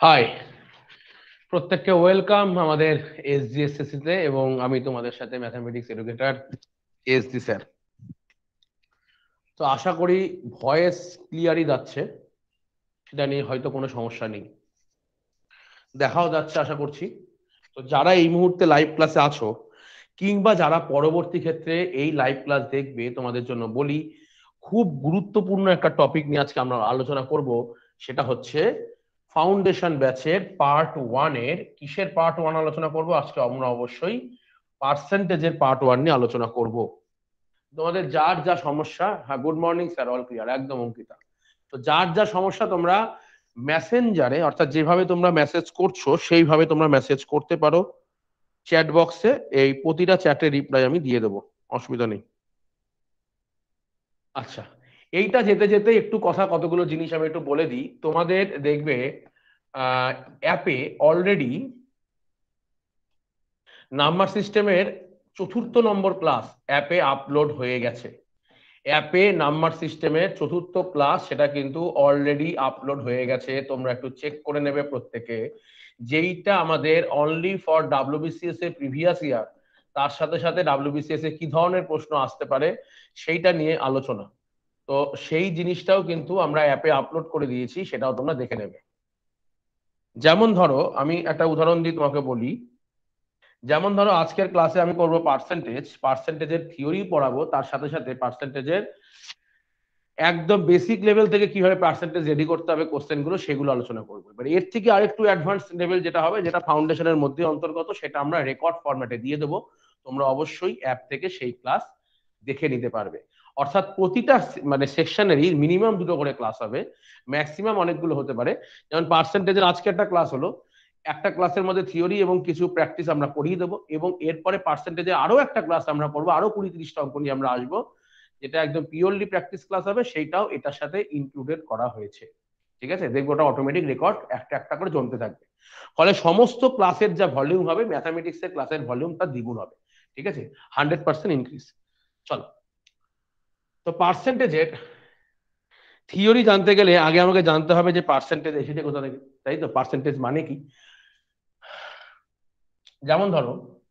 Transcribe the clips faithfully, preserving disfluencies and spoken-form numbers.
High, প্রত্যেককে welcome আমাদের এসজিএসসিসি তে। এবং আমি তোমাদের সাথে ম্যাথামেটিক্স এডুকেটর এসজি স্যার। তো আশা করি ভয়েস ক্লিয়ারই যাচ্ছে, সেটা নিয়ে হয়তো কোনো সমস্যা নেই, দেখাও যাচ্ছে আশা করছি। তো যারা এই মুহূর্তে লাইভ ক্লাসে আছো কিংবা যারা পরবর্তী ক্ষেত্রে এই লাইভ ক্লাস দেখবে, তোমাদের জন্য বলি খুব গুরুত্বপূর্ণ একটা টপিক নিয়ে আজকে আমরা আলোচনা করব। সেটা হচ্ছে ফাউন্ডেশন ব্যাচের পার্ট ওয়ান এর কিসের পার্ট ওয়ান আলোচনা করব আজকে? আমরা অবশ্যই পার্সেন্টেজের পার্ট ওয়ান নিয়ে আলোচনা করব। তোমাদের যার যা সমস্যা, হ্যাঁ good morning sir, all clear, একদম অঙ্কিতা। তো যার যা সমস্যা তোমরা মেসেঞ্জারে, অর্থাৎ যেভাবে তোমরা মেসেজ করছো সেইভাবে তোমরা মেসেজ করতে পারো চ্যাট বক্সে। এই প্রতিটা চ্যাটের রিপ্লাই আমি দিয়ে দেবো, অসুবিধা নেই। আচ্ছা, এইটা যেতে যেতে একটু কথা, কতগুলো জিনিস আমি একটু বলে দিই তোমাদের। দেখবে অ্যাপে অলরেডি নাম্বার সিস্টেমের চতুর্থ নম্বর ক্লাস অ্যাপে আপলোড হয়ে গেছে। অ্যাপে নাম্বার সিস্টেমের চতুর্থ ক্লাস সেটা কিন্তু অলরেডি আপলোড হয়ে গেছে, তোমরা একটু চেক করে নেবে প্রত্যেকে। যেইটা আমাদের অনলি ফর ডাব্লিউবিসিএস এর প্রিভিয়াস ইয়ার, তার সাথে সাথে ডাব্লিউবিসিএস এ কি ধরনের প্রশ্ন আসতে পারে সেইটা নিয়ে আলোচনা। তো সেই জিনিসটাও কিন্তু আমরা অ্যাপে আপলোড করে দিয়েছি, সেটাও তোমরা দেখে নেবে। যেমন ধরো আমি একটা উদাহরণ দিয়ে তোমাকে বলি, যেমন ধরো আজকের ক্লাসে আমি করব পার্সেন্টেজ, পার্সেন্টেজের থিওরি পড়াবো, তার সাথে সাথে পার্সেন্টেজের একদম বেসিক লেভেল থেকে কিভাবে পার্সেন্টেজ রেডি করতে হবে কোশ্চেন গুলো, সেগুলো আলোচনা করবো। এবার এর থেকে আরেকটু অ্যাডভান্স লেভেল যেটা হবে, যেটা ফাউন্ডেশনের মধ্যে অন্তর্গত, সেটা আমরা রেকর্ড ফরম্যাটে দিয়ে দেবো। তোমরা অবশ্যই অ্যাপ থেকে সেই ক্লাস দেখে নিতে পারবে। অর্থাৎ প্রতিটা মানে সেকশনেরই মিনিমাম দুটো করে ক্লাস হবে, ম্যাক্সিমাম অনেকগুলো হতে পারে। যেমন পার্সেন্টেজের আজকে একটা ক্লাস হলো, একটা ক্লাসের মধ্যে থিওরি এবং কিছু প্র্যাকটিস আমরা করিয়ে দেবো, এবং এরপরে পার্সেন্টেজে আরো একটা ক্লাস আমরা করবো, আরো কুড়ি তিরিশটা অঙ্ক নিয়ে আমরা আসবো, যেটা একদম পিওরলি প্র্যাকটিস ক্লাস হবে, সেইটাও এটার সাথে ইনক্লুডেড করা হয়েছে। ঠিক আছে, দেখবো ওটা অটোমেটিক রেকর্ড একটা একটা করে জমতে থাকবে। ফলে সমস্ত ক্লাসের যা ভলিউম হবে, ম্যাথামেটিক্স এর ক্লাসের ভলিউম তার দ্বিগুণ হবে। ঠিক আছে, হান্ড্রেড পার্সেন্ট ইনক্রিজ। চলো, তো পার্সেন্টেজের থিওরি জানতে গেলে আগে আমাকে জানতে হবে যে পার্সেন্টেজ এসেছে কোথা থেকে, তাই তো? পার্সেন্টেজ মানে কি? যেমন ধরো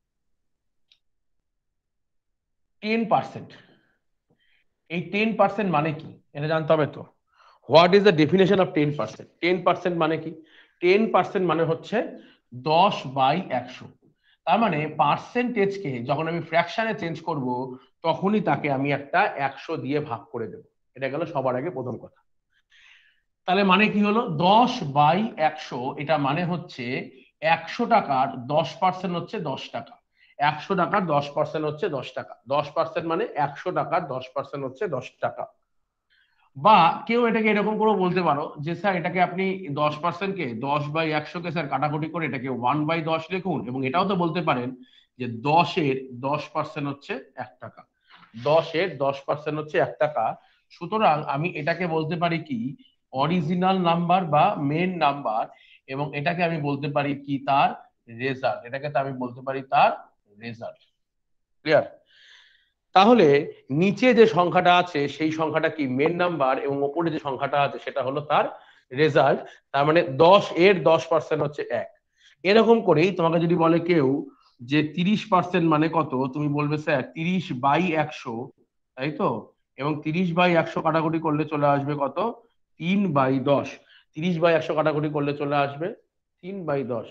টেন পার্সেন্ট, এই টেন পার্সেন্ট মানে কি এটা জানতে হবে তো। What is the definition of ten percent? Ten percent মানে কি? টেন পার্সেন্ট মানে হচ্ছে দশ বাই একশো। তার মানে পার্সেন্টেজকে যখন আমি ফ্র্যাকশনে চেঞ্জ করব, তখনই তাকে আমি একটা একশো দিয়ে ভাগ করে দেবো। এটা গেল সবার আগে প্রথম কথা। তাহলে মানে কি হলো দশ বাই একশো? এটা মানে হচ্ছে একশো টাকার দশ পার্সেন্ট হচ্ছে দশ টাকা, একশো টাকার দশ পার্সেন্ট হচ্ছে দশ টাকা, দশ পার্সেন্ট মানে একশো টাকার দশ পার্সেন্ট হচ্ছে দশ টাকা। বা কেউ এটাকে এরকম করে বলতে পারো যে স্যার এটাকে আপনি দশ পার্সেন্ট কে দশ বাই একশো কে স্যার কাটাকুটি করে এটাকে ওয়ান বাই দশ লিখুন, এবং এটাও তো বলতে পারেন যে দশের দশ পার্সেন্ট হচ্ছে এক টাকা, দশের দশ পার্সেন্ট হচ্ছে এক টাকা। সুতরাং আমি এটাকে বলতে পারি কি অরিজিনাল নাম্বার বা মেন নাম্বার, এবং এটাকে আমি বলতে পারি কি তার রেজাল্ট, এটাকে তো আমি বলতে পারি তার রেজাল্ট। ক্লিয়ার? তাহলে নিচে যে সংখ্যাটা আছে সেই সংখ্যাটা কি মেন নাম্বার, এবং ওপরে যে সংখ্যাটা আছে সেটা হলো তার রেজাল্ট। তার মানে দশ এর দশ পার্সেন্ট হচ্ছে এক। এরকম করেই তোমাকে যদি বলে কেউ যে তিরিশ পার্সেন্ট মানে কত, তুমি বলবে স্যার তিরিশ বাই একশো, তাই তো? এবং তিরিশ বাই একশো কাটাকুটি করলে চলে আসবে কত? তিন বাই দশ। তিরিশ বাই একশো কাটাকুটি করলে চলে আসবে তিন বাই দশ।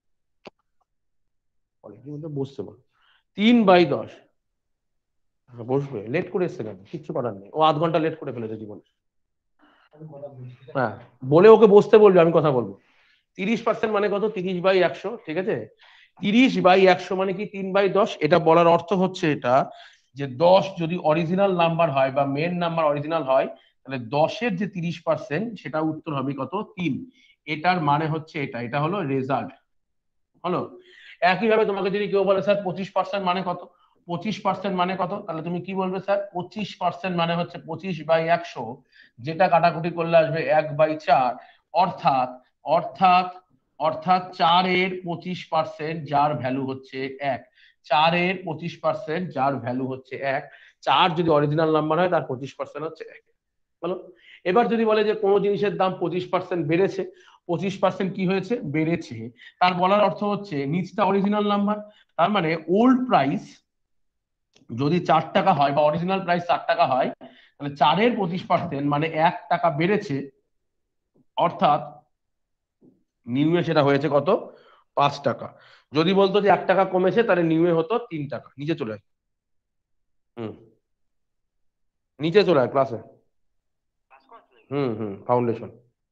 বুঝতে পারো, তিন বাই দশ। বসবে, লেট করে এসছে কেন? কিচ্ছু করার নেই, ও আধ ঘন্টা লেট করে ফেলেছে জীবনে। হ্যাঁ, বলে ওকে বসতে বলবে, আমি কথা বলবো। তিরিশ পার্সেন্ট মানে কত? তিরিশ বাই একশো। ঠিক আছে, তিরিশ বাই একশো মানে কি তিন বাই দশ। এটা বলার অর্থ হচ্ছে এটা যে দশ যদি অরিজিনাল নাম্বার হয় বা মেন নাম্বার অরিজিনাল হয়, তাহলে দশের যে তিরিশ পার্সেন্ট সেটা উত্তর হবে কত? তিন। এটার মানে হচ্ছে এটা, এটা হলো রেজাল্ট। হলো। একইভাবে তোমাকে যদি কেউ বলে স্যার পঁচিশ পার্সেন্ট মানে কত, পঁচিশ পার্সেন্ট মানে কত, তাহলে তুমি কি বলবে? স্যার পঁচিশ পার্সেন্ট মানে হচ্ছে পঁচিশ বাই একশো, যেটা কাটাকুটি করলে আসবে এক বাই চার। অর্থাৎ অর্থাৎ অর্থাৎ চারের পঁচিশ পার্সেন্ট যার ভ্যালু হচ্ছে এক, চারের পঁচিশ পার্সেন্ট যার ভ্যালু হচ্ছে এক। চার যদি অরিজিনাল নাম্বার হয় তার পঁচিশ পার্সেন্ট হচ্ছে এক। বলো, এবার যদি বলে যে কোনো জিনিসের দাম পঁচিশ পার্সেন্ট বেড়েছে, পঁচিশ পার্সেন্ট কি হয়েছে, বেড়েছে। তার বলার অর্থ হচ্ছে নিচটা অরিজিনাল নাম্বার, তার মানে ওল্ড প্রাইস যদি চার টাকা হয় বা অরিজিনাল প্রাইস চার টাকা হয়, তাহলে চারের পঁচিশ পার্সেন্ট মানে এক টাকা বেড়েছে, অর্থাৎ নিউয়ে সেটা হয়েছে কত, পাঁচ টাকা। যদি বলতো যে এক টাকা কমেছে, তাহলে নিউয়ে হতো তিন টাকা। নিচে চলে আয়, হুম নিচে চলে আয় ক্লাসে, হুম হুম ফাউন্ডেশন।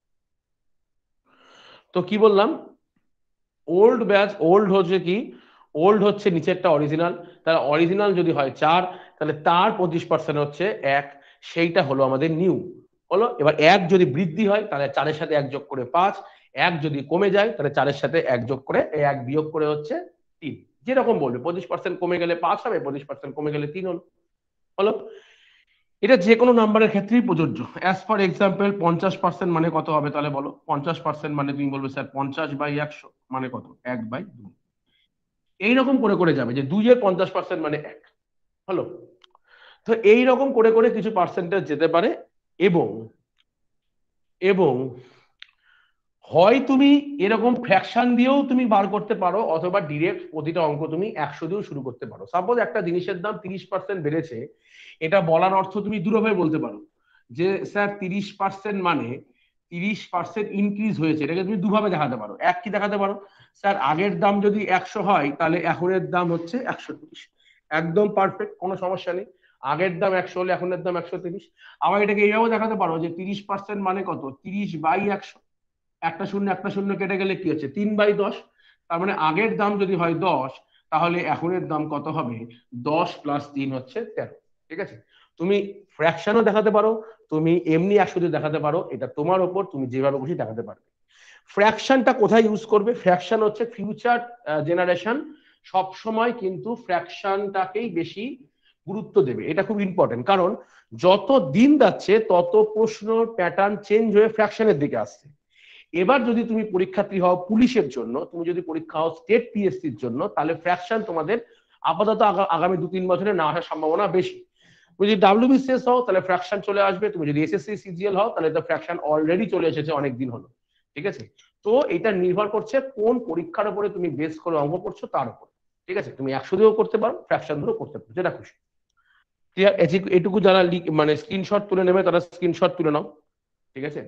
তো কি বললাম, ওল্ড ব্যাচ, ওল্ড হচ্ছে কি, ওল্ড হচ্ছে নিচেরটা অরিজিনাল, তাহলে অরিজিনাল যদি হয় চার, তাহলে তার পঁচিশ পার্সেন্ট হচ্ছে এক, সেইটা হলো আমাদের নিউ। হলো, এবার এক যদি বৃদ্ধি হয় তাহলে চারের সাথে এক যোগ করে পাঁচ, এক যদি কমে যায় তাহলে চারের সাথে এক যোগ করে এক বিয়োগ করে হচ্ছে তিন। যেরকম বলবে, পঁচিশ পার্সেন্ট কমে গেলে পাঁচ হবে, পঁচিশ পার্সেন্ট কমে গেলে তিন হলো। হলো, এটা যে কোনো নাম্বারের ক্ষেত্রেই প্রযোজ্য। অ্যাজ ফর এক্সাম্পল পঞ্চাশ পার্সেন্ট মানে কত হবে, তাহলে বলো পঞ্চাশ পার্সেন্ট মানে তুমি বলবে স্যার পঞ্চাশ বাই একশো মানে কত, এক বাই দুই। এইরকম করে করে যাবে যে দুই এর পঞ্চাশ পার্সেন্ট মানে এক। হলো, তো এইরকম করে করে কিছু পার্সেন্টেজ যেতে পারে। এবং এবং হয় তুমি এরকম ফ্র্যাকশন দিয়েও তুমি বার করতে পারো, অথবা ডিরেক্ট প্রতিটা অঙ্ক তুমি একশো দিয়েও শুরু করতে পারো। সাপোজ একটা জিনিসের দাম তিরিশ পার্সেন্ট বেড়েছে, এটা বলার অর্থ তুমি দুটোভাবে বলতে পারো যে স্যার তিরিশ পার্সেন্ট মানে তিরিশ পার্সেন্ট ইনক্রিজ হয়েছে। এটাকে তুমি দুভাবে দেখাতে পারো। এক কি দেখাতে পারো, স্যার আগের দাম যদি একশো হয় তাহলে এখনের দাম হচ্ছে একশো তিরিশ। একদম পারফেক্ট, কোনো সমস্যা নেই। আগের দাম একশো হলে এখনের দাম একশো তিরিশ। আবার এটাকে এইভাবে দেখাতে পারো যে তিরিশ পার্সেন্ট মানে কত, তিরিশ বাই একশো। একটা শূন্য একটা শূন্য কেটে গেলে কি হচ্ছে, তিন বাই দশ। তার মানে আগের দাম যদি হয় দশ, তাহলে এখনের দাম কত হবে, দশ প্লাস তিন হচ্ছে তেরো। ঠিক আছে, তুমি ফ্র্যাকশনও দেখাতে পারো, তুমি এমনি একশো দিয়ে দেখাতে পারো, এটা তোমার ওপর, তুমি যেভাবে খুশি দেখাতে পারবে। ফ্র্যাকশনটা কোথায় ইউজ করবে, ফ্র্যাকশন হচ্ছে ফিউচার জেনারেশন সব সময় কিন্তু ফ্র্যাকশনটাকেই বেশি গুরুত্ব দেবে। এটা খুব ইম্পর্টেন্ট, কারণ যত দিন যাচ্ছে তত প্রশ্ন প্যাটার্ন চেঞ্জ হয়ে ফ্র্যাকশনের দিকে আসছে। এবার যদি তুমি পরীক্ষার্থী হও পুলিশের জন্য, তুমি যদি পরীক্ষা হও স্টেট পিএসসির জন্য, তাহলে ফ্র্যাকশন তোমাদের আপাতত আগামী দু তিন বছরে না আসার সম্ভাবনা বেশি। তুমি যদি ডাব্লিউবিসিএস হও তাহলে ফ্র্যাকশন চলে আসবে, তুমি যদি এসএসসি সিজিএল হও তাহলে তো ফ্র্যাকশন অলরেডি চলে এসেছে অনেক দিন হলো। ঠিক আছে, তো এটা নির্ভর করছে কোন পরীক্ষার উপরে তুমি বেস করে অঙ্ক করছো তার উপর। ঠিক আছে, তুমি একশো দিয়েও করতে পারো, ফ্র্যাকশন দিয়েও করতে পারো, যেটা খুশি। ক্লিয়ার, এটুকু যারা মানে স্ক্রিনশট তুলে নেবে তারা স্ক্রিনশট তুলে নাও। ঠিক আছে,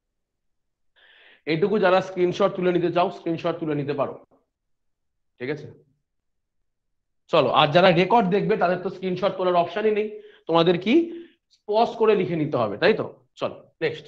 এইটুকু যারা স্ক্রিনশট তুলে নিতে চাও স্ক্রিনশট তুলে নিতে পারো। ঠিক আছে, চলো। আর যারা রেকর্ড দেখবে তাদের তো স্ক্রিনশট তোলার অপশনই নেই, তোমাদের কি পজ করে লিখে নিতে হবে, তাই তো। চলো নেক্সট।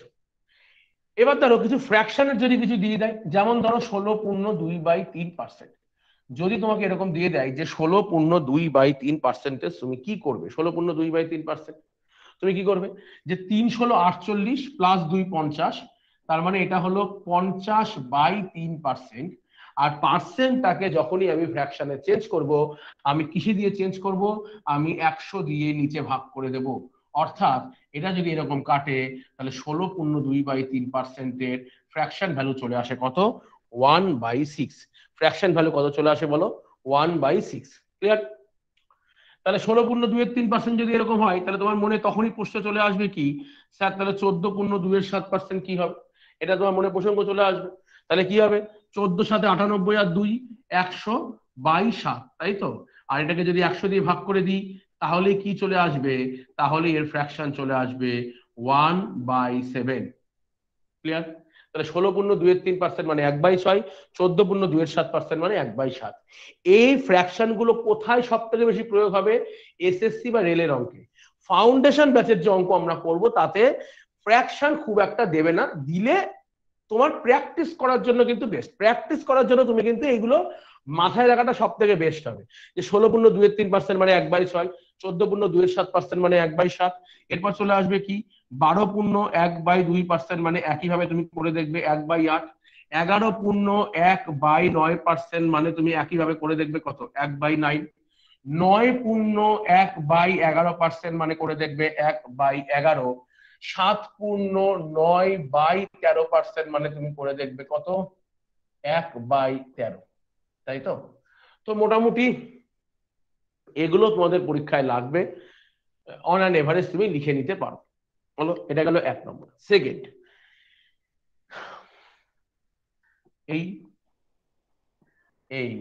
এবার ধরো কিছু ফ্র্যাকশনের যদি কিছু দিয়ে দেয়, যেমন ধরো ষোলো পূর্ণ দুই বাই তিন পার্সেন্ট। যদি তোমাকে এরকম দিয়ে দেয় যে ষোলো পূর্ণ দুই বাই তিন পার্সেন্টেজ, তুমি কি করবে, ষোলো পূর্ণ দুই বাই তিন পার্সেন্ট তুমি কি করবে, যে তিন ষোলো আটচল্লিশ প্লাস দুই পঞ্চাশ, তার মানে এটা হলো পঞ্চাশ বাই তিন পার্সেন্ট। আর পার্সেন্টটাকে যখনই আমি ফ্র্যাকশনে চেঞ্জ করব, আমি কিসে দিয়ে চেঞ্জ করব, আমি একশো দিয়ে নিচে ভাগ করে দেব। অর্থাৎ এটা যদি এরকম কাটে, তাহলে ষোলো পূর্ণ দুই বাই তিন পার্সেন্টের ফ্র্যাকশন ভ্যালু চলে আসে কত, one by six. Fraction value কত চলে আসে বলো, ওয়ান বাই সিক্স। ক্লিয়ার, তাহলে ষোলো পূর্ণ দুইয়ের তিন পার্সেন্ট যদি এরকম হয়, তাহলে তোমার মনে তখনই প্রশ্ন চলে আসবে কি, স্যার তাহলে চোদ্দ পূর্ণ দুইয়ের সাত পার্সেন্ট কি হবে, এটা তোমার মনে প্রসঙ্গ চলে আসবে। তাহলে কি হবে, চোদ্দ সাথে আটানব্বই আর দুই একশো বাই সাত, তাই তো। আর এটাকে যদি একশো দিয়ে ভাগ করে দিই, তাহলে কি চলে আসবে, তাহলে এর ফ্র্যাকশন চলে আসবে ওয়ান বাই সেভেন। ক্লিয়ার, তাহলে ষোলো পূর্ণ দুইয়ের তিন পার্সেন্ট মানে এক বাই ছয়, চোদ্দ পূর্ণ দুইয়ের সাত পার্সেন্ট মানে এক বাই সাত। এই ফ্র্যাকশন গুলো কোথায় সব থেকে বেশি প্রয়োগ হবে, এসএসসি বা রেলের অঙ্কে। ফাউন্ডেশন ব্যাচের যে অঙ্ক আমরা করব তাতে ফ্র্যাকশন খুব একটা দেবে না, দিলে তোমার প্র্যাকটিস করার জন্য কিন্তু বেস্ট। প্র্যাকটিস করার জন্য তুমি কিন্তু এইগুলো মাথায় রাখাটা সব থেকে বেস্ট হবে, যে ষোলো পূর্ণ দুইয়ের তিন পার্সেন্ট মানে এক বাই ছয়, চোদ্দ পূর্ণ দুইয়ের সাত পার্সেন্ট মানে এক বাই সাত। এরপর চলে আসবে কি, বারো পূর্ণ এক বাই দুই পার্সেন্ট মানে একইভাবে তুমি করে দেখবে এক বাই আট। এগারো পূর্ণ এক বাই নয় পার্সেন্ট মানে তুমি একইভাবে করে দেখবে কত, এক বাই নাইন। নয় পূর্ণ এক বাই এগারো পার্সেন্ট মানে করে দেখবে এক বাই এগারো। সাত পূর্ণ নয় বাই তেরো পার্সেন্ট মানে তুমি করে দেখবে কত, এক বাই তেরো, তাই তো। তো মোটামুটি এগুলো তোমাদের পরীক্ষায় লাগবে, অন অ্যান এভারেজ তুমি লিখে নিতে পারো। বলো, এটা গেল এক নম্বর। সেকেন্ড, এই এই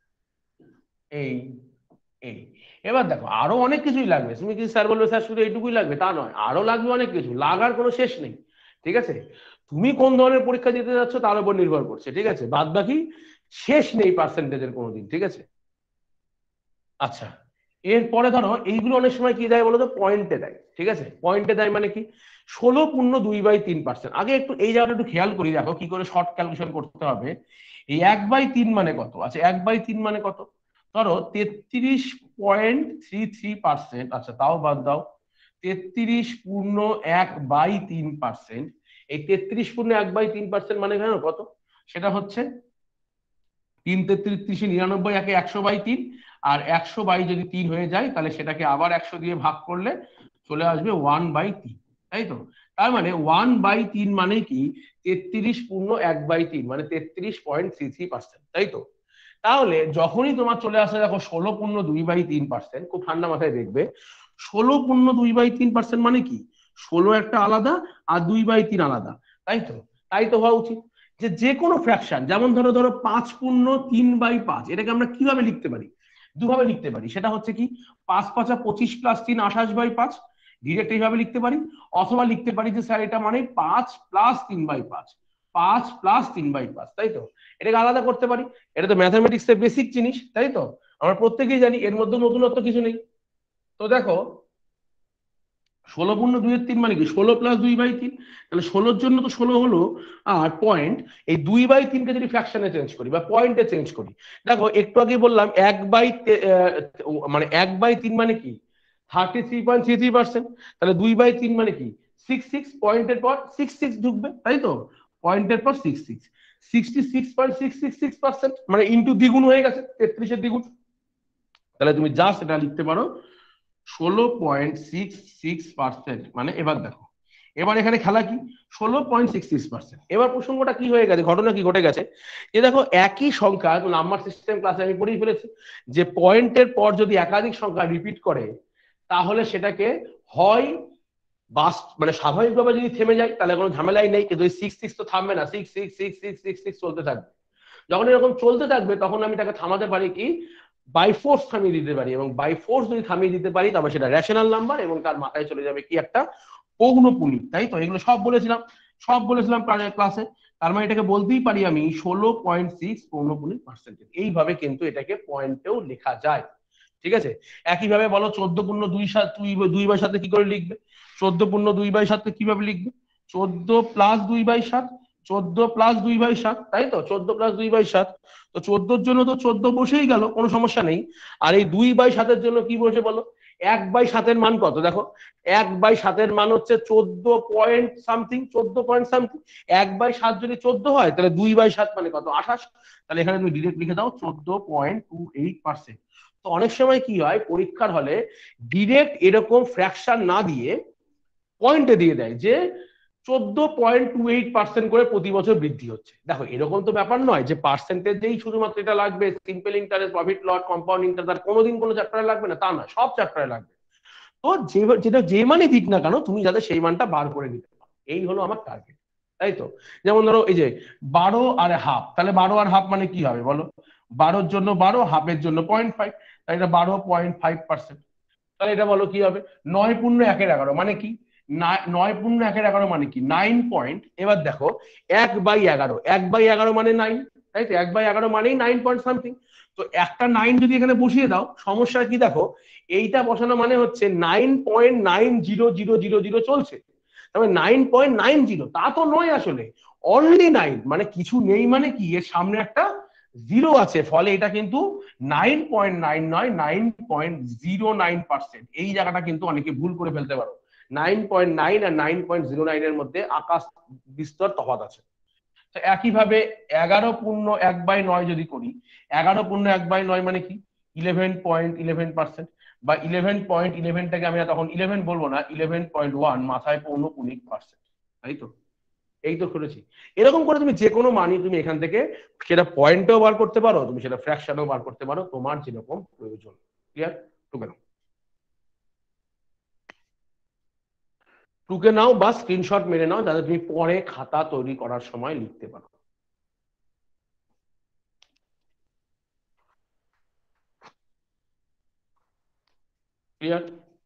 এই এই এবার দেখো আরো অনেক কিছুই লাগবে, তুমি কি স্যার বলবে স্যার শুধু এইটুকুই লাগবে, তা নয়, আরো লাগবে অনেক কিছু, লাগার কোনো শেষ নেই। ঠিক আছে, তুমি কোন ধরনের পরীক্ষা দিতে যাচ্ছ তার উপর নির্ভর করছে। ঠিক আছে, বাদ বাকি শেষ নেই পার্সেন্টেজের কোনোদিন। ঠিক আছে, আচ্ছা এরপরে ধরো এইগুলো অনেক সময় কি দেয় বলো তো, পয়েন্টে দেয়। ঠিক আছে, পয়েন্টে দেয় মানে কি, ষোলো পূর্ণ দুই বাই তিন পার্সেন্ট। আগে একটু এই জায়গাটা একটু খেয়াল করি, দেখো কি করে শর্ট ক্যালকুলেশন করতে হবে। এই এক বাই তিন মানে কত, আচ্ছা এক বাই তিন মানে কত, ধরো তেত্রিশ পয়েন্ট থ্রি থ্রি পার্সেন্ট। আচ্ছা তাও বাদ দাও, তেত্রিশ পূর্ণ এক বাই তিন পার্সেন্ট। এই তেত্রিশ পূর্ণ এক বাই তিন পার্সেন্ট মানে জানো কত, সেটা হচ্ছে তিন তেত্রিশ ত্রিশে নিরানব্বই, একে একশো বাই তিন, আর একশো বাই যদি তিন হয়ে যায় তাহলে সেটাকে আবার একশো দিয়ে ভাগ করলে চলে আসবে ওয়ান বাই তিন। তাই তো, তার মানে ওয়ান বাই তিন মানে কি, তেত্রিশ পূর্ণ এক বাই তিন মানে তেত্রিশ পয়েন্ট থ্রি থ্রি পার্সেন্ট। তাই তো, তাহলে যখনই তোমার চলে আসে দেখো ষোলো পূর্ণ দুই বাই তিন পার্সেন্ট, খুব ঠান্ডা মাথায় দেখবে, ষোলো পূর্ণ দুই বাই তিন পার্সেন্ট মানে কি, ষোলো একটা আলাদা আর দুই বাই তিন আলাদা। তাই তো, তাই তো হওয়া উচিত। যে যে কোনো ফ্র্যাকশন, যেমন ধরো ধরো পাঁচ পূর্ণ তিন বাই পাঁচ, এটাকে আমরা কিভাবে লিখতে পারি, দুভাবে লিখতে পারি। সেটা হচ্ছে কি, পাঁচ পাঁচা পঁচিশ প্লাস তিন আঠাশ বাই পাঁচ, ডিরেক্ট এইভাবে লিখতে পারি। অথবা লিখতে পারি যে স্যার এটা মানে পাঁচ প্লাস তিন বাই পাঁচ, পাঁচ প্লাস তিন বাই পাঁচ। তাই তো, এটাকে আলাদা করতে পারি। এটা তো ম্যাথামেটিক্স এর বেসিক জিনিস, তাই তো, আমরা প্রত্যেকেই জানি, এর মধ্যে নতুনত্ব কিছু নেই। তো দেখো ষোলো পূর্ণ দুইয়ের তিন মানে কি, ষোলো প্লাস দুই বাই তিন, তাহলে ষোলোর জন্য তো ষোলো হলো, আর পয়েন্ট, এই দুই বাই তিনকে যদি ফ্র্যাকশনে চেঞ্জ করি বা পয়েন্টে চেঞ্জ করি, দেখো একটু আগে বললাম এক বাই মানে এক বাই তিন মানে কি, thirty three point three three percent. তাহলে দুই বাই তিন মানে কি, সিক্স সিক্স, পয়েন্টের পর সিক্স সিক্স ঢুকবে। তাই তো, পয়েন্টের পর six six, sixty six point six six six percent মানে ইন্টু দ্বিগুণ হয়ে গেছে, তেত্রিশের দ্বিগুণ। তাহলে তুমি জাস্ট এটা লিখতে পারো ষোলো পয়েন্ট সিক্স সিক্স পার্সেন্ট। মানে এবার দেখো, এবার এখানে খেলা কি, ষোলো পয়েন্ট সিক্স সিক্স পার্সেন্ট। এবার প্রসঙ্গটা কি হয়ে গেছে, ঘটনা কি ঘটে গেছে, যে দেখো একই সংখ্যা নাম্বার সিস্টেম ক্লাসে আমি পড়েই ফেলেছি, যে পয়েন্টের পর যদি একাধিক সংখ্যা রিপিট করে তাহলে সেটাকে হয় বাস মানে স্বাভাবিকভাবে যদি থেমে যায় তাহলে কোনো ঝামেলাই নেই, কিন্তু সিক্স সিক্স তো থামবে না, six six six six six six চলতে থাকবে। যখন এরকম চলতে থাকবে তখন আমি তাকে থামাতে পারি কি, বাই ফোর্স থামিয়ে দিতে পারি, এবং বাই ফোর্স যদি থামিয়ে দিতে পারি তবে সেটা রেশনাল নাম্বার এবং তার মাথায় চলে যাবে কি, একটা পৌনঃপুনিক। তাই তো, এগুলো সব বলেছিলাম, সব বলেছিলাম ক্লাসে। তার মানে এটাকে বলতেই পারি আমি ষোলো পয়েন্ট সিক্স পৌনঃপুনিক পার্সেন্টেজ। এইভাবে কিন্তু এটাকে পয়েন্টেও লেখা যায়। ঠিক আছে, একইভাবে বলো চোদ্দ পূর্ণ দুই সাত, দুই দুই বাই সাথে কি করে লিখবে, চোদ্দ পূর্ণ দুই বাই সাতকে কিভাবে লিখবে, চোদ্দ প্লাস দুই বাই সাত, চোদ্দ প্লাস দুই বাই সাত। তাই তো, চোদ্দ প্লাস দুই বাই সাত, তো চোদ্দোর জন্য তো চোদ্দ বসেই গেল, কোনো সমস্যা নেই। আর এই দুই বাই সাতের জন্য কি বসে বলো, এক বাই সাতের মান কত, দেখো এক বাই সাতের মান হচ্ছে চোদ্দ পয়েন্ট সামথিং, চোদ্দ পয়েন্ট সামথিং। এক বাই সাত যদি চোদ্দ হয় তাহলে দুই বাই সাত মানে কত, আঠাশ। তাহলে এখানে তুমি ডিরেক্ট লিখে দাও চোদ্দ পয়েন্ট টু এইট পার্সেন্ট। তো অনেক সময় কি হয় পরীক্ষার হলে ডিরেক্ট এরকম ফ্র্যাকশন না দিয়ে পয়েন্টে দিয়ে দেয় যে চোদ্দ পয়েন্ট টু এইট পার্সেন্ট করে প্রতি বছর বৃদ্ধি হচ্ছে। দেখো এরকম তো ব্যাপার নয় যে পার্সেন্টেজেই শুধুমাত্র এটা লাগবে, simple interest, profit lot, compound interest আর কোনোদিন কোনো চ্যাপ্টারে লাগবে না, তা না, সব চ্যাপ্টারে লাগবে। তো যে যেটা যে মানে দিক না কেন তুমি যাতে সেই মানটা বার করে নিতে পারো, এই হলো আমার টার্গেট। তাই তো, যেমন ধরো এই যে বারো আর হাফ, তাহলে বারো আর হাফ মানে কি হবে বলো, বারোর জন্য বারো, হাফের জন্য পয়েন্ট ফাইভ, তাই এটা বারো পয়েন্ট ফাইভ পার্সেন্ট। তাহলে এটা বলো কি হবে, নয় পূর্ণ একের এগারো মানে কি, নয় পূর্ণ একের এগারো মানে কি নাইন পয়েন্ট। এবার দেখো এক বাই এগারো, এক বাই এগারো মানে নাইন, তাই তো, এক বাই এগারো মানেই নাইন পয়েন্ট সামথিং। তো একটা নাইন যদি এখানে বসিয়ে দাও, সমস্যা কি দেখো, এইটা বসানো মানে হচ্ছে nine point nine zero zero zero zero চলছে, তবে নাইন পয়েন্ট নাইন জিরো তা তো নয় আসলে, অনলি নাইন মানে কিছু নেই, মানে কি এর সামনে একটা জিরো আছে, ফলে এটা কিন্তু নাইন পয়েন্ট নাইন নয়, nine point zero nine percent. এই জায়গাটা কিন্তু অনেকে ভুল করে ফেলতে পারো, নাইন পয়েন্ট নাইন আর নাইন পয়েন্ট জিরো নাইন এর মধ্যে আকাশ বিস্তর তফাৎ আছে। তো একইভাবে এগারো পূর্ণ এক বাই নয় যদি করি, এগারো পূর্ণ এক বাই নয় মানে কি, ইলেভেন পয়েন্ট ইলেভেন পার্সেন্ট, বা ইলেভেন পয়েন্ট ইলেভেনটাকে আমি তখন ইলেভেন বলবো না, ইলেভেন পয়েন্ট ওয়ান, মাথায় পৌনঃপুনিক পার্সেন্ট। তাই তো, এই তো করেছি। এরকম করে তুমি যে কোনো মানই তুমি এখান থেকে সেটা পয়েন্টেও বার করতে পারো, তুমি সেটা ফ্র্যাকশনেও বার করতে পারো, তোমার যেরকম প্রয়োজন। ক্লিয়ার, টুকে নাও, টুকে নাও বা স্ক্রিনশট মেরে নাও, যাতে তুমি পরে খাতা তৈরি করার সময় লিখতে পারো। ক্লিয়ার?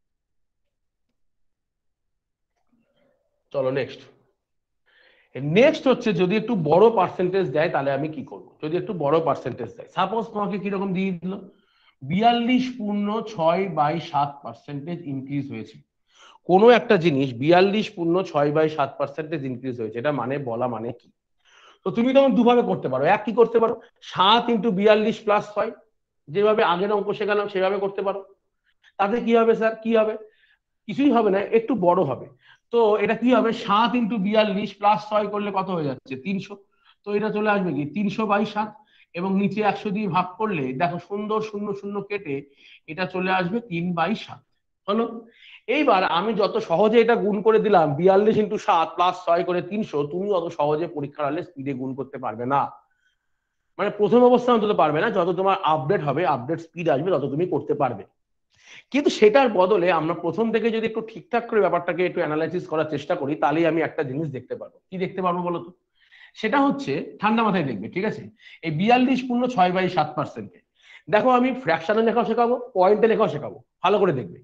চলো নেক্সট। নেক্সট হচ্ছে যদি একটু বড় পার্সেন্টেজ দেয় তাহলে আমি কি করব? যদি একটু বড় পার্সেন্টেজ দেয়, সাপোজ তোমাকে কিরকম দিয়ে দিল, বিয়াল্লিশ পূর্ণ ছয় বাই সাত পার্সেন্টেজ ইনক্রিজ হয়েছে। কোনো একটা জিনিস বিয়াল্লিশ পূর্ণ ছয় বাই সাত পার্সেন্টেজ ইনক্রিজ হয়েছে, এটা মানে বলা মানে কি? তো তুমি তখন দুভাবে করতে পারো। এক কি করতে পারো, সাত ইন্টু বিয়াল্লিশ প্লাস ছয়, যেভাবে আগের অঙ্ক শেখালাম সেভাবে করতে পারো। তাতে কি হবে স্যার? কি হবে? কিছুই হবে না, একটু বড় হবে। তো এটা কি হবে, সাত ইন্টু বিয়াল্লিশ প্লাস ছয় করলে কত হয়ে যাচ্ছে? তিনশো। তো এটা চলে আসবে কি তিনশো বাই সাত, এবং নিচে একশো দিয়ে ভাগ করলে দেখো সুন্দর শূন্য শূন্য কেটে এটা চলে আসবে তিন বাই সাত। হলো? এইবার আমি যত সহজে এটা গুণ করে দিলাম, বিয়াল্লিশ ইন্টু সাত প্লাস ছয় করে তিনশো, তুমি অত সহজে পরীক্ষার হলে স্পিডে গুণ করতে পারবে না। মানে প্রথম অবস্থা অন্তত পারবে না, যত তোমার আপডেট হবে, আপডেট স্পিড আসবে, তত তুমি করতে পারবে। কিন্তু সেটার বদলে আমরা প্রথম থেকে যদি একটু ঠিকঠাক করে ব্যাপারটাকে একটু অ্যানালাইসিস করার চেষ্টা করি, তাহলেই আমি একটা জিনিস দেখতে পারবো। কি দেখতে পারবো বলতো? সেটা হচ্ছে, ঠান্ডা মাথায় দেখবে, ঠিক আছে? এই বিয়াল্লিশ পূর্ণ ছয় বাই সাত পার্সেন্টে দেখো, আমি ফ্র্যাকশনে লেখাও শেখাবো, পয়েন্টে লেখাও শেখাবো, ভালো করে দেখবে।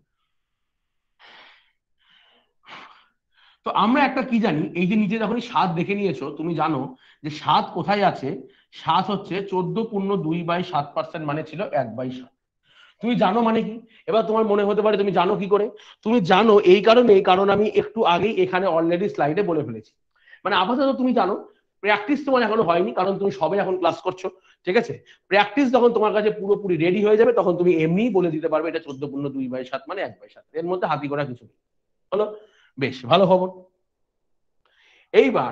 তো আমরা একটা কি জানি, এই যে নিচে যখনই সাত দেখে নিয়েছো, তুমি জানো যে সাত কোথায় আছে। সাত হচ্ছে চোদ্দ পূর্ণ দুই বাই সাত পার্সেন্ট, মানে ছিল এক বাই সাত। তুমি জানো মানে কি? এবার তোমার মনে হতে পারে তুমি জানো কি করে? তুমি জানো এই কারণে, কারণ আমি একটু আগেই এখানে অলরেডি স্লাইডে বলে ফেলেছি। মানে আপাতত তুমি জানো, প্র্যাকটিস তোমার এখনো হয়নি, কারণ তুমি সবে এখন ক্লাস করছো। ঠিক আছে? প্র্যাকটিস যখন তোমার কাছে পুরোপুরি রেডি হয়ে যাবে, তখন তুমি এমনিই বলে দিতে পারবে এটা চোদ্দ পূর্ণ দুই বাই সাত মানে এক বাই সাত। এর মধ্যে হাতি করা কিছু নেই। হলো? বেশ ভালো খবর। এইবার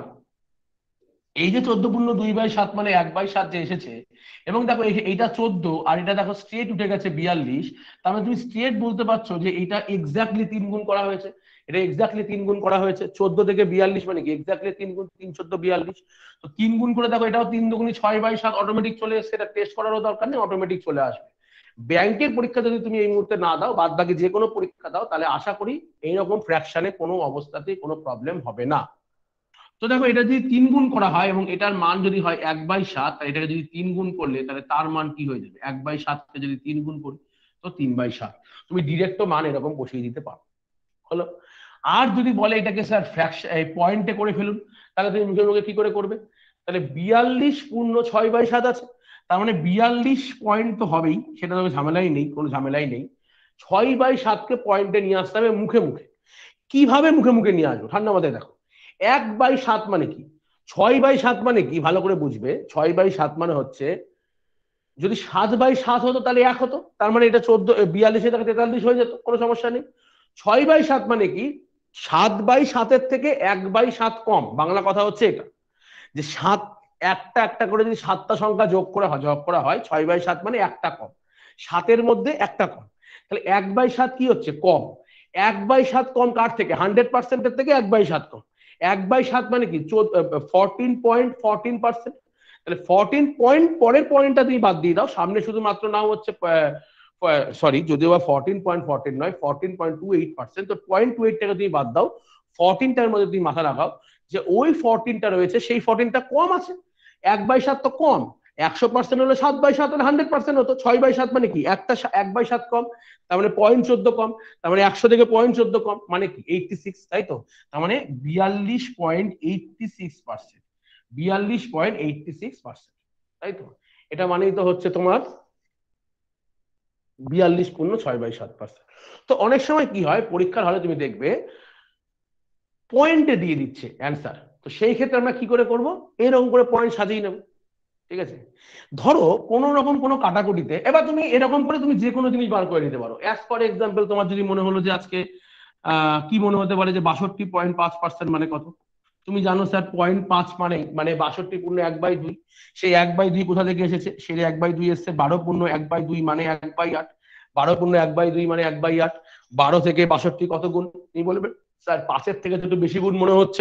এই যে চোদ্দ পূর্ণ দুই বাই সাত মানে এক বাই সাত যে এসেছে, এবং দেখো এইটা চোদ্দ আর এটা দেখো স্ট্রেট উঠে গেছে বিয়াল্লিশ, তার মানে তুমি স্ট্রেট বলতে পারছো যে এটা এক্স্যাক্টলি তিন গুণ করা হয়েছে। এটা এক্স্যাক্টলি তিন গুণ করা হয়েছে, চোদ্দ থেকে বিয়াল্লিশ মানে কি এক্স্যাক্টলি তিন গুণ, তিন চোদ্দ বিয়াল্লিশ। তো তিন গুণ করে দেখো, এটাও তিন দুগুণী ছয় বাই সাত, অটোমেটিক চলে এসছে। এটা টেস্ট করারও দরকার নেই, অটোমেটিক চলে আসবে। ব্যাংকের পরীক্ষা যদি তুমি এই মুহূর্তে না দাও, বাদ বাকি যে কোনো পরীক্ষা দাও, তাহলে আশা করি এইরকম ফ্র্যাকশনে কোনো অবস্থাতেই কোনো প্রবলেম হবে না। তো দেখো, এটা যদি তিন গুণ করা হয় এবং এটার মান যদি হয় এক বাই সাত, তাহলে এটাকে যদি তিন গুণ করলে তাহলে তার মান কি হয়ে যাবে? এক বাই সাতকে যদি তিন গুণ করি তো তিন বাই সাত। তুমি ডিরেক্ট মান এরকম বসিয়ে দিতে পারো। হলো? আর যদি বলে এটাকে স্যার ফ্র্যাকশন পয়েন্টে করে ফেলুন, তাহলে তুমি মুখে মুখে কি করে করবে? তাহলে বিয়াল্লিশ পূর্ণ ছয় বাই সাত আছে, তার মানে বিয়াল্লিশ পয়েন্ট তো হবেই, সেটা তো ঝামেলাই নেই, কোনো ঝামেলাই নেই। ছয় বাই সাতকে পয়েন্টে নিয়ে আসতে হবে মুখে মুখে। কিভাবে মুখে মুখে নিয়ে আসবো? ঠান্ডা মাথায় দেখো, এক বাই সাত মানে কি, ছয় বাই সাত মানে কি, ভালো করে বুঝবে। ছয় বাই সাত মানে হচ্ছে, যদি সাত বাই সাত হতো তাহলে এক হতো, তার মানে এটা চোদ্দ বিয়াল্লিশে থেকে তেতাল্লিশ হয়ে যেত, কোনো সমস্যা নেই। ছয় বাই সাত মানে কি, সাত বাই সাতের থেকে এক বাই সাত কম। বাংলা কথা হচ্ছে এটা, যে সাত একটা একটা করে যদি সাতটা সংখ্যা যোগ করা হয়, যোগ করা হয়, ছয় বাই সাত মানে একটা কম, সাতের মধ্যে একটা কম। তাহলে এক বাই সাত কি হচ্ছে? কম। এক বাই সাত কম কার থেকে? হান্ড্রেড পার্সেন্টের থেকে এক বাই সাত কম। এক বাই সাত মানে কি? Fourteen point fourteen percent. তাহলে ফোরটিন পয়েন্ট, পরের পয়েন্টটা তুমি বাদ দিয়ে দাও, সামনে শুধুমাত্র নাও হচ্ছে, সরি যদিও বা ফোরটিন পয়েন্ট ফোরটিন নয়, fourteen point two eight percent. তো পয়েন্ট টু এইট টাকা তুমি বাদ দাও, ফোরটিনটার মধ্যে তুমি মাথা লাগাও যে ওই ফোরটিনটা রয়েছে, সেই ফোরটিনটা কম আছে। এক বাই সাত তো কম, একশো পার্সেন্ট হলে সাত বাই সাত হলে হান্ড্রেড পার্সেন্ট হতো। ছয় বাই সাত মানে কি, একটা এক বাই সাত কম, তার মানে পয়েন্ট চোদ্দ কম, তার মানে একশো থেকে পয়েন্ট চোদ্দ কম, মানে কি এইটটি সিক্স, তাই তো? তার মানে বিয়াল্লিশ পয়েন্ট এইটটি সিক্স পার্সেন্ট, বিয়াল্লিশ পয়েন্ট এইটটি সিক্স পার্সেন্ট, তাই তো? এটা মানেই তো হচ্ছে তোমার বিয়াল্লিশ পূর্ণ ছয় বাই সাত পার্সেন্ট। তো অনেক সময় কি হয়, পরীক্ষার হলে তুমি দেখবে পয়েন্টে দিয়ে দিচ্ছে অ্যান্সার। তো সেই ক্ষেত্রে আমরা কি করে করব? এরকম করে পয়েন্ট সাজিয়ে নেব। ঠিক আছে? ধরো কোন রকম কোনো কাটাকুটিতে, এবার তুমি এরকম করে তুমি যে কোনো জিনিস বার করে নিতে পারো। অ্যাজ ফর এক্সাম্পল, তোমার যদি মনে হলো যে আজকে আহ কি মনে হতে পারে যে বাষট্টি পয়েন্ট পাঁচ পার্সেন্ট মানে কত? তুমি জানো স্যার, পয়েন্ট পাঁচ মানে মানে বাষট্টি পূর্ণ এক বাই দুই। সেই এক বাই দুই কোথা থেকে এসেছে? সেই এক বাই দুই এসছে বারো পূর্ণ এক বাই দুই মানে এক বাই আট। বারো পূর্ণ এক বাই দুই মানে এক বাই আট। বারো থেকে বাষট্টি কত গুণ? তুমি বলবে স্যার পাঁচের থেকে তো একটু বেশি গুণ মনে হচ্ছে।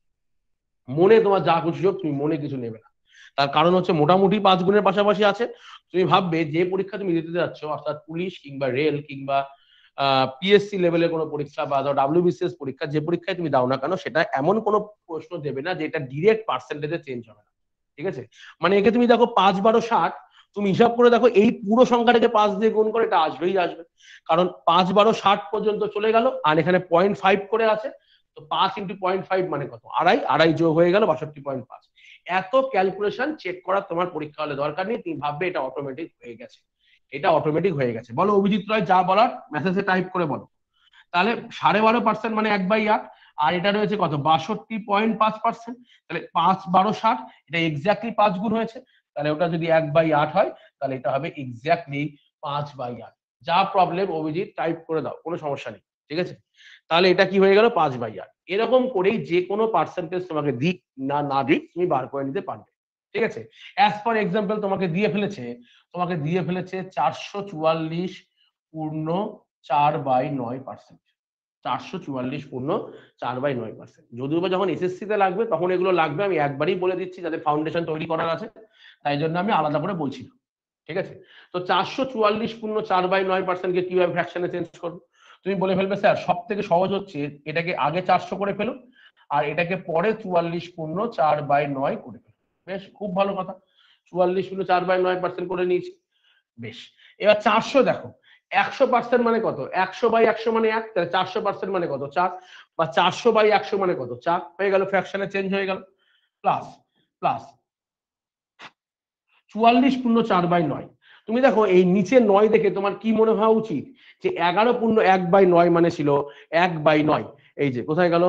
মনে তোমার যা খুশি হোক, তুমি মনে কিছু নেবে না। তার কারণ হচ্ছে মোটামুটি পাঁচ গুণের পাশাপাশি আছে। তুমি ভাববে যে পরীক্ষা তুমি দিতে যাচ্ছ, অর্থাৎ পুলিশ কিংবা রেল কিংবা পিএসসি লেভেলের কোনো পরীক্ষা বা ডাব্লিউবিসিএস পরীক্ষা, যে পরীক্ষায় তুমি দাও না কেন, সেটা এমন কোনো প্রশ্ন দেবে না যেটা ডিরেক্ট পার্সেন্টেজে চেঞ্জ হবে না। ঠিক আছে? মানে একে তুমি দেখো পাঁচ বারো ষাট, তুমি হিসাব করে দেখো, এই পুরো সংখ্যাটাকে পাঁচ দিয়ে গুণ করে এটা আসবেই আসবে, কারণ পাঁচ বারো ষাট পর্যন্ত চলে গেল, আর এখানে পয়েন্ট ফাইভ করে আছে, তো পাঁচ ইন্টু পয়েন্ট ফাইভ মানে কত, আড়াই, আড়াই যোগ হয়ে গেল বাষট্টি পয়েন্ট পাঁচ। এত ক্যালকুলেশন চেক করার তোমার পরীক্ষা হলে দরকার নেই, তুমি ভাববে এটা অটোমেটিক হয়ে গেছে, এটা অটোমেটিক হয়ে গেছে। বলো অভিজিৎ রায়, যা বলার মেসেজে টাইপ করে বলো। তাহলে সাড়ে বারো পার্সেন্ট মানে এক বাই আট, আর এটা রয়েছে কত, বাষট্টি পয়েন্ট পাঁচ পার্সেন্ট। তাহলে পাঁচ বারো ষাট, এটা এক্স্যাক্টলি পাঁচ গুণ হয়েছে, তাহলে ওটা যদি এক বাই আট হয় তাহলে এটা হবে এক্স্যাক্টলি পাঁচ বাই আট। যা প্রবলেম অভিজিৎ টাইপ করে দাও, কোনো সমস্যা নেই, ঠিক আছে। তাহলে এটা কি হয়ে গেল, পাঁচ বাই আট। এরকম করেই যে কোনো পার্সেন্টেজ তোমাকে দিক না না দিক তুমি বার করে নিতে পারবে, ঠিক আছে। অ্যাজ ফর এক্সাম্পল তোমাকে দিয়ে ফেলেছে, তোমাকে দিয়ে ফেলেছে চারশো চুয়াল্লিশ পূর্ণ চার বাই নয় পার্সেন্ট, চারশো চুয়াল্লিশ পূর্ণ চার বাই নয় পার্সেন্ট। যদিও বা যখন এসএসসি তে লাগবে তখন এগুলো লাগবে, আমি একবারই বলে দিচ্ছি, যাদের ফাউন্ডেশন তৈরি করার আছে, তাই জন্য আমি আলাদা করে বলছি না, ঠিক আছে। তো চারশো চুয়াল্লিশ পূর্ণ চার বাই নয় পার্সেন্টকে কিভাবে ফ্র্যাকশনে চেঞ্জ করবো, তুমি বলে ফেলবে স্যার সব থেকে সহজ হচ্ছে এটাকে আগে চারশো করে ফেলো, আর এটাকে পরে চুয়াল্লিশ পূর্ণ চার বাই নয় করে ফেলো। বেশ, খুব ভালো কথা, চুয়াল্লিশ পূর্ণ চার বাই নয় পার্সেন্ট করে নিয়েছি। বেশ, এবার চারশো দেখো, একশো পার্সেন্ট মানে কত, একশো বাই একশো মানে এক, তাহলে চারশো পার্সেন্ট মানে কত, চার, বা চারশো বাই একশো মানে কত, চার, হয়ে গেল, ফ্র্যাকশনে চেঞ্জ হয়ে গেল। প্লাস প্লাস চুয়াল্লিশ পূর্ণ চার বাই নয়, তুমি দেখো এই নিচে নয় দেখে তোমার কি মনে হওয়া উচিত, যে এগারো পূর্ণ এক বাই নয় মানে ছিল এক বাই নয়, এই যে কোথায় গেল,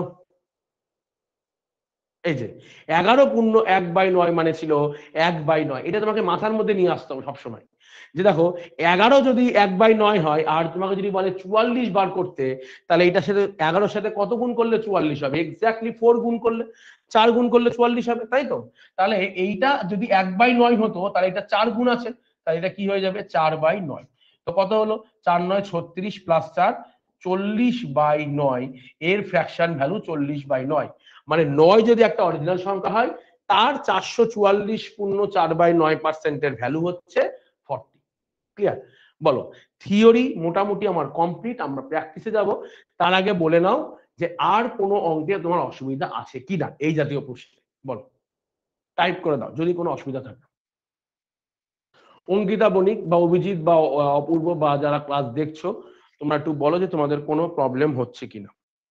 এই যে এগারো পূর্ণ এক বাই নয় মানে ছিল এক বাই নয়। এটা তোমাকে মাথার মধ্যে নিয়ে আসতে হবে সবসময়, যে দেখো এগারো যদি এক বাই নয় হয়, আর তোমাকে যদি বলে চুয়াল্লিশ বার করতে, তাহলে এটার সাথে এগারোর সাথে কত গুণ করলে চুয়াল্লিশ হবে, এক্স্যাক্টলি ফোর গুণ করলে, চার গুণ করলে চুয়াল্লিশ হবে, তাই তো। তাহলে এইটা যদি এক বাই নয় হতো, তাহলে এটা চার গুণ আছে, তাহলে এটা কি হয়ে যাবে, চার বাই নয়। তো কত হলো, চার নয় ছত্রিশ প্লাস চার, চল্লিশ বাই নয়, এর ফ্র্যাকশন ভ্যালু চল্লিশ বাই নয়। মানে নয় যদি একটা অরিজিনাল সংখ্যা হয়, তার চারশো চুয়াল্লিশ পূর্ণ চার বাই নয় পার্সেন্টের ভ্যালু হচ্ছে ফর্টি। ক্লিয়ার? বলো, থিওরি মোটামুটি আমার কমপ্লিট, আমরা প্র্যাকটিসে যাব। তার আগে বলে নাও যে আর কোনো অঙ্কে তোমার অসুবিধা আছে কিনা এই জাতীয় প্রশ্নে, বলো, টাইপ করে দাও যদি কোনো অসুবিধা থাকে। অঙ্কিতা বণিক বা অভিজিৎ বা অপূর্ব বা যারা ক্লাস দেখছো, তোমরা একটু বলো যে তোমাদের কোনো প্রবলেম হচ্ছে কিনা,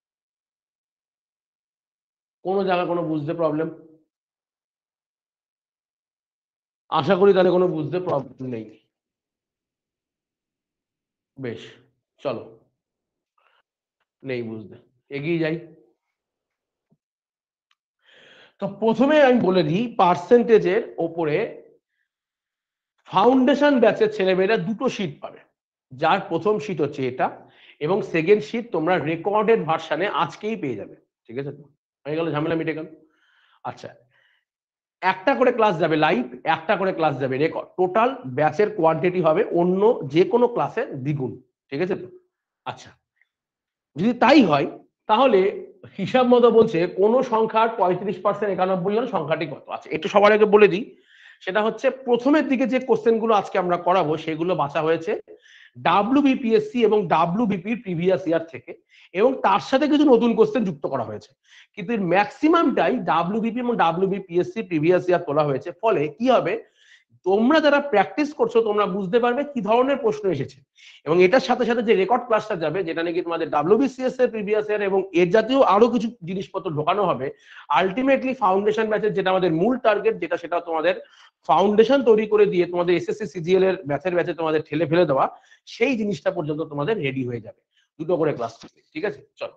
কোনো জায়গায় কোনো বুঝতে প্রবলেম, আশা করি তাহলে কোনো বুঝতে প্রবলেম নেই। বেশ, চলো, নেই বুঝতে, এগিয়ে যাই। তো প্রথমে আমি বলে দিই, পার্সেন্টেজের ওপরে ফাউন্ডেশন ব্যাচের ছেলেমেয়েরা দুটো শীট পাবে, যার প্রথম শীট হচ্ছে এটা, এবং সেকেন্ড শীট তোমরা রেকর্ডেড ভার্সানে আজকেই পেয়ে যাবে, ঠিক আছে তো, হয়ে গেল, ঝামেলা মিটে গেল। আচ্ছা, একটা করে ক্লাস যাবে লাইভ, একটা করে ক্লাস যাবে রেকর্ড, টোটাল ব্যাচের কোয়ান্টিটি হবে অন্য যে কোনো ক্লাসের দ্বিগুণ, ঠিক আছে তো। আচ্ছা, যদি তাই হয় তাহলে হিসাব মতো বলছে কোন সংখ্যার পঁয়ত্রিশ পার্সেন্ট একানব্বই হলে সংখ্যাটি কত। আচ্ছা, একটু সবার আগে বলে দিই, সেটা হচ্ছে প্রথমের দিকে যে কোশ্চেন গুলো আজকে আমরা করাবো সেগুলো বাছা হয়েছে ডাব্লিউবিপিএসসি এবং ডাব্লিউবিপির প্রিভিয়াস ইয়ার থেকে, এবং তার সাথে কিছু নতুন কোশ্চেন যুক্ত করা হয়েছে, কিন্তু এর ম্যাক্সিমামটাই ডাব্লিউবিপি এবং ডাব্লিউবিপিএসসি প্রিভিয়াস ইয়ার তোলা হয়েছে। ফলে কি হবে, তোমরা যারা প্র্যাকটিস করছো তোমরা বুঝতে পারবে কি ধরনের প্রশ্ন এসেছে, এবং এটার সাথে সাথে যে রেকর্ড ক্লাসটা যাবে, যেটা নাকি তোমাদের ডাব্লিউবিসিএস এর প্রিভিয়াস ইয়ার এবং এর জাতীয় আরো কিছু জিনিসপত্র ঢোকানো হবে, আলটিমেটলি ফাউন্ডেশন ব্যাচের যেটা আমাদের মূল টার্গেট, যেটা সেটা তোমাদের ফাউন্ডেশন তৈরি করে দিয়ে তোমাদের এসএসসি সিজিএল এর ব্যাচের ব্যাচে তোমাদের ঠেলে ফেলে দেওয়া, সেই জিনিসটা পর্যন্ত তোমাদের রেডি হয়ে যাবে দুটো করে ক্লাস থেকে, ঠিক আছে। চলো,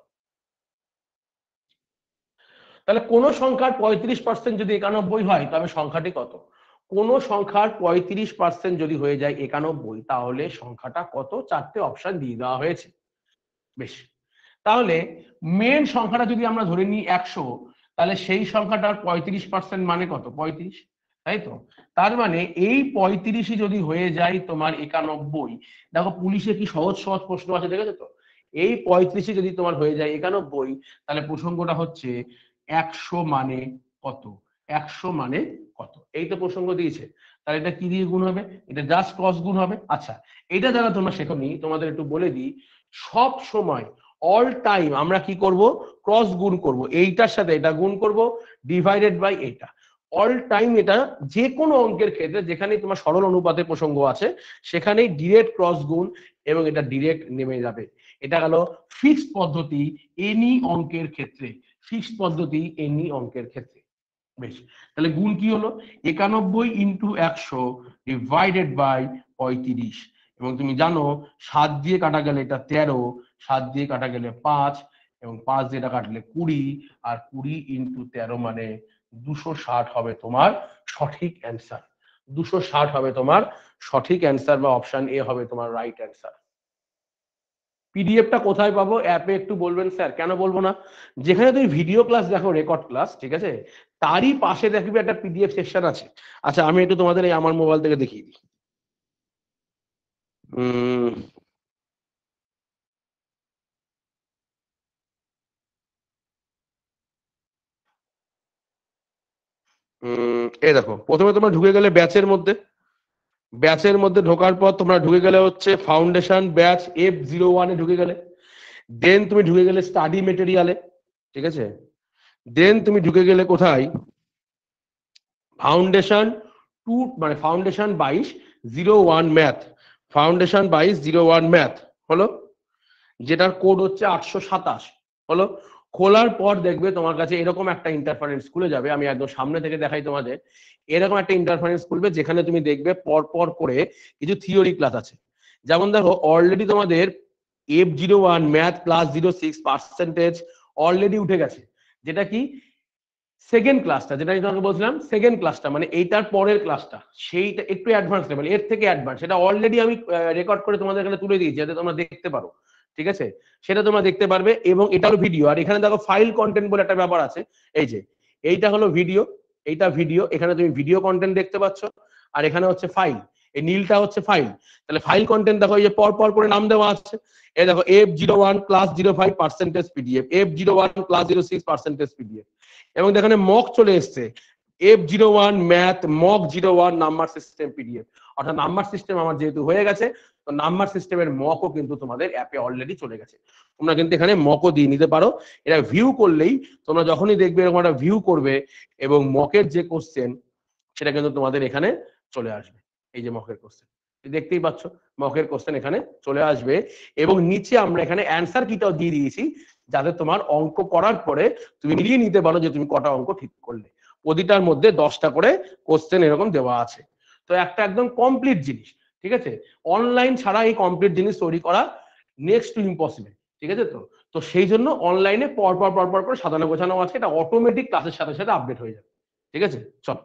তাহলে কোন সংখ্যার পঁয়ত্রিশ পার্সেন্ট যদি একানব্বই হয় তবে সংখ্যাটি কত। কোন সংখ্যার পঁয়ত্রিশ পার্সেন্ট যদি হয়ে যায় একানব্বই, তাহলে সংখ্যাটা কত, চারটে অপশন দিয়ে দেওয়া হয়েছে। বেশ, তাহলে মেন সংখ্যাটা যদি আমরা ধরে নিই একশো, তাহলে সেই সংখ্যাটার পঁয়ত্রিশ পার্সেন্ট মানে কত, পঁয়ত্রিশ, তাই তো। তার মানে এই পঁয়ত্রিশই যদি হয়ে যায় তোমার একানব্বই, দেখো পুলিশে কি সহজ সহজ প্রশ্ন আছে, দেখেছো তো, এই পঁয়ত্রিশে যদি তোমার হয়ে যায় একানব্বই, তাহলে প্রসঙ্গটা হচ্ছে একশো মানে কত, একশো মানে কত, এই তো প্রসঙ্গ দিয়েছে। তাহলে এটা কি দিয়ে গুণ হবে, এটা জাস্ট ক্রস গুণ হবে। আচ্ছা, এটা যারা তোমরা শেখোনি তোমাদের একটু বলে দিই, সব সময় অল টাইম আমরা কি করব, ক্রস গুণ করব, এইটার সাথে এটা গুণ করব, ডিভাইডেড বাই এটা। অল টাইম এটা যে কোনো অঙ্কের ক্ষেত্রে যেখানে তোমার সরল অনুপাতের প্রসঙ্গ আছে সেখানেই ডিরেক্ট ক্রস গুণ এবং এটা ডিরেক্ট নেমে যাবে। এটা গেল ফিক্সড পদ্ধতি এনি অঙ্কের ক্ষেত্রে, ফিক্সড পদ্ধতি এনি অঙ্কের ক্ষেত্রে। বেশ, তাহলে গুণ কি হলো? একানব্বই ইন্টু একশো ডিভাইডেড বাই পঁয়ত্রিশ, এবং তুমি জানো সাত দিয়ে কাটা গেলে এটা তেরো, সাত দিয়ে কাটা গেলে পাঁচ, এবং পাঁচ দিয়ে কাটলে কুড়ি, আর কুড়ি ইন্টু তেরো মানে দুশো ষাট হবে তোমার সঠিক অ্যান্সার। দুশো ষাট হবে তোমার সঠিক অ্যান্সার, বা অপশন এ হবে তোমার রাইট অ্যান্সার। পিডিএফটা কোথায় পাবো? অ্যাপে একটু বলবেন স্যার? কেন বলবো না, যেখানে তুমি ভিডিও ক্লাস দেখো, রেকর্ড ক্লাস, ঠিক আছে, তারই পাশে দেখবে একটা পিডিএফ সেকশন আছে। আচ্ছা আমি একটু তোমাদের এই আমার মোবাইল থেকে দেখিয়ে দিই। উম এই দেখো, প্রথমে তোমরা ঢুকে গেলে ব্যাচের মধ্যে, ব্যাচের মধ্যে ঢোকার পর তোমরা ঢুকে গেলে হচ্ছে ফাউন্ডেশন ব্যাচ এফ জিরো ওয়ানে ঢুকে গেলে, দেন তুমি ঢুকে গেলে স্টাডি মেটেরিয়ালে, ঠিক আছে, দেন তুমি ঢুকে গেলে কোথায়, ফাউন্ডেশন টু মানে ফাউন্ডেশন বাইশ জিরো ওয়ান ম্যাথ, ফাউন্ডেশন বাইশ জিরো ওয়ান ম্যাথ হলো, যেটার কোড হচ্ছে আটশো সাতাশ হলো। খোলার পর দেখবে তোমার কাছে এরকম একটা ইন্টারফারেন্স খুলে যাবে, আমি একদম সামনে থেকে দেখাই তোমাদের। এরকম একটা ইন্টারফারেন্স খুলবে যেখানে তুমি দেখবে পর পর করে কিছু থিওরি ক্লাস আছে। যেমন দেখো অলরেডি তোমাদের F zero one math plus zero six percentage already উঠে গেছে, যেটা কি সেকেন্ড ক্লাসটা, যেটা আমি তোমাকে বলছিলাম সেকেন্ড ক্লাসটা, মানে এইটার পরের ক্লাসটা, সেইটা একটু অ্যাডভান্স লেভেল, এর থেকে অ্যাডভান্স, সেটা অলরেডি আমি রেকর্ড করে তোমাদের এখানে তুলে দিয়েছি যাতে তোমরা দেখতে পারো, ঠিক আছে, সেটা তোমরা দেখতে পারবে। এবং এটা হলো ভিডিও, আর এখানে দেখো ফাইল কন্টেন্ট বলে একটা ব্যাপার আছে, এই যে এইটা হলো ভিডিও, এইটা ভিডিও, এখানে তুমি ভিডিও কন্টেন্ট দেখতে পাচ্ছ, আর এখানে হচ্ছে ফাইল, এই নীলটা হচ্ছে ফাইল। তাহলে ফাইল কন্টেন্ট দেখো, এই যে পর পর করে নাম দেওয়া আছে, এই দেখো F zero one plus zero five percentage PDF, F zero one plus zero six percentage PDF, এবং এখানে মক চলে এসছে F zero one math mock zero one number system PDF, অর্থাৎ নাম্বার সিস্টেম আমার যেহেতু হয়ে গেছে, তো নাম্বার সিস্টেমের মকও কিন্তু তোমাদের অ্যাপে অলরেডি চলে গেছে। তোমরা কিন্তু এখানে মকও দিয়ে নিতে পারো। এটা ভিউ করলেই তোমরা যখনই দেখবে এরকম একটা ভিউ করবে এবং মকের যে কোশ্চেন সেটা কিন্তু তোমাদের এখানে চলে আসবে। এই যে মকের কোশ্চেন দেখতেই পাচ্ছ, মকের কোশ্চেন এখানে চলে আসবে, এবং নিচে আমরা এখানে অ্যান্সার কিটাও দিয়ে দিয়েছি, যাতে তোমার অঙ্ক করার পরে তুমি মিলিয়ে নিতে পারো যে তুমি কটা অঙ্ক ঠিক করলে। প্রতিটার মধ্যে দশটা করে কোশ্চেন এরকম দেওয়া আছে। তো একটা একদম কমপ্লিট জিনিস, ঠিক আছে, অনলাইন ছাড়া এই কমপ্লিট জিনিস তৈরি করা নেক্সট টু ইম্পসিবল, ঠিক আছে। তো তো সেই জন্য অনলাইনে পর পর পর পর করে সাজানো গোছানো আছে, এটা অটোমেটিক ক্লাসের সাথে সাথে আপডেট হয়ে যাবে, ঠিক আছে। চল,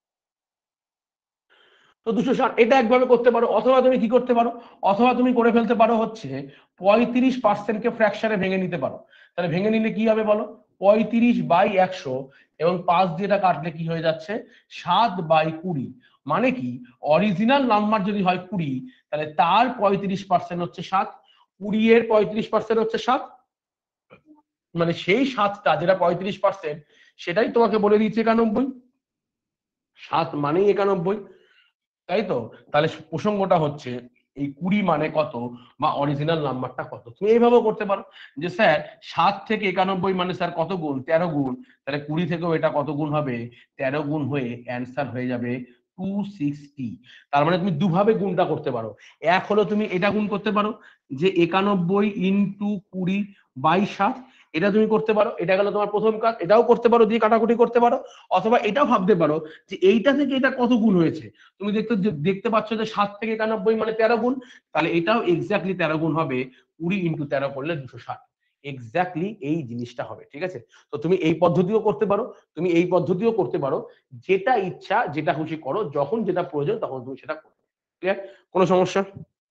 তো দুশো ষাট এটা একভাবে করতে পারো, অথবা তুমি কি করতে পারো, অথবা তুমি করে ফেলতে পারো হচ্ছে পঁয়ত্রিশ পার্সেন্টকে ফ্র্যাকশনে ভেঙে নিতে পারো। তাহলে ভেঙে নিলে কি হবে বলো, পঁয়ত্রিশ বাই একশো, এবং পাঁচ দিয়ে এটা কাটলে কি হয়ে যাচ্ছে, সাত বাই কুড়ি। মানে কি, অরিজিনাল নাম্বার যদি হয় কুড়ি, তাহলে তার পঁয়ত্রিশ পার্সেন্ট হচ্ছে সাত, কুড়ি এর পঁয়ত্রিশ পার্সেন্ট হচ্ছে সাত, মানে সেই সাতটা যেটা পঁয়ত্রিশ পার্সেন্ট সেটাই তোমাকে বলে দিচ্ছে একানব্বই, সাত মানেই একানব্বই, তাই তো। তাহলে প্রসঙ্গটা হচ্ছে এই কুড়ি মানে কত, বা অরিজিনাল নাম্বারটা কত। তুমি এইভাবেও করতে পারো যে স্যার সাত থেকে একানব্বই মানে স্যার কত গুণ, তেরো গুণ, তাহলে কুড়ি থেকেও এটা কত গুণ হবে, তেরো গুণ হয়ে অ্যান্সার হয়ে যাবে টু সিক্সটি। তার মানে তুমি দুভাবে গুণটা করতে পারো, এক হলো তুমি এটা গুণ করতে পারো যে একানব্বই ইন্টু কুড়ি বাই সাত, এটা তুমি করতে পারো, এটা গেল তোমার প্রথম কাজ, এটাও করতে পারো, দিয়ে কাটাকুটি করতে পারো। অথবা এটাও ভাবতে পারো যে এইটা থেকে এটা কত গুণ হয়েছে, তুমি দেখতে দেখতে পাচ্ছ যে সাত থেকে একানব্বই মানে তেরো গুণ, তাহলে এটাও এক্স্যাক্টলি তেরো গুণ হবে, কুড়ি ইন্টু তেরো করলে দুশো ষাট, এক্স্যাক্টলি এই জিনিসটা হবে, ঠিক আছে। তো তুমি এই পদ্ধতিও করতে পারো, তুমি এই পদ্ধতিও করতে পারো, যেটা ইচ্ছা যেটা খুশি করো, যখন যেটা প্রয়োজন তখন তুমি সেটা করো। ক্লিয়ার? কোনো সমস্যা?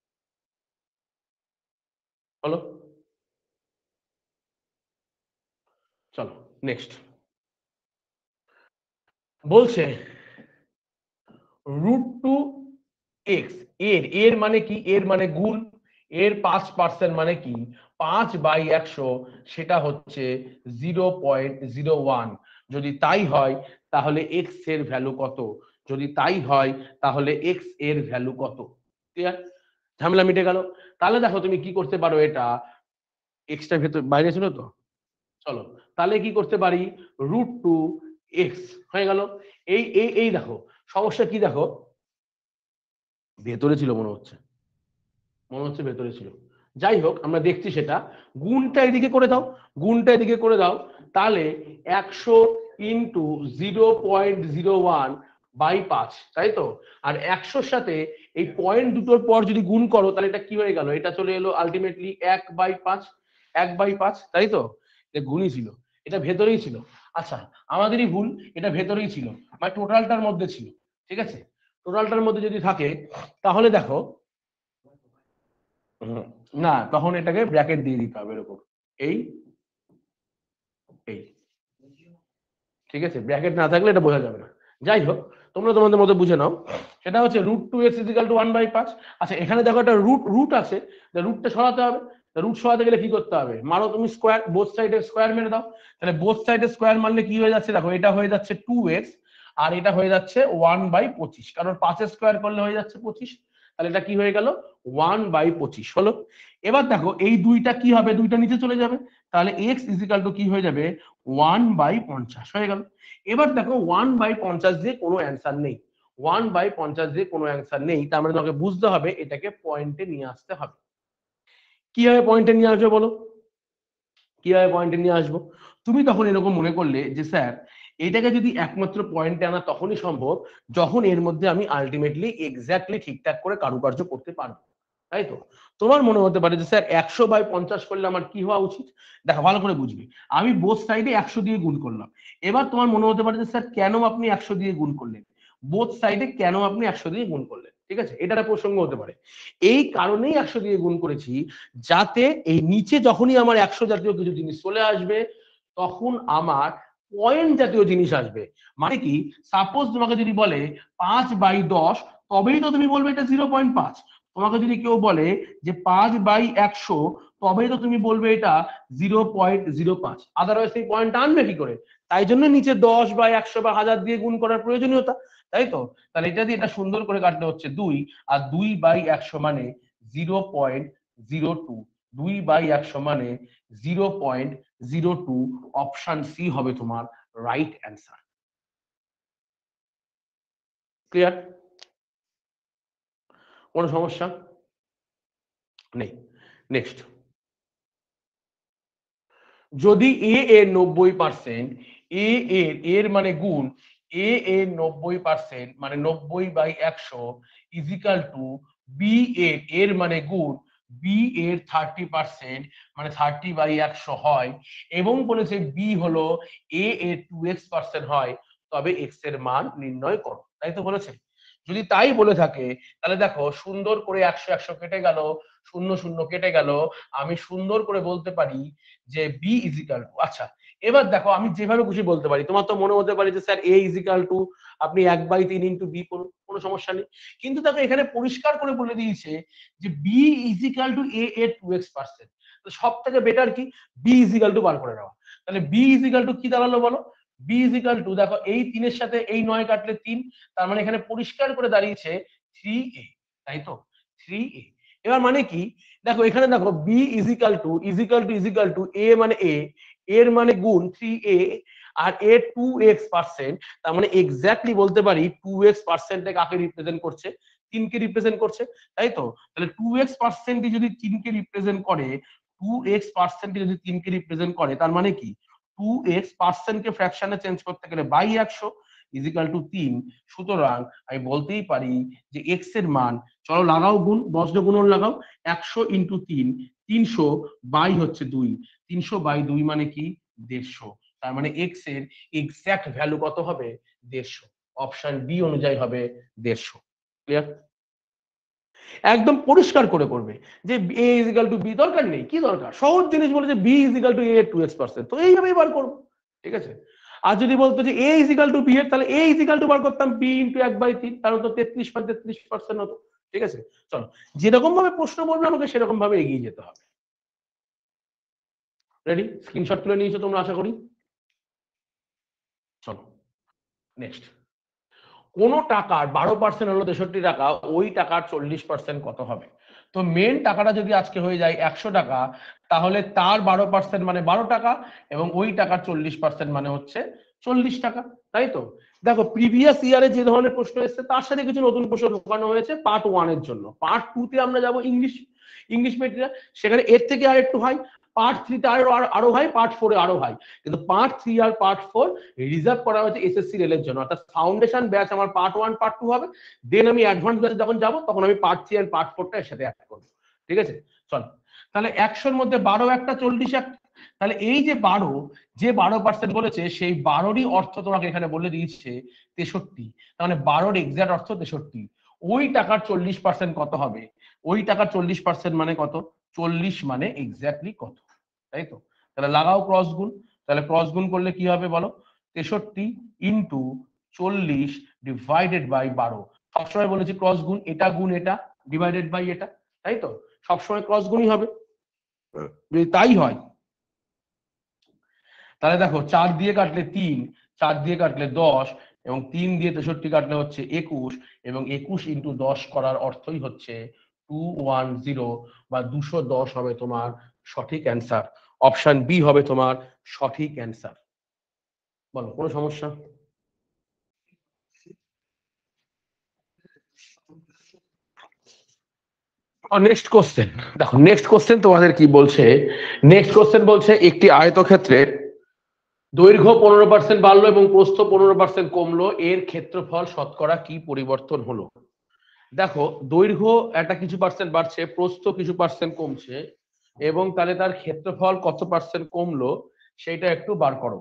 হলো, চলো নেক্সট। বলছে রুট টু এক্স, এর এর মানে কি, এর মানে গুণ, এর পাঁচ পার্সেন্ট মানে কি, পাঁচ বাই একশো, সেটা হচ্ছে জিরো পয়েন্ট জিরো ওয়ান। যদি তাই হয় তাহলে এক্স এর ভ্যালু কত, যদি তাই হয় তাহলে এক্স এর ভ্যালু কত। ক্লিয়ার? ঝামেলা মিটে গেল। তাহলে দেখো তুমি কি করতে পারো, এটা এক্সট্রা ভেতর বাইরে ছিল তো, চলো তাহলে কি করতে পারি, রুট টু এক্স হয়ে গেল। এই এই এই দেখো সমস্যা কি, দেখো ভেতরে ছিল মনে হচ্ছে, মনে হচ্ছে ভেতরে ছিল, যাই হোক আমরা দেখছি সেটা। গুণটা এদিকে করে দাও, গুণটা এদিকে করে দাও, তাহলে একশো into zero point zero one by পাঁচ, তাই তো। আর একশোর সাথে এই পয়েন্ট দুটোর পর যদি গুণ করো তাহলে এটা কি হয়ে গেল, এটা চলে এলো আলটিমেটলি এক বাই পাঁচ, এক বাই পাঁচ, তাই তো। এটা গুণই ছিল, এটা ভেতরেই ছিল। আচ্ছা আমাদেরই ভুল, এটা ভেতরেই ছিল মানে টোটালটার মধ্যে ছিল, ঠিক আছে। টোটালটার মধ্যে যদি থাকে তাহলে দেখো না, তখন এটাকে ব্র্যাকেট দিয়ে দিতে হবে এরকম, এই এই, ঠিক আছে। ব্র্যাকেট না থাকলে এটা বোঝা যাবে না। যাই হোক তোমরা তোমাদের মধ্যে বুঝে নাও, সেটা হচ্ছে root two x is equal to one by পাঁচ। আচ্ছা এখানে দেখো একটা রুট রুট আছে, রুটটা সরাতে হবে। রুট সরাতে গেলে কি করতে হবে, মারো তুমি স্কোয়ার, বোথ সাইডের স্কোয়ার মেরে দাও। তাহলে বোথ সাইডের স্কোয়ার মারলে কি হয়ে যাচ্ছে, দেখো এটা হয়ে যাচ্ছে টু এক্স আর এটা হয়ে যাচ্ছে ওয়ান বাই পঁচিশ, কারণ পাঁচের স্কোয়ার করলে হয়ে যাচ্ছে পঁচিশ, তাহলে এটা কি হয়ে গেল ওয়ান বাই পঁচিশ হলো। এবার দেখো এই দুইটা কি হবে, দুইটা নিচে চলে যাবে, তাহলে এক্স ইজিক্যাল টু কি হয়ে যাবে ওয়ান বাই পঞ্চাশ হয়ে গেল। এবার দেখো ওয়ান বাই পঞ্চাশ দিয়ে কোনো অ্যান্সার নেই, ওয়ান বাই পঞ্চাশ দিয়ে কোনো অ্যান্সার নেই, তার মানে তোমাকে বুঝতে হবে এটাকে পয়েন্টে নিয়ে আসতে হবে। কিভাবে পয়েন্টে নিয়ে আসবে বলো, কিভাবে পয়েন্টে নিয়ে আসবো? তুমি তখন এরকম মনে করলে যে স্যার এটাকে যদি একমাত্র পয়েন্টে আনা তখনই সম্ভব যখন এর মধ্যে আমি আলটিমেটলি এক্স্যাক্টলি ঠিকঠাক করে কারুকার্য করতে পারবো, তাই তো। তোমার মনে হতে পারে যে স্যার একশো বাই পঞ্চাশ করলে আমার কি হওয়া উচিত, দেখো ভালো করে বুঝবি, আমি বোথ সাইডে একশো দিয়ে গুণ করলাম। এবার তোমার মনে হতে পারে যে স্যার কেন আপনি একশো দিয়ে গুণ করলেন, বোথ সাইডে কেন আপনি একশো দিয়ে গুণ করলেন, ঠিক আছে, এটা একটা প্রসঙ্গ হতে পারে। এই কারণেই একশো দিয়ে গুণ করেছি, যাতে এই নিচে যখনই আমার একশো জাতীয় কিছু জিনিস চলে আসবে তখন আমার পয়েন্ট জাতীয় জিনিস আসবে। মানে কি, সাপোজ তোমাকে যদি বলে পাঁচ বাই দশ, তবেই তো তুমি বলবে এটা জিরো পয়েন্ট পাঁচ। তোমাকে যদি কেউ বলে যে পাঁচ বাই একশো, তবেই তো তুমি বলবে এটা জিরো পয়েন্ট জিরো পাঁচ, আদারওয়াইজ এই পয়েন্ট আনবে কি করে। তাই জন্য নিচে দশ বা একশো বা হাজার দিয়ে গুণ করার প্রয়োজনীয়তা, তাই তো। তাহলে এটা দিয়ে এটা সুন্দর করে কাটতে হচ্ছে দুই, আর দুই বাই একশো মানে জিরো পয়েন্ট জিরো টু, দুই বাই একশো মানে zero point zero two, option C হবে তোমার রাইট অ্যান্সার। ক্লিয়ার? কোনো সমস্যা নেই। নেক্সট, যদি এ এর নব্বই পার্সেন্ট, এ এর এর মানে গুণ, এ এর নব্বই পার্সেন্ট মানে নব্বই বাই একশো ইজিক্যাল টু বি এর এর মানে গুণ, বি এর থার্টি পার্সেন্ট মানে থার্টি বাই একশো হয়, এবং বলেছে বি হলো এ এর টু এক্স পার্সেন্ট হয়, তবে এক্স এর মান নির্ণয় করো, তাই তো বলেছে। যদি তাই বলে থাকে তাহলে দেখো সুন্দর করে একশো একশো কেটে গেল, শূন্য শূন্য কেটে গেল, আমি সুন্দর করে বলতে পারি যে বি ইজিক্যাল টু, আচ্ছা এবার দেখো আমি যেভাবে খুশি বলতে পারি, তোমার তো মনে হতে পারে যে স্যার এ ইজিক্যাল টু আপনি এক বাই তিন ইন্টু বি করুন, কোনো সমস্যা নেই। কিন্তু দেখো এখানে পরিষ্কার করে বলে দিয়েছে যে বি ইজিক্যাল টু এ এর টু এক্স পার্সেন্ট, তো সব থেকে বেটার কি বি ইজিক্যাল টু বার করে নেওয়া। তাহলে বি ইজিক্যাল টু কি দাঁড়ালো বলো, বি ইজিক্যাল টু দেখো এই তিনের সাথে এই নয় কাটলে তিন, তার মানে এখানে পরিষ্কার করে দাঁড়িয়েছে থ্রি এ, তাই তো থ্রি এ। এবার মানে কি, দেখো এখানে দেখো B is equal to is equal to is equal to A মানে এ, এর মানে গুণ থ্রি এ, আর এ টু এক্স পার্সেন্ট, তার মানে এক্স্যাক্টলি বলতে পারি টু এক্স পার্সেন্টে কাকে রিপ্রেজেন্ট করছে, তিনকে রিপ্রেজেন্ট করছে, তাই তো। তাহলে টু এক্স পার্সেন্ট যদি তিনকে রিপ্রেজেন্ট করে, টু এক্স পার্সেন্ট যদি তিনকে রিপ্রেজেন্ট করে, তার মানে কি টু এক্স পার্সেন্টকে ফ্র্যাকশনে চেঞ্জ করতে গেলে বাই একশো ইজিক্যাল টু তিন, সুতরাং আমি বলতেই পারি যে এক্স এর মান, চলো লাগাও গুণ, বজ্র গুণন লাগাও, একশো ইন্টু তিন, তিনশো বাই হচ্ছে দুই, তিনশো বাই দুই মানে কি দেড়শো, তার মানে এক্স এর এক্সাক্ট ভ্যালু কত হবে দেড়শো, অপশন বি অনুযায়ী হবে দেড়শো। ক্লিয়ার? একদম পরিষ্কার করে করবে যে এ ইজিক্যাল টু বি, দরকার নেই, কি দরকার, সহজ জিনিস বলে যে B is equal to A two x percent, তো এইভাবেই বার করবো, ঠিক আছে। আর যদি বলতো যে এ ইজিক্যাল টু বি এর, তাহলে এ ইজিক্যাল টু বার করতাম বি ইন্টু এক বাই তিন, তাহলে তো তেত্রিশ পয়েন্ট তেত্রিশ পার্সেন্ট হতো, ঠিক আছে। চলো যেরকম ভাবে প্রশ্ন বলবে আমাকে সেরকম ভাবে এগিয়ে যেতে হবে। রেডি? স্ক্রিনশট তুলে নিয়েছো তোমরা আশা করি। চলো নেক্সট, কোন টাকার বারো পার্সেন্ট হলো তেষট্টি টাকা, ওই টাকার চল্লিশ পার্সেন্ট কত হবে। তো মেন টাকাটা যদি আজকে হয়ে যায় একশো টাকা, তাহলে তার বারো পার্সেন্ট মানে বারো টাকা, এবং ওই টাকার চল্লিশ পার্সেন্ট মানে হচ্ছে চল্লিশ টাকা, তাই তো? দেখো প্রিভিয়াস ইয়ারে যে ধরনের প্রশ্ন এসেছে তার সাথে কিছু নতুন প্রশ্ন ঢোকানো হয়েছে পার্ট ওয়ান এর জন্য। পার্ট টু তে আমরা যাবো ইংলিশ ইংলিশ মেটেরিয়াল, সেখানে এর থেকে আর একটু হাই, পার্ট থ্রিতে আরো আরো হাই, পার্ট ফোরে আরো হাই, কিন্তু পার্ট থ্রি আর পার্ট ফোর রিজার্ভ করা হয়েছে এসএসসি রেলের জন্য। অর্থাৎ ফাউন্ডেশন ব্যাচ আমার পার্ট ওয়ান পার্ট টু হবে, দেন আমি অ্যাডভান্স ব্যাচে যখন যাবো তখন আমি পার্ট থ্রি আর পার্ট ফোরটা এর সাথে অ্যাড করবো, ঠিক আছে? চল তাহলে একশোর মধ্যে বারো একটা, চল্লিশ একটা, তাহলে এই যে বারো, যে বারো পার্সেন্ট বলেছে সেই বারোরই অর্থ তোমাকে এখানে বলে দিয়েছে তেষট্টি, তাহলে বারোর এক্সাক্ট অর্থ তেষট্টি। ওই টাকার চল্লিশ পার্সেন্ট কত হবে? ওই টাকার চল্লিশ পার্সেন্ট মানে কত? চল্লিশ মানে এক্স্যাক্টলি কত, তাই তো? তাহলে লাগাও ক্রস গুণ, তাহলে ক্রস গুণ করলে কি হবে বলো? তেষট্টি ইন্টু চল্লিশ ডিভাইডেড বাই বারো। সবসময় বলেছি ক্রস গুণ, এটা গুণ এটা ডিভাইডেড বাই এটা, তাই তো? সবসময় ক্রস গুণই হবে, তাই হয়। তাহলে দেখো চার দিয়ে কাটলে তিন, চার দিয়ে কাটলে দশ, এবং তিন দিয়ে তেষট্টি কাটলে হচ্ছে একুশ, এবং একুশ ইন্টু দশ করার অর্থই হচ্ছে টু ওয়ান জিরো বা দুশো দশ হবে তোমার সঠিক অ্যান্সার। অপশন বি হবে তোমার সঠিক অ্যান্সার। বলো কোনো সমস্যা? নেক্সট কোশ্চেন দেখো, নেক্সট কোশ্চেন তোমাদের কি বলছে? নেক্সট কোশ্চেন বলছে একটি আয়তক্ষেত্রের দৈর্ঘ্য পনেরো পার্সেন্ট বাড়লো এবং প্রস্থ পনেরো পার্সেন্ট কমলো, এর ক্ষেত্রফল শতকরা কি পরিবর্তন হলো? দেখো দৈর্ঘ্য একটা কিছু পার্সেন্ট বাড়ছে, প্রস্থ কিছু পার্সেন্ট কমছে, এবং তাহলে তার ক্ষেত্রফল কত পার্সেন্ট কমলো সেটা একটু বার করো।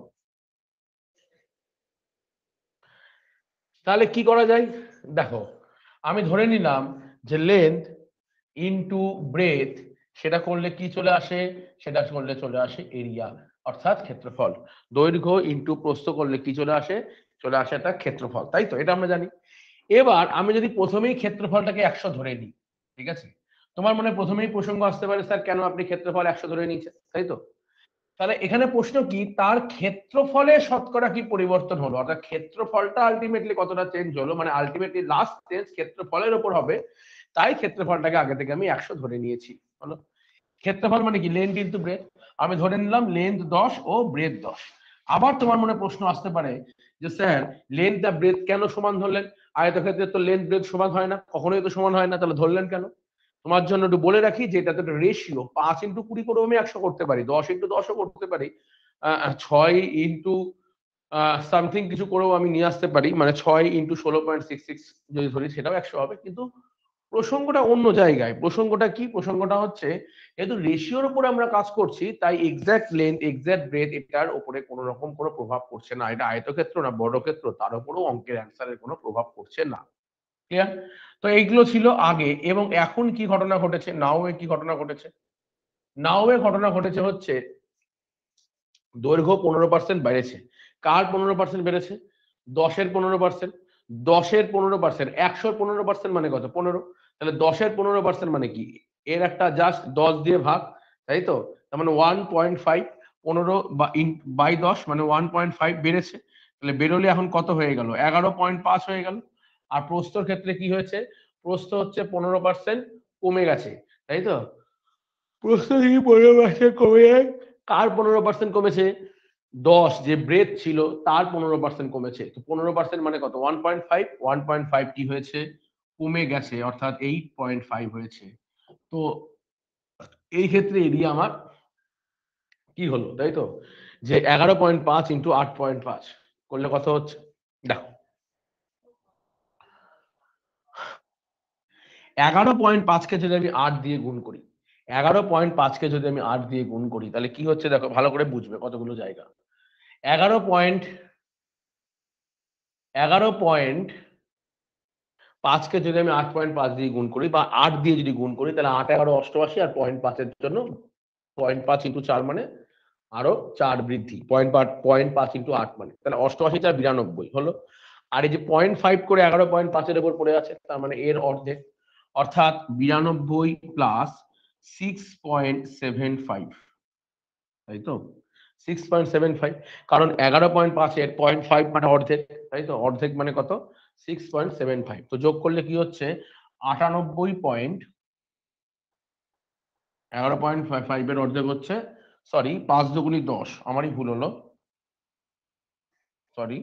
তাহলে কি করা যায়? দেখো আমি ধরে নিলাম যে লেন্থ ইনটু ব্রেথ, সেটা করলে কি চলে আসে? সেটা করলে চলে আসে এরিয়া, অর্থাৎ ক্ষেত্রফল। দৈর্ঘ্য ইনটু প্রস্থ করলে কি চলে আসে? চলে আসে একটা ক্ষেত্রফল, তাই তো? এটা আমরা জানি। এবার আমি যদি প্রথমেই ক্ষেত্রফলটাকে একশো ধরে নিই, ঠিক আছে? তোমার মনে প্রথমেই প্রসঙ্গ আসতে পারে, স্যার কেন আপনি ক্ষেত্রফল একশো ধরে নিয়েছেন, তাই তো? তাহলে এখানে প্রশ্ন কি, তার ক্ষেত্রফলে শতকরা কি পরিবর্তন হলো, অর্থাৎ ক্ষেত্রফলটা আলটিমেটলি কতটা চেঞ্জ হলো, মানে আলটিমেটলি লাস্ট চেঞ্জ ক্ষেত্রফলের উপর হবে, তাই ক্ষেত্রফলটাকে আগে থেকে আমি একশো ধরে নিয়েছি। হলো ক্ষেত্রফল মানে কি? Length into breadth. আমি ধরে নিলাম লেন্থ দশ ও ব্রেথ দশ। আবার তোমার মনে প্রশ্ন আসতে পারে যে স্যার লেন্থ আর ব্রেথ কেন সমান ধরলেন? আয়তক্ষেত্রের তো লেন্থ ব্রেথ সমান হয় না, কখনোই তো সমান হয় না, তাহলে ধরলেন কেন? তোমার জন্য একটু বলে রাখি যে এটা তো একটা রেশিও, পাঁচ ইন্টু কুড়ি করেও আমি একশো করতে পারি, দশ ইন্টু দশও করতে পারি, ছয় ইন্টু সামথিং কিছু করেও আমি নিয়ে আসতে পারি, মানে ছয় ইন্টু ষোলো পয়েন্ট সিক্স সিক্স যদি ধরি সেটাও একশো হবে। কিন্তু প্রসঙ্গটা অন্য জায়গায়। প্রসঙ্গটা কি? প্রসঙ্গটা হচ্ছে যেহেতু রেশিওর উপরে আমরা কাজ করছি, তাই এক্সাক্ট লেন্থ এক্সাক্ট ব্রেথ এটার উপরে কোনো রকম কোনো প্রভাব পড়ছে না। এটা আয়তক্ষেত্র না বর্গক্ষেত্র, তার উপরেও অঙ্কের অ্যান্সারের কোনো প্রভাব পড়ছে না। ক্লিয়ার? তো এইগুলো ছিল আগে, এবং এখন কি ঘটনা ঘটেছে, নাও এ কি ঘটনা ঘটেছে? নাও এ ঘটনা ঘটেছে হচ্ছে দৈর্ঘ্য পনেরো পার্সেন্ট বেড়েছে। কার পনেরো পার্সেন্ট বেড়েছে? দশের পনেরো পার্সেন্ট। দশের পনেরো পার্সেন্ট, একশোর পনেরো পার্সেন্ট মানে কত? পনেরো। তাহলে দশের পনেরো পার্সেন্ট মানে কি? এর একটা জাস্ট দশ দিয়ে ভাগ, তাই তো? তার মানে ওয়ান পয়েন্ট ফাইভ, পনেরো বাই দশ মানে ওয়ান পয়েন্ট ফাইভ বেড়েছে। তাহলে বেরোলে এখন কত হয়ে গেল? এগারো পয়েন্ট পাঁচ হয়ে গেল। আর প্রস্থর ক্ষেত্রে কি হয়েছে? প্রস্থ হচ্ছে পনেরো পার্সেন্ট কমে গেছে, তাই তো? প্রস্থ থেকে পনেরো পার্সেন্ট কমে যায়। কার পনেরো পার্সেন্ট কমেছে? দশ যে ব্রেথ ছিল তার পনেরো পার্সেন্ট কমেছে। তো পনেরো পার্সেন্ট মানে কত? One point five. One point five কি হয়েছে? কমে গেছে, অর্থাৎ এইট পয়েন্ট ফাইভ হয়েছে। তো এই ক্ষেত্রে এরিয়া আমার কি হলো, তাই তো? যে এগারো পয়েন্ট পাঁচ ইন্টু আট পয়েন্ট পাঁচ করলে কত হচ্ছে? দেখো এগারো পয়েন্ট পাঁচকে যদি আমি আট দিয়ে গুণ করি, এগারো পয়েন্ট পাঁচকে যদি আমি আট দিয়ে গুণ করি তাহলে কি হচ্ছে দেখো, ভালো করে বুঝবে কতগুলো জায়গা। এগারো পয়েন্ট এগারো পয়েন্ট পাঁচকে যদি আমি আট পয়েন্ট পাঁচ দিয়ে গুণ করি বা আট দিয়ে যদি গুণ করি, তাহলে আট এগারো অষ্টআশি, আর পয়েন্ট পাঁচের জন্য পয়েন্ট পাঁচ ইন্টু চার মানে আরো চার বৃদ্ধি, পয়েন্ট পাঁচ পয়েন্ট পাঁচ ইন্টু আট মানে তাহলে অষ্টআশি চার বিরানব্বই হলো। আর এই যে পয়েন্ট ফাইভ করে এগারো পয়েন্ট পাঁচের উপর পড়ে আছে, তার মানে এর অর্ধেক, অর্থাৎ বিরানব্বই plus six point seven five, তাই তো? সিক্স পয়েন্ট সেভেন ফাইভ, কারণ এগারো পয়েন্ট পাঁচের পয়েন্ট ফাইভ মানে অর্ধেক, তাই তো? অর্ধেক মানে কত? Six point seven five. তো যোগ করলে কি হচ্ছে? আটানব্বই পয়েন্ট, এগারো পয়েন্ট ফাইভ এর অর্ধেক হচ্ছে, সরি পাঁচ দুগুণী দশ, আমারই ভুল হলো, সরি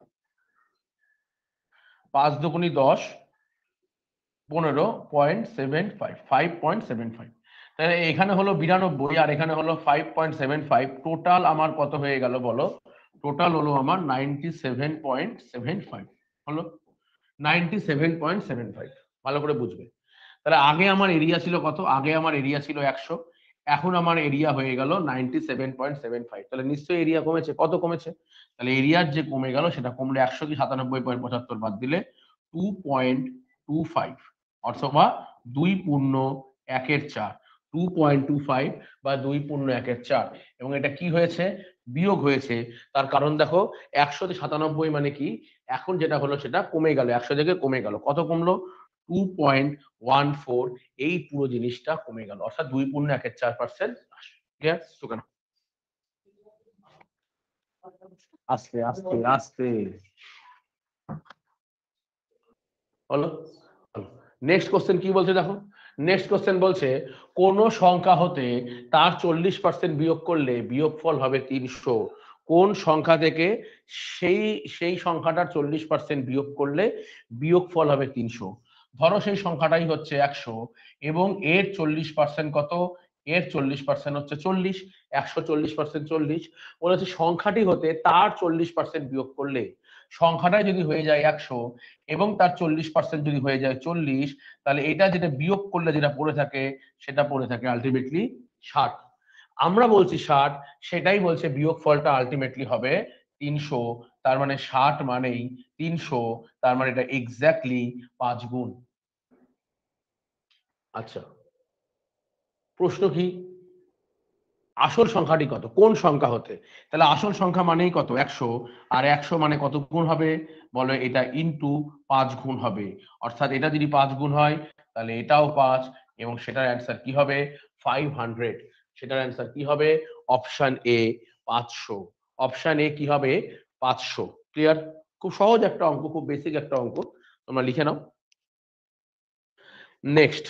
পাঁচ দুগুণী দশ, পনেরো point seven five, five point seven five. তাহলে এখানে হলো বিরানব্বই আর এখানে হলো five point seven five, total আমার কত হয়ে গেল বলো? টোটাল হলো আমার ninety seven point seven five, হলো ninety seven point seven five. ভালো করে বুঝবে। তাহলে আগে আমার এরিয়া ছিল কত? আগে আমার এরিয়া ছিল একশো, এখন আমার এরিয়া হয়ে গেল ninety seven point seven five. তাহলে নিশ্চয়ই এরিয়া কমেছে। কত কমেছে? তাহলে এরিয়ার যে কমে গেল সেটা কমলে একশো কি সাতানব্বই পয়েন্ট পঁচাত্তর বাদ দিলে টু পয়েন্ট টু ফাইভ, অথবা দুই পূর্ণ একের চার, টু পয়েন্ট টু ফাইভ বা দুই পূর্ণ একের চার। এবং এটা কি হয়েছে? বিয়োগ হয়েছে। তার কারণ দেখো, একশো সাতানব্বই মানে কি, এখন যেটা হলো সেটা কমে গেল, একশো থেকে কমে গেল। কত কমলো? Two point one four. এই পুরো জিনিসটা কমে গেল, অর্থাৎ দুই পূর্ণ একের চার পার্সেন্ট। ক্লিয়ার? কেন আস্তে আস্তে আস্তে হলো। নেক্সট কোশ্চেন কি বলছে দেখো। নেক্সট কোশ্চেন বলছে কোন সংখ্যা হতে তার চল্লিশ পার্সেন্ট বিয়োগ করলে বিয়োগফল হবে তিনশো। কোন সংখ্যা থেকে সেই সেই সংখ্যাটার চল্লিশ পার্সেন্ট বিয়োগ করলে বিয়োগফল হবে তিনশো। ধরো সেই সংখ্যাটাই হচ্ছে একশো এবং এর চল্লিশ পার্সেন্ট কত? এর চল্লিশ পার্সেন্ট হচ্ছে চল্লিশ। একশো চল্লিশ পার্সেন্ট চল্লিশ। বলেছে সংখ্যাটি হতে তার চল্লিশ পার্সেন্ট বিয়োগ করলে, সংখ্যাটাই যদি হয়ে যায় একশো এবং তার চল্লিশ পার্সেন্ট যদি হয়ে যায় চল্লিশ, তাহলে এটা যেটা বিয়োগ করলে যেটা পড়ে থাকে সেটা পড়ে থাকে আলটিমেটলি ষাট। আমরা বলছি ষাট, সেটাই বলছে বিয়োগ ফলটা আলটিমেটলি হবে তিনশো। তার মানে ষাট মানেই তিনশো, তার মানে এটা এক্স্যাক্টলি পাঁচ গুণ। আচ্ছা, প্রশ্ন কি? আসল সংখ্যাটি কত? কোন সংখ্যা হতে? তাহলে আসল সংখ্যা মানেই কত? একশো। আর একশো মানে কত গুণ হবে বলো? এটা ইনটু পাঁচ গুণ হবে। অর্থাৎ এটা যদি পাঁচ গুণ হয় তাহলে এটাও পাঁচ, এবং সেটার অ্যান্সার কি হবে? Five hundred. সেটার অ্যান্সার কি হবে? অপশন এ পাঁচশো। অপশন এ কি হবে? পাঁচশো। ক্লিয়ার? খুব সহজ একটা অঙ্ক, খুব বেসিক একটা অঙ্ক, তোমরা লিখে নাও। নেক্সট,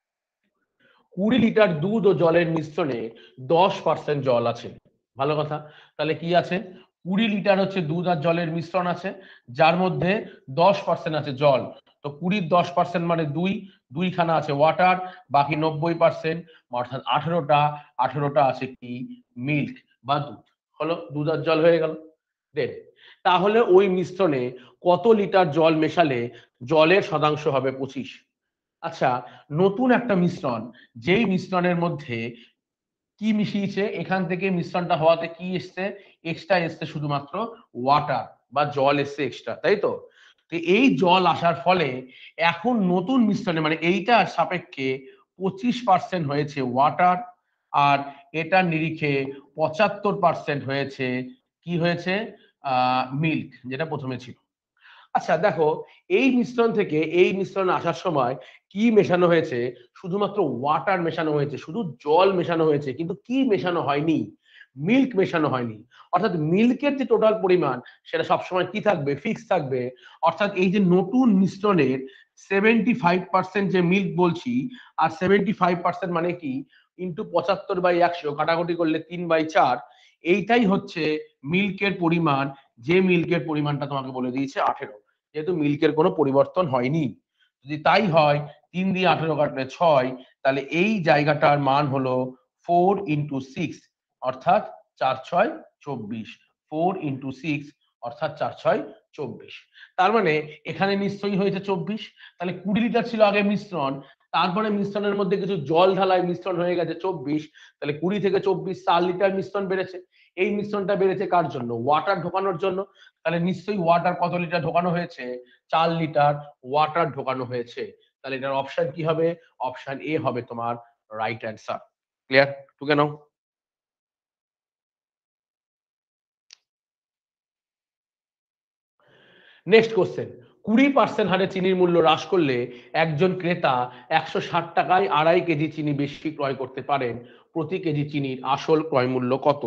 কুড়ি লিটার দুধ ও জলের মিশ্রণে দশ পার্সেন্ট জল আছে। ভালো কথা। তাহলে কি আছে? কুড়ি লিটার হচ্ছে দুধ আর জলের মিশ্রণ আছে, যার মধ্যে দশ পার্সেন্ট আছে জল। তো কুড়ির দশ পার্সেন্ট মানে দুই, দুইখানা আছে ওয়াটার, বাকি নব্বই পার্সেন্ট অর্থাৎ আঠেরোটা, আঠেরোটা আছে কি? মিল্ক বা দুধ। হলো, দুধ আর জল হয়ে গেল। দেন তাহলে ওই মিশ্রণে কত লিটার জল মেশালে জলের শতাংশ হবে পঁচিশ? আচ্ছা, নতুন একটা মিশ্রণ, যেই মিশ্রণের মধ্যে কি মিশিয়েছে, এখান থেকে মিশ্রণটা হওয়াতে কি এসছে? এক্সট্রা এসছে শুধুমাত্র ওয়াটার বা জল এসছে এক্সট্রা, তাই তো? তো এই জল আসার ফলে এখন নতুন মিশ্রণে মানে এইটার সাপেক্ষে পঁচিশ পার্সেন্ট হয়েছে ওয়াটার, আর এটার নিরিখে পঁচাত্তর পার্সেন্ট হয়েছে কি হয়েছে? আহ মিল্ক, যেটা প্রথমে ছিল। আচ্ছা দেখো, এই মিশ্রণ থেকে এই মিশ্রণ আসার সময় কি মেশানো হয়েছে? শুধুমাত্র ওয়াটার মেশানো হয়েছে, শুধু জল মেশানো হয়েছে, কিন্তু কি মেশানো হয়নি? মিল্ক মেশানো হয়নি। অর্থাৎ মিল্কের যে টোটাল পরিমাণ সেটা সবসময় কি থাকবে? ফিক্স থাকবে। অর্থাৎ এই যে নতুন মিশ্রণের সেভেন্টি ফাইভ পার্সেন্ট যে মিল্ক বলছি, আর সেভেন্টি ফাইভ পার্সেন্ট মানে কি? ইন্টু পঁচাত্তর বাই একশো, কাটাকুটি করলে তিন বাই চার, এইটাই হচ্ছে মিল্কের পরিমাণ। যে মিল্কের পরিমাণটা তোমাকে বলে দিয়েছে আঠেরো, যেহেতু মিল্কের কোনো পরিবর্তন হয়নি। যদি তাই হয়, তিন দিয়ে আঠেরো কাটলে ছয়, তাহলে এই জায়গাটার মান হলো ফোর ইন্টু সিক্স, অর্থাৎ চার ছয় চব্বিশ। ফোর ইন্টু সিক্স অর্থাৎ চার ছয় চব্বিশ। তার মানে এখানে নিশ্চয়ই হয়েছে চব্বিশ। তাহলে কুড়ি লিটার ছিল আগে মিশ্রণ, তারপরে মিশ্রণের মধ্যে কিছু জল ঢালায় মিশ্রণ হয়ে গেছে চব্বিশ। তাহলে কুড়ি থেকে চব্বিশ, চার লিটার মিশ্রণ বেড়েছে। এই মিশ্রণটা বেড়েছে কার জন্য? ওয়াটার ঢোকানোর জন্য। তাহলে নিশ্চয়ই ওয়াটার কত লিটার ঢোকানো হয়েছে? চার লিটার ওয়াটার ঢোকানো হয়েছে। তাহলে এটার অপশন কি হবে? অপশন এ হবে তোমার রাইট অ্যান্সার। ক্লিয়ার? টুকে নাও। নেক্সট কোশ্চেন, কুড়ি পার্সেন্ট হারে চিনির মূল্য হ্রাস করলে একজন ক্রেতা একশো ষাট টাকায় আড়াই কেজি চিনি বেশি ক্রয় করতে পারেন। প্রতি কেজি চিনির আসল ক্রয় মূল্য কত?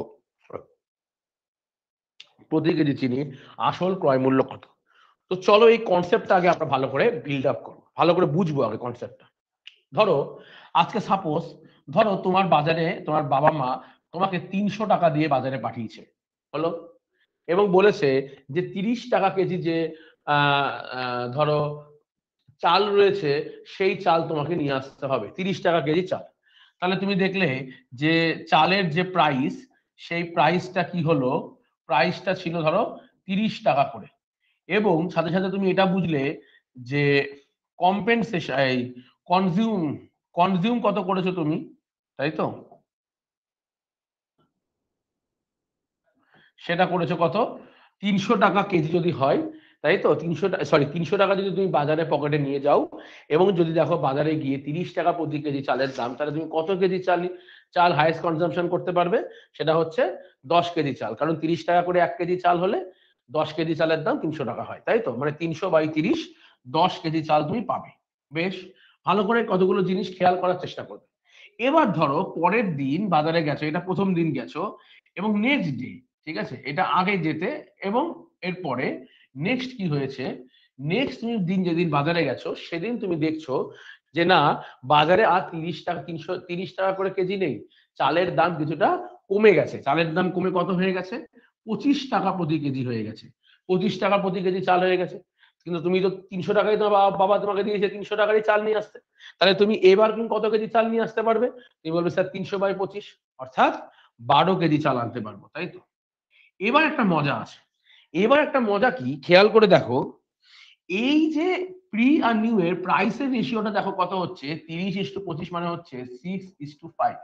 প্রতি কেজি চিনির আসল ক্রয় মূল্য কত? তো চলো এই কনসেপ্টটা আগে আমরা ভালো করে বিল্ড আপ করবো, ভালো করে বুঝবো আগে কনসেপ্টটা। ধরো আজকে সাপোজ, ধরো তোমার বাজারে তোমার বাবা মা তোমাকে তিনশো টাকা দিয়ে বাজারে পাঠিয়েছে। হলো, এবং বলেছে যে তিরিশ টাকা কেজি যে ধরো চাল রয়েছে সেই চাল তোমাকে নিয়ে আসতে হবে, তিরিশ টাকা কেজি চাল। তাহলে তুমি দেখলে যে চালের যে প্রাইস, সেই প্রাইসটা কি হলো, প্রাইসটা ছিল ধরো তিরিশ টাকা করে। এবং সাথে সাথে তুমি এটা বুঝলে যে কম্পেনসেশন এই কনজিউম কনজিউম কত করেছো তুমি, তাই তো? সেটা করেছো কত, তিনশো টাকা কেজি যদি হয়, তাই তো? তিনশো সরি তিনশো টাকা যদি তুমি বাজারে পকেটে নিয়ে যাও এবং যদি দেখো বাজারে গিয়ে তিরিশ টাকা প্রতি কেজি চালের দাম, তাহলে তুমি কত কেজি চাল চাল হাইয়েস্ট কনজাম্পশন করতে পারবে? সেটা হচ্ছে দশ কেজি চাল, কারণ তিরিশ টাকা করে এক কেজি চাল হলে দশ কেজি চালের দাম তিনশো টাকা হয়, তাই তো? মানে তিনশো বাই তিরিশ, দশ কেজি চাল তুমি পাবে। বেশ ভালো করে কতগুলো জিনিস খেয়াল করার চেষ্টা করবে। এবার ধরো পরের দিন বাজারে গেছো, এটা প্রথম দিন গেছো, এবং নেক্সট ডে, ঠিক আছে, এটা আগে যেতে এবং এরপরে নেক্সট কি হয়েছে, নেক্সট দিন যেদিন বাজারে গেছো সেদিন তুমি দেখছো যে না, বাজারে আর তিরিশ টাকা তিনশো তিরিশ টাকা করে কেজি নেই, চালের দাম কিছুটা কমে গেছে। চালের দাম কমে কত হয়ে গেছে, পঁচিশ টাকা প্রতি কেজি হয়ে গেছে, পঁচিশ টাকা প্রতি কেজি চাল হয়ে গেছে। কিন্তু তুমি তো তিনশো টাকায় তোমার বাবা তোমাকে দিয়েছে তিনশো টাকারই চাল নিয়ে আসতে, তাহলে তুমি এবার তুমি কত কেজি চাল নিয়ে আসতে পারবে? তুমি বলবে স্যার তিনশো বাই পঁচিশ, অর্থাৎ বারো কেজি চাল আনতে পারবো, তাই তো? এবার একটা মজা আছে, এবার একটা মজা কি খেয়াল করে দেখো, এই যে প্রি আর নিউ এর প্রাইসের রেশিওটা দেখো কত হচ্ছে, তিরিশ ইস টু পঁচিশ মানে হচ্ছে সিক্স ইস টু ফাইভ।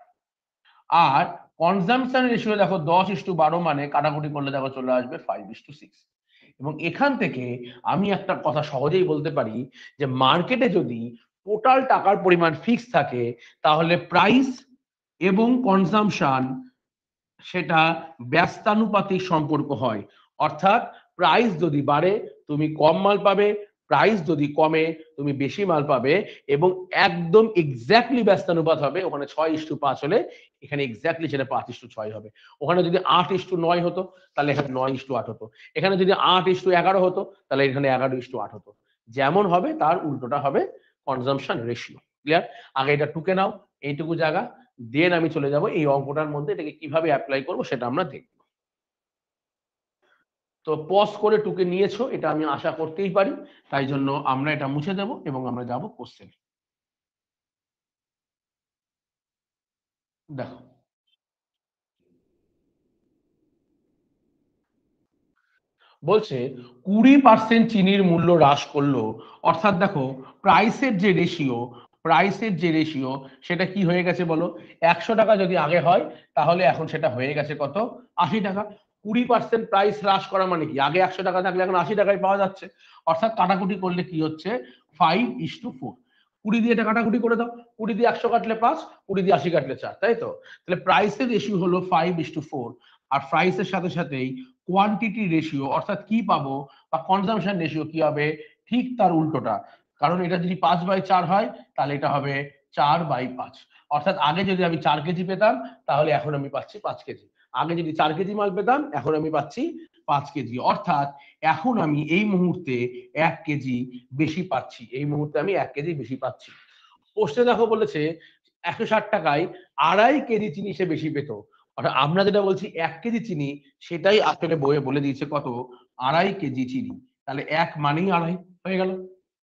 আর কনজাম্পশন রেশিও দেখো দশ ইস টু বারো মানে কাটাকুটি করলে দেখো চলে আসবে ফাইভ ইস টু সিক্স। এবং এখান থেকে আমি একটা কথা সহজেই বলতে পারি যে মার্কেটে যদি টোটাল টাকার পরিমাণ ফিক্স থাকে, তাহলে প্রাইস এবং কনজাম্পশন সেটা ব্যস্তানুপাতিক সম্পর্ক হয়। অর্থাৎ প্রাইস যদি বাড়ে তুমি কম মাল পাবে, প্রাইস যদি কমে তুমি বেশি মাল পাবে, এবং একদম এক্স্যাক্টলি ব্যস্তানুপাত হবে। ওখানে ছয় ইস টু পাঁচ হলে এখানে এক্স্যাক্টলি সেটা পাঁচ ইস টু ছয় হবে। ওখানে যদি আট ইস টু নয় হতো তাহলে এখানে নয় ইস টু আট হতো। এখানে যদি আট ইস টু এগারো হতো তাহলে এখানে এগারো ইস টু আট হতো। যেমন হবে তার উল্টোটা হবে কনজাম্পশন রেশিও। ক্লিয়ার? আগে এটা টুকে নাও এইটুকু জায়গা, দেন আমি চলে যাব এই অঙ্কটার মধ্যে এটাকে কিভাবে অ্যাপ্লাই করব সেটা আমরা দেখব। তো পজ করে টুকে নিয়েছো এটা আমি আশা করতেই পারি, তাই জন্য আমরা এটা মুছে দেব এবং আমরা যাব কোশ্চেন। দেখো বলছে কুড়ি পার্সেন্ট চিনির মূল্য হ্রাস করলো, অর্থাৎ দেখো প্রাইসের যে রেশিও, প্রাইসের যে রেশিও সেটা কি হয়ে গেছে বলো, একশো টাকা যদি আগে হয় তাহলে এখন সেটা হয়ে গেছে কত, আশি টাকা। কুড়ি পার্সেন্ট প্রাইস হ্রাস করা মানে কি, আগে একশো টাকা থাকলে এখন আশি টাকায় পাওয়া যাচ্ছে, অর্থাৎ কাটাকুটি করলে কি হচ্ছে ফাইভ ইস টু ফোর। কুড়ি দিয়ে এটা কাটাকুটি করে দাও, কুড়ি দিয়ে একশো কাটলে পাঁচ, কুড়ি দিয়ে আশি কাটলে চার, তাই তো? তাহলে প্রাইসের রেশিও হলো ফাইভ ইস টু ফোর। আর প্রাইসের সাথে সাথেই কোয়ান্টিটি রেশিও অর্থাৎ কি পাবো, বা কনজাম্পশন রেশিও কি হবে, ঠিক তার উল্টোটা। কারণ এটা যদি পাঁচ বাই চার হয় তাহলে এটা হবে চার বাই পাঁচ। অর্থাৎ আগে যদি আমি চার কেজি পেতাম তাহলে এখন আমি পাচ্ছি পাঁচ কেজি। আগে যদি চার কেজি মাল পেতাম এখন আমি পাচ্ছি পাঁচ কেজি। অর্থাৎ এখন আমি এই মুহূর্তে এক কেজি বেশি পাচ্ছি, এই মুহূর্তে আমি এক কেজি বেশি পাচ্ছি। পোস্টে দেখো বলেছে একশো ষাট টাকায় আড়াই কেজি চিনি সে বেশি পেত। অর্থাৎ আমরা যেটা বলছি এক কেজি চিনি, সেটাই আসলে বইয়ে বলে দিয়েছে কত, আড়াই কেজি চিনি। তাহলে এক মানেই আড়াই হয়ে গেল।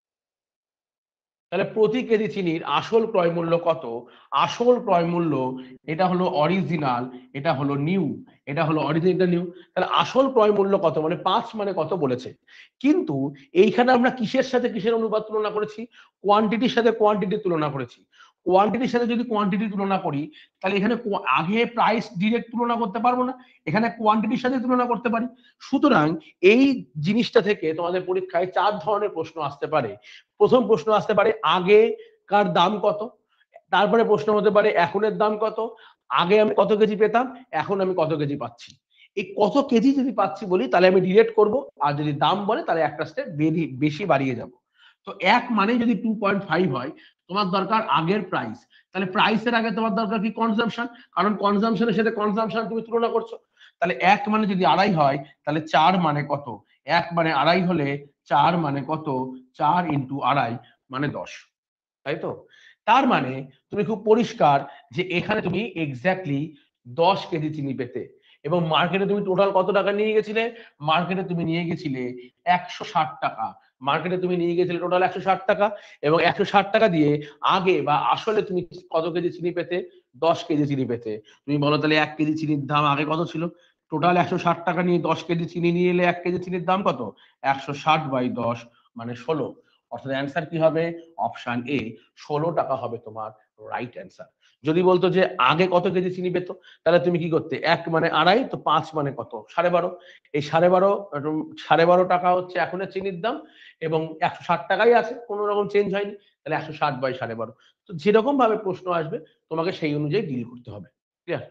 তাহলে প্রতি কেজি চিনির আসল ক্রয় মূল্য কত, আসল ক্রয় মূল্য এটা হলো অরিজিনাল, এটা হলো নিউ, এটা হলো অরিজিনাল নিউ। তাহলে আসল ক্রয় মূল্য কত মানে পাঁচ মানে কত বলেছে। কিন্তু এইখানে আমরা কিসের সাথে কিসের অনুপাত তুলনা করেছি, কোয়ান্টিটির সাথে কোয়ান্টিটির তুলনা করেছি। কোয়ান্টিটির সাথে যদি কোয়ান্টিটি তুলনা করি তাহলে এখানে আগে প্রাইস ডিরেক্ট তুলনা করতে পারবো না, এখানে কোয়ান্টিটির সাথে তুলনা করতে পারি। সুতরাং এই জিনিসটা থেকে তোমাদের পরীক্ষায় চার ধরনের প্রশ্ন আসতে পারে। প্রথম প্রশ্ন আসতে পারে আগেকার দাম কত, তারপরে প্রশ্ন হতে পারে এখনের দাম কত, আগে আমি কত কেজি পেতাম এখন আমি কত কেজি পাচ্ছি। এই কত কেজি যদি পাচ্ছি বলি তাহলে আমি ডিরেক্ট করব, আর যদি দাম বলে তাহলে একটা স্টেপ বেশি বাড়িয়ে যাব। তো এক মানে যদি টু পয়েন্ট ফাইভ হয় তোমার দরকার আগের প্রাইস, তাহলে প্রাইসের আগে তোমার দরকার কি কনজাম্পশন, কারণ কনজাম্পশনের সাথে কনজাম্পশন তুমি তুলনা করছো। তাহলে এক মানে যদি আড়াই হয় তাহলে চার মানে কত, এক মানে আড়াই হলে চার মানে কত, চার ইন্টু আড়াই মানে দশ, তাই তো? তার মানে তুমি খুব পরিষ্কার যে এখানে তুমি এক্স্যাক্টলি দশ কেজি চিনি পেতে। এবং মার্কেটে তুমি টোটাল কত টাকা নিয়ে গেছিলে, মার্কেটে তুমি নিয়ে গেছিলে একশো ষাট টাকা, মার্কেটে তুমি নিয়ে গেছিলে টোটাল একশো ষাট টাকা, এবং একশো ষাট টাকা দিয়ে আগে বা আসলে তুমি কত কেজি চিনি পেতে, দশ কেজি চিনি পেতে। তুমি বলো তাহলে এক কেজি চিনির দাম আগে কত ছিল, টোটাল একশো ষাট টাকা নিয়ে দশ কেজি চিনি নিয়ে এলে এক কেজি চিনির দাম কত, একশো ষাট বাই দশ মানে ষোলো। অর্থাৎ অ্যান্সার কি হবে, অপশন এ ষোলো টাকা হবে তোমার রাইট অ্যান্সার। যদি বলতো যে আগে কত কেজি চিনি পেতো, তাহলে তুমি কি করতে, এক মানে আড়াই, তো পাঁচ মানে কত, সাড়ে বারো। এই সাড়ে বারো সাড়ে বারো টাকা হচ্ছে এখনের চিনির দাম, এবং একশো ষাট টাকাই আছে, কোনো রকম চেঞ্জ হয়নি, তাহলে একশো ষাট বাই সাড়ে বারো। তো যেরকম ভাবে প্রশ্ন আসবে তোমাকে সেই অনুযায়ী ডিল করতে হবে। ক্লিয়ার?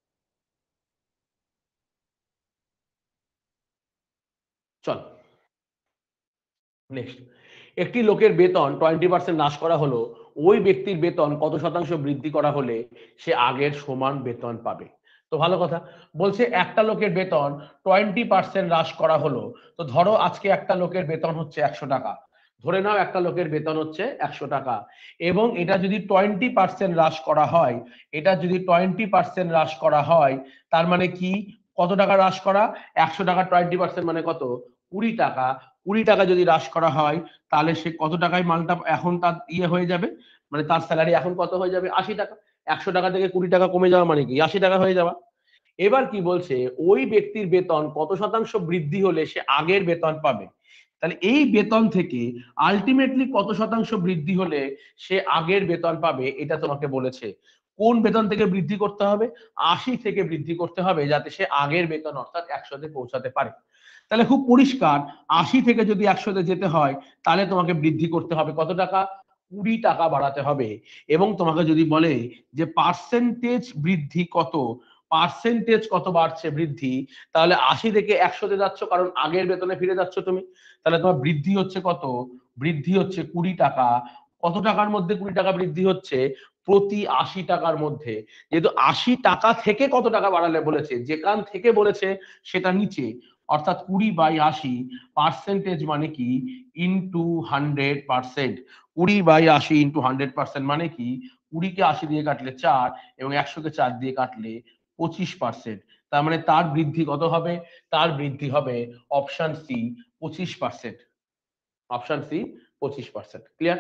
চল নেক্সট। একটি লোকের বেতন টোয়েন্টি পার্সেন্ট হ্রাস করা হলো, ওই ব্যক্তির বেতন কত শতাংশ বৃদ্ধি করা হলে সে আগের সমান বেতন পাবে। তো ভালো কথা, বলছে একটা লোকের বেতন টোয়েন্টি পার্সেন্ট হ্রাস করা হলো। তো ধরো আজকে একটা লোকের বেতন হচ্ছে একশো টাকা, ধরে নাও একটা লোকের বেতন হচ্ছে একশো টাকা, এবং এটা যদি টোয়েন্টি পার্সেন্ট হ্রাস করা হয়, এটা যদি টোয়েন্টি পার্সেন্ট হ্রাস করা হয়, তার মানে কি, কত টাকা হ্রাস করা, একশো টাকা টোয়েন্টি পার্সেন্ট মানে কত, কুড়ি টাকা। কুড়ি টাকা যদি হ্রাস করা হয়, তাহলে সে কত টাকায় মালটা এখন তার ইয়ে হয়ে যাবে, মানে তার স্যালারি এখন কত হয়ে যাবে, আশি টাকা। একশো টাকা থেকে কুড়ি টাকা কমে যাওয়া মানে কি, আশি টাকা হয়ে যাওয়া। এবার কি বলছে, ওই ব্যক্তির বেতন কত শতাংশ বৃদ্ধি হলে সে আগের বেতন পাবে। তাহলে এই বেতন থেকে আলটিমেটলি কত শতাংশ বৃদ্ধি হলে সে আগের বেতন পাবে, এটা তোমাকে বলেছে। কোন বেতন থেকে বৃদ্ধি করতে হবে, আশি থেকে বৃদ্ধি করতে হবে, যাতে সে আগের বেতন অর্থাৎ একশোতে পৌঁছাতে পারে। তাহলে খুব পরিষ্কার, আশি থেকে যদি একশোতে যেতে হয়, তাহলে তোমাকে বৃদ্ধি করতে হবে কত টাকা, কুড়ি টাকা বাড়াতে হবে। এবং তোমাকে যদি বলে যে পার্সেন্টেজ বৃদ্ধি কত, পার্সেন্টেজ কত বাড়ছে বৃদ্ধি, তাহলে আশি থেকে একশোতে যাচ্ছ, কারণ আগের বেতনে ফিরে যাচ্ছ তুমি, তাহলে তোমার বৃদ্ধি হচ্ছে কত, বৃদ্ধি হচ্ছে কুড়ি টাকা। কত টাকার মধ্যে কুড়ি টাকা বৃদ্ধি হচ্ছে, প্রতি আশি টাকার মধ্যে। যেহেতু আশি টাকা থেকে কত টাকা বাড়ালে বলেছে, যেখান থেকে বলেছে সেটা নিচে, অর্থাৎ কুড়ি বাই আশি, পার্সেন্টেজ মানে কি, ইন্টু হান্ড্রেড পার্সেন্ট। কুড়ি বাই আশি ইন্টু হান্ড্রেড পার্সেন্ট মানে কি, কুড়িকে আশি দিয়ে কাটলে চার, এবং একশোকে চার দিয়ে কাটলে পঁচিশ পার্সেন্ট। তার মানে তার বৃদ্ধি কত হবে, তার বৃদ্ধি হবে অপশন সি পঁচিশ পার্সেন্ট। অপশন সি পঁচিশ পার্সেন্ট। ক্লিয়ার?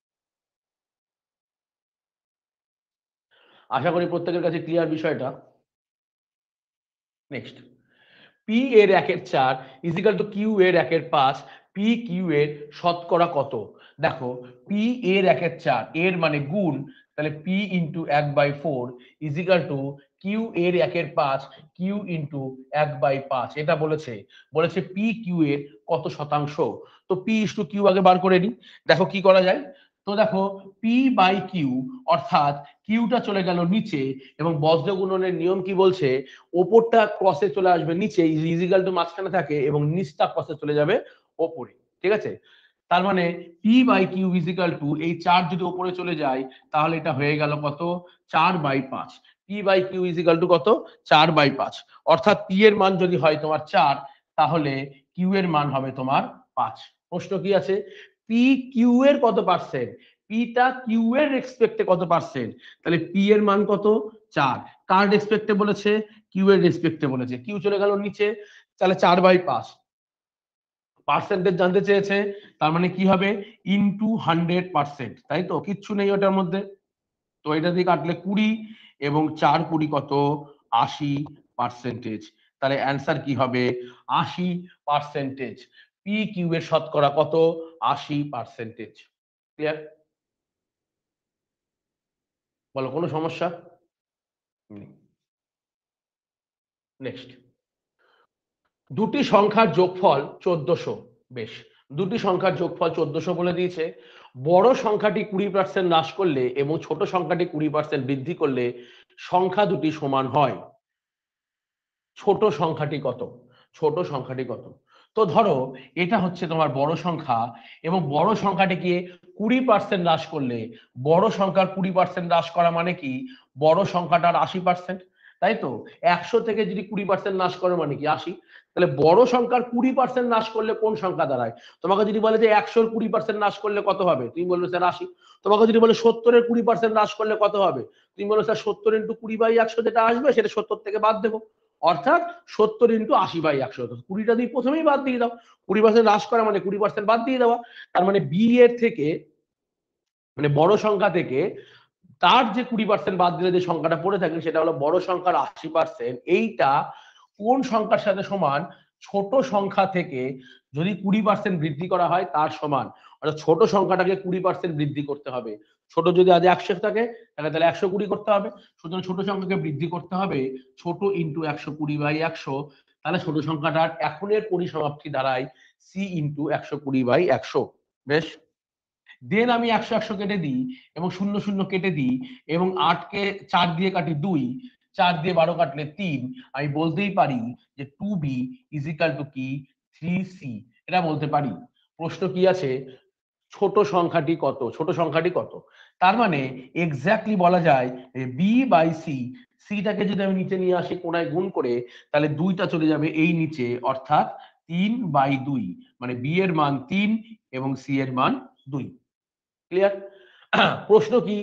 আশা করি প্রত্যেকের কাছে ক্লিয়ার বিষয়টা। নেক্সট, পি এর একের চার ইজিক্যাল টু কিউ এর একের পাঁচ, পি কিউ এর শতকরা কত। দেখো, পি এর একের চার, এর মানে গুণ, তাহলে পি ইন্টু এক by four equal to Q এর একের পাঁচ, কিউ ইন্টু এক বাই পাঁচ। এটা বলেছে, বলেছে পি কিউ এর কত শতাংশ। তো পি ইস টু কিউ আগে বার করে নি। দেখো কি করা যায়, তো দেখো পি বাই কিউ, অর্থাৎ কিউটা চলে গেল নিচে, এবং বজ্র গুণনের নিয়ম কি বলছে, ওপরটা ক্রসে চলে আসবে নিচে, ইজিক্যাল টু মাঝখানে থাকে, এবং নিচটা ক্রসে চলে যাবে ওপরে। ঠিক আছে, তার মানে P by Q equal to, এই চার যদি ওপরে চলে যায়, তাহলে এটা হয়ে গেল কত, চার বাই পাঁচ। P by Q equal to কত, চার বাই পাঁচ। অর্থাৎ পি এর মান যদি হয় তোমার চার, তাহলে কিউ এর মান হবে তোমার পাঁচ। প্রশ্ন কি আছে, পি কিউ এর কত পার্সেন্ট, পিটা কিউ এর রেসপেক্টে কত পার্সেন্ট। তাহলে পি এর মান কত, চার, কার রেসপেক্টে বলেছে, কিউ এর রেসপেক্টে বলেছে, কিউ চলে গেল নিচে, তাহলে চার বাই পাঁচ। পার্সেন্টেজ জানতে চেয়েছে, তার মানে কি হবে, ইনটু হান্ড্রেড পার্সেন্ট, তাই তো, কিচ্ছু নেই ওটার মধ্যে। তো এটা দিয়ে কাটলে কুড়ি, এবং চার কুড়ি কত, আশি পার্সেন্টেজ। তাহলে অ্যান্সার কি হবে, আশি পার্সেন্টেজ। পি কিউ এর শতকরা কত, আশি পার্সেন্টেজ। ক্লিয়ার? বলো কোনো সমস্যা? নেক্সট, দুটি সংখ্যার যোগফল চোদ্দশো। বেশ, দুটি সংখ্যার যোগফল চোদ্দশো বলে দিয়েছে। বড় সংখ্যাটি কুড়ি পার্সেন্ট হ্রাস করলে এবং ছোট সংখ্যাটি কুড়ি পার্সেন্ট বৃদ্ধি করলে সংখ্যা দুটি সমান হয়। ছোট সংখ্যাটি কত, ছোট সংখ্যাটি কত। তো ধরো এটা হচ্ছে তোমার বড় সংখ্যা, এবং বড় সংখ্যাটিকে কুড়ি পার্সেন্ট হ্রাস করলে, বড় সংখ্যার কুড়ি পার্সেন্ট হ্রাস করা মানে কি, বড় সংখ্যাটার আশি পার্সেন্ট, তাই তো। একশো থেকে যদি কুড়ি পার্সেন্ট হ্রাস করে মানে কি আশি। তাহলে বড় সংখ্যার কুড়ি পার্সেন্ট হ্রাস করলে কোন সংখ্যা দাঁড়ায়। তোমাকে যদি বলে যে একশোর কুড়ি পার্সেন্ট হ্রাস করলে কত হবে, তুমি বলবে স্যার আশি। তোমাকে যদি বলে সত্তরের কুড়ি পার্সেন্ট হ্রাস করলে কত হবে, তুমি বলো স্যার সত্তর ইন্টু কুড়ি বাই একশো যেটা আসবে সেটা সত্তর থেকে বাদ দেবো। অর্থাৎ সত্তর ইন্টু আশি বাই একশো, কুড়িটা দিয়ে প্রথমেই বাদ দিয়ে দাও, কুড়ি পার্সেন্ট হ্রাস করা মানে কুড়ি পার্সেন্ট বাদ দিয়ে দেওয়া। তার মানে বি এর থেকে মানে বড় সংখ্যা থেকে তার যে কুড়ি পার্সেন্ট বাদ দিলে যে সংখ্যাটা পড়ে থাকে সেটা হলো বড় সংখ্যার আশি পার্সেন্ট। এইটা কোন সংখ্যার সাথে সমান? ছোট সংখ্যা থেকে যদি কুড়ি পার্সেন্ট বৃদ্ধি করা হয় তার সমান। অর্থাৎ ছোট সংখ্যাটাকে কুড়ি পার্সেন্ট বৃদ্ধি করতে হবে। ছোট যদি আজ একশো থাকে তাহলে তাহলে একশো কুড়ি করতে হবে। সুতরাং ছোট সংখ্যাকে বৃদ্ধি করতে হবে ছোট ইন্টু একশো কুড়ি বাই একশো। তাহলে ছোট সংখ্যাটার এখনের পরিসমাপ্তি দাঁড়ায় সি ইন্টু একশো কুড়ি বাই একশো। বেশ, দেন আমি একশো একশো কেটে দিই এবং শূন্য শূন্য কেটে দিই এবং আটকে চার দিয়ে কাটি দুই, চার দিয়ে বারো কাটলে তিন। আমি বলতেই পারি যে two B is equal to কি থ্রি সি, এটা বলতে পারি। প্রশ্ন কি আছে? ছোট সংখ্যাটি কত? ছোট সংখ্যাটি কত? তার মানে এক্স্যাক্টলি বলা যায় বি বাই সি, সিটাকে যদি আমি নিচে নিয়ে আসি কোনায় গুণ করে, তাহলে দুইটা চলে যাবে এই নিচে, অর্থাৎ তিন বাই দুই, মানে বি এর মান তিন এবং সি এর মান দুই। ক্লিয়ার? প্রশ্ন কি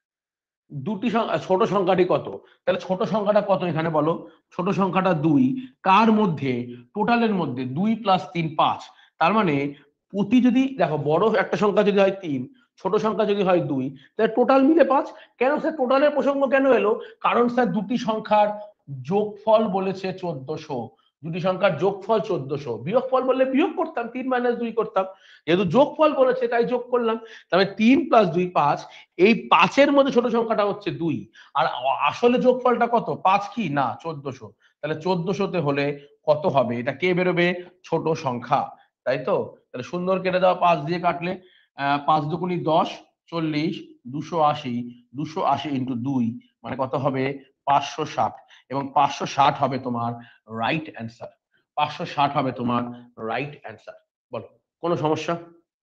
দুটি ছোট সংখ্যাটি কত? তাহলে ছোট সংখ্যাটা কত এখানে বলো? ছোট সংখ্যাটা দুই। কার মধ্যে? টোটালের মধ্যে। দুই প্লাস তিন পাঁচ। তার মানে প্রতি যদি দেখো বড় একটা সংখ্যা যদি হয় তিন, ছোট সংখ্যা যদি হয় দুই, তাহলে টোটাল মিলে পাঁচ। কেন স্যার টোটালের প্রসঙ্গ কেন এলো? কারণ স্যার দুটি সংখ্যার যোগফল বলেছে চোদ্দশো। দুটি সংখ্যার যোগফল চোদ্দশো, বিয়োগফল বললে বিয়োগ করতাম, তিন মাইনাস দুই করতাম। যেহেতু যোগফল বলেছে তাই যোগ করলাম। তবে তিন প্লাস দুই পাঁচ। এই পাঁচের মধ্যে ছোট সংখ্যাটা হচ্ছে দুই। আর আসলে যোগফলটা কত? পাঁচ কি না চোদ্দশো। তাহলে চোদ্দশোতে হলে কত হবে? এটা কে বেরোবে? ছোট সংখ্যা, তাই তো? তাহলে সুন্দর কেটে দেওয়া, পাঁচ দিয়ে কাটলে আহ পাঁচ দুগুণি দশ, চল্লিশ, দুশো আশি, দুশো আশি ইন্টু দুই মানে কত হবে? পাঁচশো ষাট। এবং পাঁচশো ষাট হবে তোমার রাইট অ্যান্সার। পাঁচশো ষাট হবে তোমার রাইট অ্যান্সার। বলো, কোনো সমস্যা?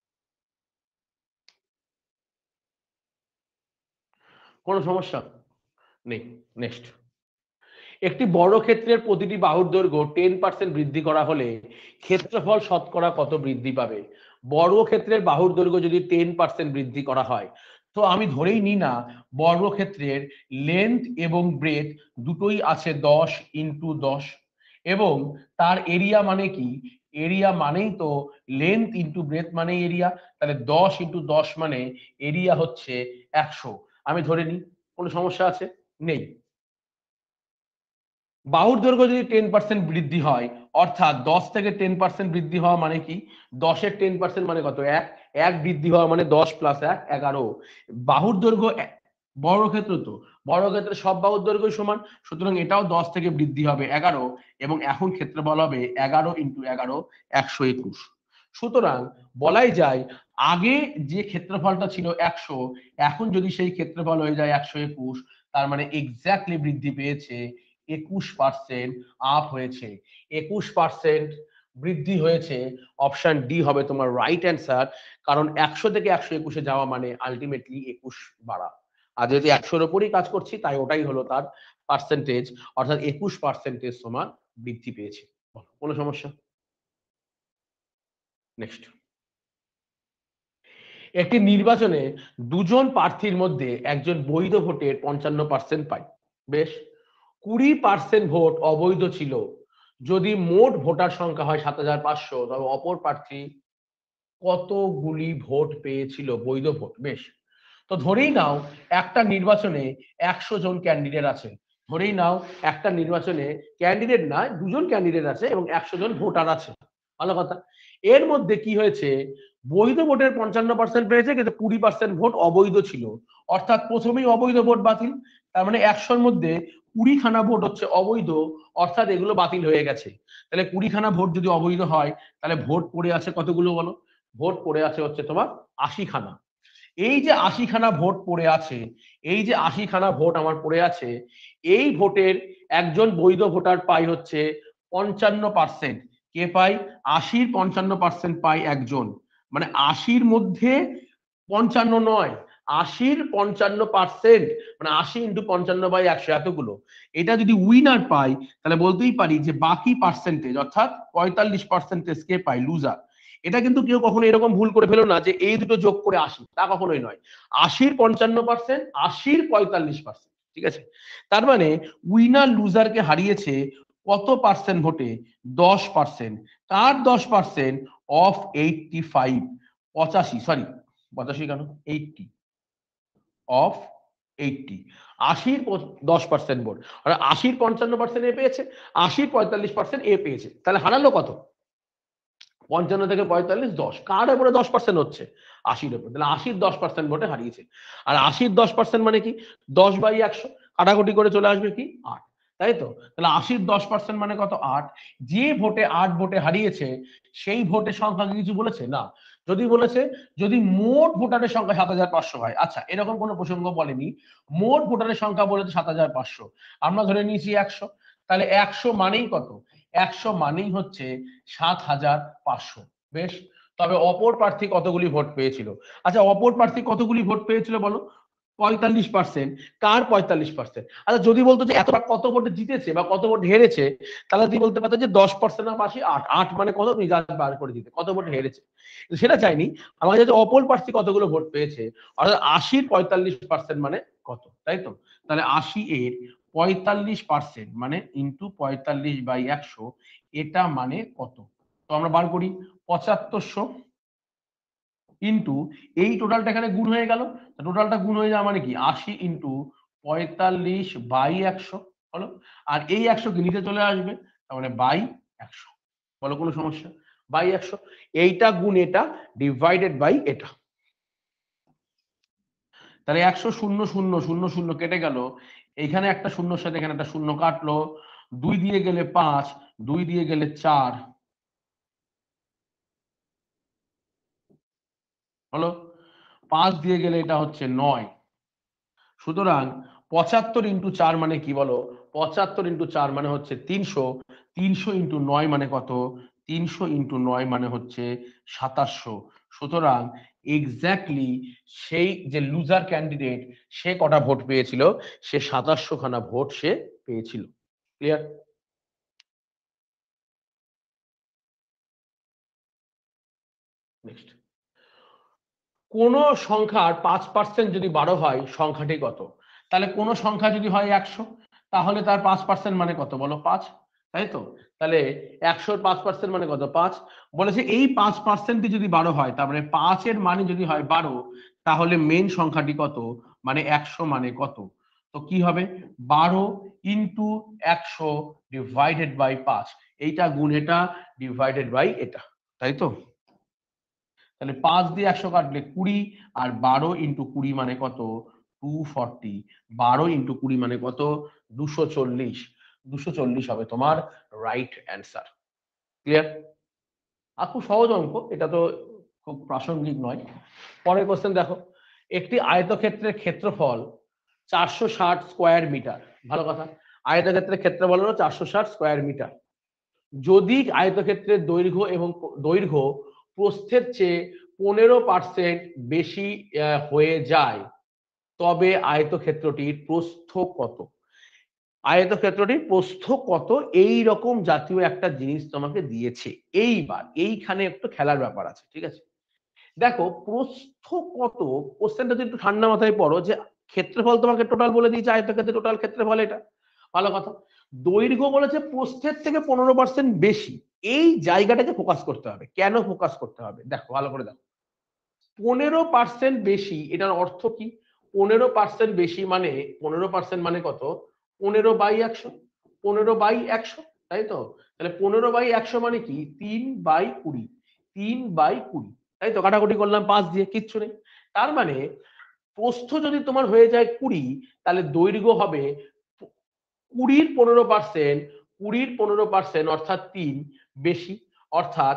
কোনো সমস্যা নেই। নেক্সট, একটি বড় ক্ষেত্রের প্রতিটি বাহুর দৈর্ঘ্য টেন পার্সেন্ট বৃদ্ধি করা হলে ক্ষেত্রফল শতকরা কত বৃদ্ধি পাবে? বর্গ ক্ষেত্রের বাহুর দৈর্ঘ্য যদি টেন পার্সেন্ট বৃদ্ধি করা হয়, তো আমি ধরেই নিই না বর্গক্ষেত্রের লেন্থ এবং ব্রেথ দুটোই আছে দশ ইন্টু দশ, এবং তার এরিয়া মানে কি? এরিয়া মানেই তো লেন্থ ইন্টু ব্রেথ মানে এরিয়া। তাহলে দশ ইন্টু দশ মানে এরিয়া হচ্ছে একশো। আমি ধরে নিই, কোনো সমস্যা আছে? নেই। বাহুর দৈর্ঘ্য যদি টেন পার্সেন্ট বৃদ্ধি হয়, অর্থাৎ দশ থেকে টেন পার্সেন্ট বৃদ্ধি হওয়া মানে কি? দশের টেন পার্সেন্ট মানে কত? এক। এক বৃদ্ধি হওয়া মানে দশ প্লাস এক এগারো। বাহুর দৈর্ঘ্য বর্গক্ষেত্র তো, বর্গক্ষেত্রে সব বাহুর দৈর্ঘ্য সমান, সুতরাং এটাও দশ থেকে বৃদ্ধি হবে এগারো, এবং এখন ক্ষেত্রফল হবে এগারো ইন্টু এগারো, একশো একুশ। সুতরাং বলাই যায় আগে যে ক্ষেত্রফলটা ছিল একশো, এখন যদি সেই ক্ষেত্রফল হয়ে যায় একশো একুশ, তার মানে এক্স্যাক্টলি বৃদ্ধি পেয়েছে একুশ পার্সেন্ট আপ হয়েছে। একুশ পার্সেন্ট বৃদ্ধি হয়েছে। অপশন ডি হবে তোমার রাইট অ্যান্সার। কারণ একশো থেকে একশো একুশে যাওয়া মানে আলটিমেটলি একুশ বাড়া। আর যদি একশোর ওপরই কাজ করছি তাই ওটাই হলো তার পার্সেন্টেজ, অর্থাৎ একুশ পার্সেন্টেজ সমান বৃদ্ধি পেয়েছে। কোনো সমস্যা? নেক্সট, একটি নির্বাচনে দুজন প্রার্থীর মধ্যে একজন বৈধ ভোটের পঞ্চান্ন পার্সেন্ট পায়। বেশ, কুড়ি পার্সেন্ট ভোট অবৈধ ছিল। যদি মোট ভোটার সংখ্যা হয় সাত হাজার পাঁচশো, তবে অপর প্রার্থী কতগুলি ভোট পেয়েছিল বৈধ ভোট? বেশ, তো ধরেই নাও একটা নির্বাচনে একশো জন ক্যান্ডিডেট আছে। ধরেই নাও একটা নির্বাচনে ক্যান্ডিডেট না, দুজন ক্যান্ডিডেট আছে এবং একশো জন ভোটার আছে। ভালো কথা। এর মধ্যে কি হয়েছে? বৈধ ভোটের পঞ্চান্ন পার্সেন্ট পেয়েছে, কিন্তু কুড়ি পার্সেন্ট ভোট অবৈধ ছিল। অর্থাৎ প্রথমেই অবৈধ ভোট বাতিল। তার মানে একশোর মধ্যে কুড়ি খানা ভোট হচ্ছে অবৈধ, অর্থাৎ এগুলো বাতিল হয়ে গেছে। তাহলে কুড়ি খানা ভোট যদি অবৈধ হয়, তাহলে ভোট পড়ে আছে কতগুলো বলো? ভোট পড়ে আছে হচ্ছে তোমার আশি খানা। এই যে আশি খানা ভোট পড়ে আছে, এই যে আশি খানা ভোট আমার পড়ে আছে, এই ভোটের একজন বৈধ ভোটার পাই হচ্ছে পঞ্চান্ন পার্সেন্ট। কে পাই? আশির পঞ্চান্ন পার্সেন্ট পাই একজন। মানে আশির মধ্যে পঞ্চান্ন নয়, আশির পঞ্চান্ন পার্সেন্ট, মানে আশি ইন্টু পঞ্চান্ন বাই একশো, এতগুলো। এটা যদি উইনার পাই, তাহলে বলতেই পারি যে বাকি পার্সেন্টেজ অর্থাৎ পঁয়তাল্লিশ পার্সেন্টেজ কে পাই? লুজার। এটা কিন্তু কেউ কখনো এরকম ভুল করে ফেলো না যে এই দুটো যোগ করে আশি, তা কখনোই নয়। আশির পঞ্চান্ন পার্সেন্ট, আশির পঁয়তাল্লিশ পার্সেন্ট, ঠিক আছে? তার মানে উইনার লুজারকে হারিয়েছে কত পার্সেন্ট ভোটে? দশ পার্সেন্ট। কার দশ পার্সেন্ট? অফ এইটটি ফাইভ, পঁচাশি, সরি পঁচাশি কেন, এইটটি, অফ এইটটি, আশির দশ পার্সেন্ট ভোট, আর আশির পঞ্চান্ন পার্সেন্ট এ পেয়েছে, আশির পঁয়তাল্লিশ পার্সেন্ট এ পেয়েছে, তাহলে হারালো কত? পঞ্চান্ন থেকে পঁয়তাল্লিশ, দশ, কার উপরে দশ পার্সেন্ট হচ্ছে? আশির উপরে, তাহলে আশির দশ পার্সেন্ট ভোটে হারিয়েছে। আর আশির দশ পার্সেন্ট মানে কি? দশ বাই একশো, কাটাকুটি করে চলে আসবে কি? আট, তাই তো? তাহলে আশির দশ পার্সেন্ট মানে কত? আট। যে ভোটে আট ভোটে হারিয়েছে সেই ভোটের সংখ্যা কিছু বলেছে না। যদি বলেছে যদি মোট ভোটারের সংখ্যা সাত হাজার পাঁচশো হয়, আচ্ছা এরকম কোনো প্রসঙ্গ বলেনি, মোট ভোটারের সংখ্যা বলেছে সাত হাজার পাঁচশো, আমরা ধরে নিয়েছি একশো, তাহলে একশো মানেই কত? একশো মানেই হচ্ছে সাত হাজার পাঁচশো। বেশ, তবে অপর প্রার্থী কতগুলি ভোট পেয়েছিল? আচ্ছা অপর প্রার্থী কতগুলি ভোট পেয়েছিল বলো? পঁয়তাল্লিশ পার্সেন্ট। কার পঁয়তাল্লিশ পার্সেন্ট? আচ্ছা যদি বলতো যে এতটা কত ভোটে জিতেছে বা কত ভোট হেরেছে, তাহলে তুমি বলতে পারতো যে দশ পার্সেন্ট না পাশে আট, আট মানে কত, তুমি যা বার করে দিতে কত ভোট হেরেছে, সেটা চাইনি। আমার কাছে অপর প্রার্থী কতগুলো ভোট পেয়েছে, অর্থাৎ আশির পঁয়তাল্লিশ পার্সেন্ট মানে কত, তাই তো? তাহলে আশি এর পঁয়তাল্লিশ পার্সেন্ট মানে ইন্টু পঁয়তাল্লিশ বাই একশো, এটা মানে কত? তো আমরা বার করি, পঁচাত্তরশো ইন্টু এই টোটালটা এখানে গুণ হয়ে গেল, টোটালটা গুণ হয়ে যাওয়া মানে কি আশি ইন্টু পঁয়তাল্লিশ বাই একশো হলো, আর এই একশো কি নিচে চলে আসবে, তার মানে বাই একশো। বলো কোনো সমস্যা? বাই একশো, এইটা গুণ এটা ডিভাইডেড বাই এটা, তাহলে একশো শূন্য শূন্য শূন্য শূন্য কেটে গেল, এইখানে একটা শূন্যর সাথে এখানে একটা শূন্য কাটলো, দুই দিয়ে গেলে পাঁচ, দুই দিয়ে গেলে চার হলো, পাঁচ দিয়ে গেলে এটা হচ্ছে নয়। সুতরাং পঁচাত্তর ইন্টু চার মানে কি বলো? পঁচাত্তর ইন্টু চার মানে হচ্ছে তিনশো, তিনশো ইন্টু নয় মানে কত? তিনশো ইন্টু নয় মানে হচ্ছে সাতাশশো। সুতরাং এক্স্যাক্টলি সেই যে লুজার ক্যান্ডিডেট সে কটা ভোট পেয়েছিল? সে সাতাশশো খানা ভোট সে পেয়েছিল। ক্লিয়ার? নেক্সট, কোন সংখ্যার পাঁচ পার্সেন্ট যদি বারো হয় সংখ্যাটি কত? তাহলে কোন সংখ্যা যদি হয় একশো, তাহলে তার পাঁচ পার্সেন্ট মানে কত বলো? পাঁচ, তাই তো? তাহলে একশোর পাঁচ পার্সেন্ট মানে কত? পাঁচ। বলেছে এই পাঁচ পার্সেন্ট যদি বারো হয়, তার মানে পাঁচের মানে যদি হয় বারো, তাহলে মেন সংখ্যাটি কত? মানে একশো মানে কত? তো কি হবে? বারো ইন্টু একশো ডিভাইডেড বাই পাঁচ, এইটা গুণ এটা ডিভাইডেড বাই এটা, তাই তো? তাহলে পাঁচ দিয়ে একশো কাটলে কুড়ি, আর বারো ইন্টু কুড়ি মানে কত? Two forty. বারো ইন্টু কুড়ি মানে কত? দুশো চল্লিশ। দুশো চল্লিশ হবে তোমার রাইট অ্যান্সার। ক্লিয়ার? আর খুব সহজ অঙ্ক, এটা তো খুব প্রাসঙ্গিক নয়। পরের কোশ্চেন দেখো, একটি আয়তক্ষেত্রের ক্ষেত্রফল চারশো ষাট স্কোয়ার মিটার, ভালো কথা, আয়তক্ষেত্রের ক্ষেত্রফল হলো চারশো ষাট স্কোয়ার মিটার। যদি আয়তক্ষেত্রের দৈর্ঘ্য এবং দৈর্ঘ্য প্রস্থের চেয়ে পনেরো পার্সেন্ট বেশি হয়ে যায়, তবে আয়তক্ষেত্রটির প্রস্থ কত? আয়তক্ষেত্রটির প্রস্থ কত, এই রকম জাতীয় একটা জিনিস তোমাকে দিয়েছে। এইবার এইখানে একটু খেলার ব্যাপার আছে, ঠিক আছে? দেখো প্রস্থ কত, কোশ্চেনটা যদি একটু ঠান্ডা মাথায় পড়ো, যে ক্ষেত্রফল তোমাকে টোটাল বলে দিয়েছে, আয়তক্ষেত্রের টোটাল ক্ষেত্রফল এটা, ভালো কথা। দৈর্ঘ্য বলেছে প্রস্থের থেকে পনেরো পার্সেন্ট বেশি, এই জায়গাটাকে ফোকাস করতে হবে। কেন ফোকাস করতে হবে? দেখো ভালো করে দেখো, পনেরো পার্সেন্ট বেশি এটার অর্থ কি? পনেরো পার্সেন্ট বেশি মানে পনেরো পার্সেন্ট মানে কত? পনেরো বাই একশো, পনেরো বাই একশো, তাই তো? তাহলে পনেরো বাই একশো মানে কি? তিন বাই কুড়ি, তিন বাই কুড়ি, তাই তো? কাটাকুটি করলাম পাঁচ দিয়ে, কিচ্ছু নেই। তার মানে প্রস্থ যদি তোমার হয়ে যায় কুড়ি, তাহলে দৈর্ঘ্য হবে কুড়ির পনেরো পার্সেন্ট, কুড়ির পনেরো পার্সেন্ট অর্থাৎ তিন বেশি, অর্থাৎ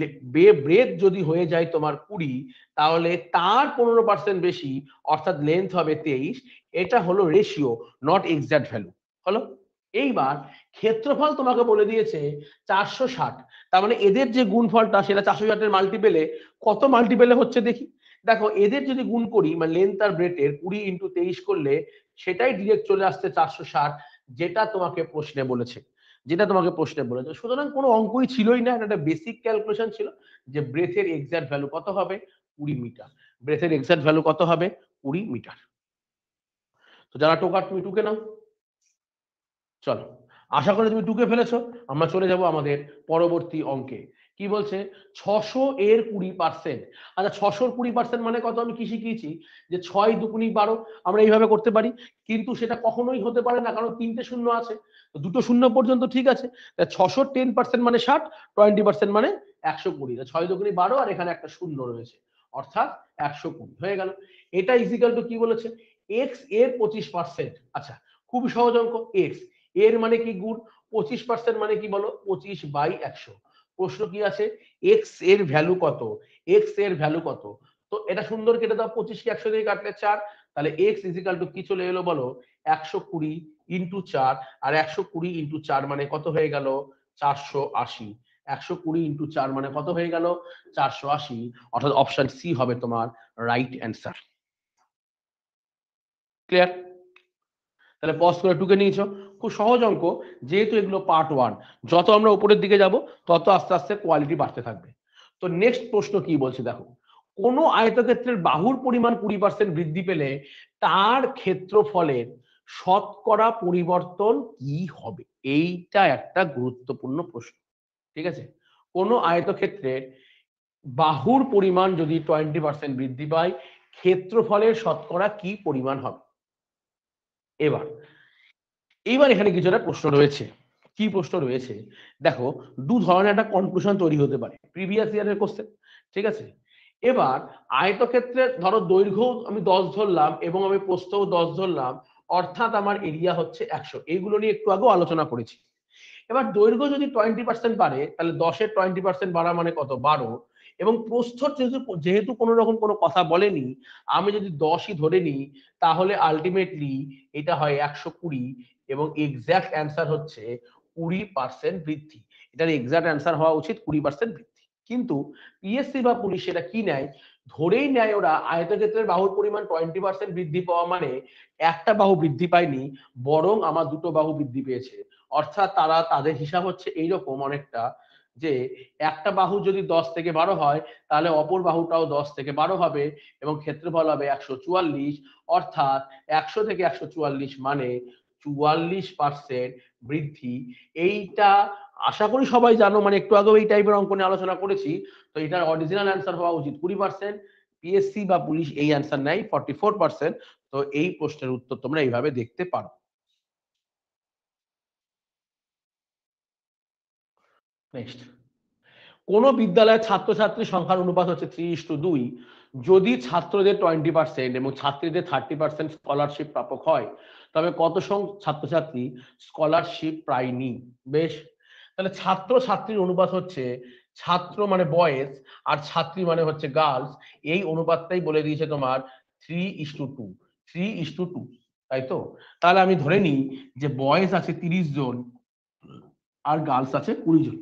ব্রেথ যদি হয়ে যায় তোমার কুড়ি, তাহলে তার পনেরো পার্সেন্ট বেশি অর্থাৎ লেন্থ হবে তেইশ। এটা হলো রেশিও, নট এক্সাক্ট ভ্যালু। হলো? এইবার ক্ষেত্রফল তোমাকে বলে দিয়েছে চারশো ষাট, তার মানে এদের যে গুণফলটা সেটা চারশো ষাটের মাল্টিপেলে কত মাল্টিপেলে হচ্ছে দেখি। দেখো এদের যদি গুণ করি, মানে লেন্থ আর ব্রেথের কুড়ি ইন্টু তেইশ করলে সেটাই ডিরেক্ট চলে আসছে চারশো ষাট, যেটা তোমাকে প্রশ্নে বলেছে, যেটা তোমাকে প্রশ্নে বলেছে। সুতরাং কোনো অঙ্কই ছিলই না, এটা একটা বেসিক ক্যালকুলেশন ছিল যে ব্রেথের এক্সাক্ট ভ্যালু কত হবে? কুড়ি মিটার। ব্রেথের এক্সাক্ট ভ্যালু কত হবে? কুড়ি মিটার। তো যারা টোকার তুমি টুকে নাও। চলো আশা করি তুমি টুকে ফেলেছো। আমরা চলে যাব আমাদের পরবর্তী অঙ্কে। কি বলছে? ছশো এর কুড়ি পার্সেন্ট। আচ্ছা, ছশোর কুড়ি পার্সেন্ট মানে কত? আমি কি শিখিয়েছি যে ছয় দুগুণি বারো, আমরা এইভাবে করতে পারি, কিন্তু সেটা কখনোই হতে পারে না, কারণ তিনটে শূন্য আছে, তো দুটো শূন্য পর্যন্ত ঠিক আছে। ছশোর টেন পার্সেন্ট মানে ষাট, টোয়েন্টি পার্সেন্ট মানে একশো কুড়ি। ছয় দুগুণি বারো, আর এখানে একটা শূন্য রয়েছে, অর্থাৎ একশো কুড়ি হয়ে গেল। এটা ইজিক্যাল টু কি বলেছে? এক্স এর পঁচিশ পার্সেন্ট। আচ্ছা, খুবই সহজ অঙ্ক। এক্স এর মানে কি গুণ, পঁচিশ পার্সেন্ট মানে কি বলো? পঁচিশ বাই একশো। প্রশ্ন কি আছে? এক্স এর ভ্যালু কত? এক্স এর ভ্যালু কত? তো এটা সুন্দর কেটে দাও, পঁচিশ কে একশো দিয়ে কাটলে চার, তাহলে এক্স ইজিক্যাল টু কি চলে এলো বলো? একশো কুড়ি ইন্টু চার, আর একশো কুড়ি ইন্টু চার মানে কত হয়ে গেল? চারশো আশি। একশো কুড়ি ইন্টু চার মানে কত হয়ে গেল? চারশো আশি। অর্থাৎ অপশন সি হবে তোমার রাইট অ্যান্সার। ক্লিয়ার? তাহলে পজ করে টুকে নিয়েছো। খুব সহজ অঙ্ক, যেহেতু এগুলো পার্ট ওয়ান, যত আমরা উপরের দিকে যাব তত আস্তে আস্তে কোয়ালিটি বাড়তে থাকবে। তো নেক্সট প্রশ্ন কি বলছে দেখো, কোন আয়তক্ষেত্রের বাহুর পরিমাণ কুড়ি পার্সেন্ট বৃদ্ধি পেলে তার ক্ষেত্রফলের শতকরা পরিবর্তন কি হবে? এইটা একটা গুরুত্বপূর্ণ প্রশ্ন। ঠিক আছে, কোন আয়তক্ষেত্রের বাহুর পরিমাণ যদি টোয়েন্টি পার্সেন্ট বৃদ্ধি পায়, ক্ষেত্রফলের শতকরা কি পরিমাণ হবে? এবার এইবার এখানে কিছু একটা প্রশ্ন রয়েছে। কি প্রশ্ন রয়েছে দেখো, দু ধরনের একটা কনক্লুশন তৈরি হতে পারে, প্রিভিয়াস ইয়ারের কোশ্চেন। ঠিক আছে, এবার আয়তক্ষেত্রে ধরো দৈর্ঘ্য আমি দশ ধরলাম এবং আমি প্রস্থও দশ ধরলাম, অর্থাৎ আমার এরিয়া হচ্ছে একশো। এইগুলো নিয়ে একটু আগেও আলোচনা করেছি। এবার দৈর্ঘ্য যদি টোয়েন্টি পার্সেন্ট বাড়ে, তাহলে দশের টোয়েন্টি পার্সেন্ট বাড়া মানে কত? বারো। এবং প্রস্থ যেহেতু যেহেতু কোনো রকম কোনো কথা বলেনি, আমি যদি দশই ধরে নিই, তাহলে আলটিমেটলি এটা হয় একশো কুড়ি, এবং এক্সাক্ট অ্যান্সার হচ্ছে কুড়ি পার্সেন্ট বৃদ্ধি। এটার এক্সাক্ট অ্যান্সার হওয়া উচিত কুড়ি পার্সেন্ট বৃদ্ধি। কিন্তু পিএসসি বা পুলিশ এটা কি নেয়? ধরেই নেয় ওরা আয়তক্ষেত্রের বাহুর পরিমাণ টোয়েন্টি পার্সেন্ট বৃদ্ধি পাওয়া মানে একটা বাহু বৃদ্ধি পায়নি, বরং আমার দুটো বাহু বৃদ্ধি পেয়েছে। অর্থাৎ তারা তাদের হিসাব হচ্ছে এইরকম অনেকটা, যে একটা বাহু যদি দশ থেকে বারো হয়, তাহলে অপর বাহুটাও দশ থেকে বারো হবে, এবং ক্ষেত্রফল হবে একশো চুয়াল্লিশ। অর্থাৎ একশো থেকে একশো চুয়াল্লিশ মানে চুয়াল্লিশ পার্সেন্ট বৃদ্ধি। এইটা আশা করি সবাই জানো, মানে একটু আগেও এই টাইপের অঙ্ক নিয়ে আলোচনা করেছি। তো এটার অরিজিনাল অ্যান্সার হওয়া উচিত কুড়ি পার্সেন্ট। পিএসসি বা পুলিশ এই অ্যান্সার নেয় ফর্টি ফোর পার্সেন্ট। তো এই প্রশ্নের উত্তর তোমরা এইভাবে দেখতে পারো। নেক্সট, কোন বিদ্যালয়ের ছাত্রছাত্রীর সংখ্যার অনুপাত হচ্ছে থ্রি ইস টু দুই, যদি ছাত্রদের টোয়েন্টি পার্সেন্ট এবং ছাত্রীদের থার্টি পার্সেন্ট স্কলারশিপ প্রাপক হয়, তবে কত সংখ্যক ছাত্রছাত্রী স্কলারশিপ পায়নি? বেশ, তাহলে ছাত্র ছাত্রীর অনুপাত হচ্ছে, ছাত্র মানে বয়েজ আর ছাত্রী মানে হচ্ছে গার্লস, এই অনুপাতটাই বলে দিয়েছে তোমার three is two two. Three is two two, তাই তো? তাহলে আমি ধরে নিই যে বয়েজ আছে তিরিশ জন আর গার্লস আছে কুড়ি জন,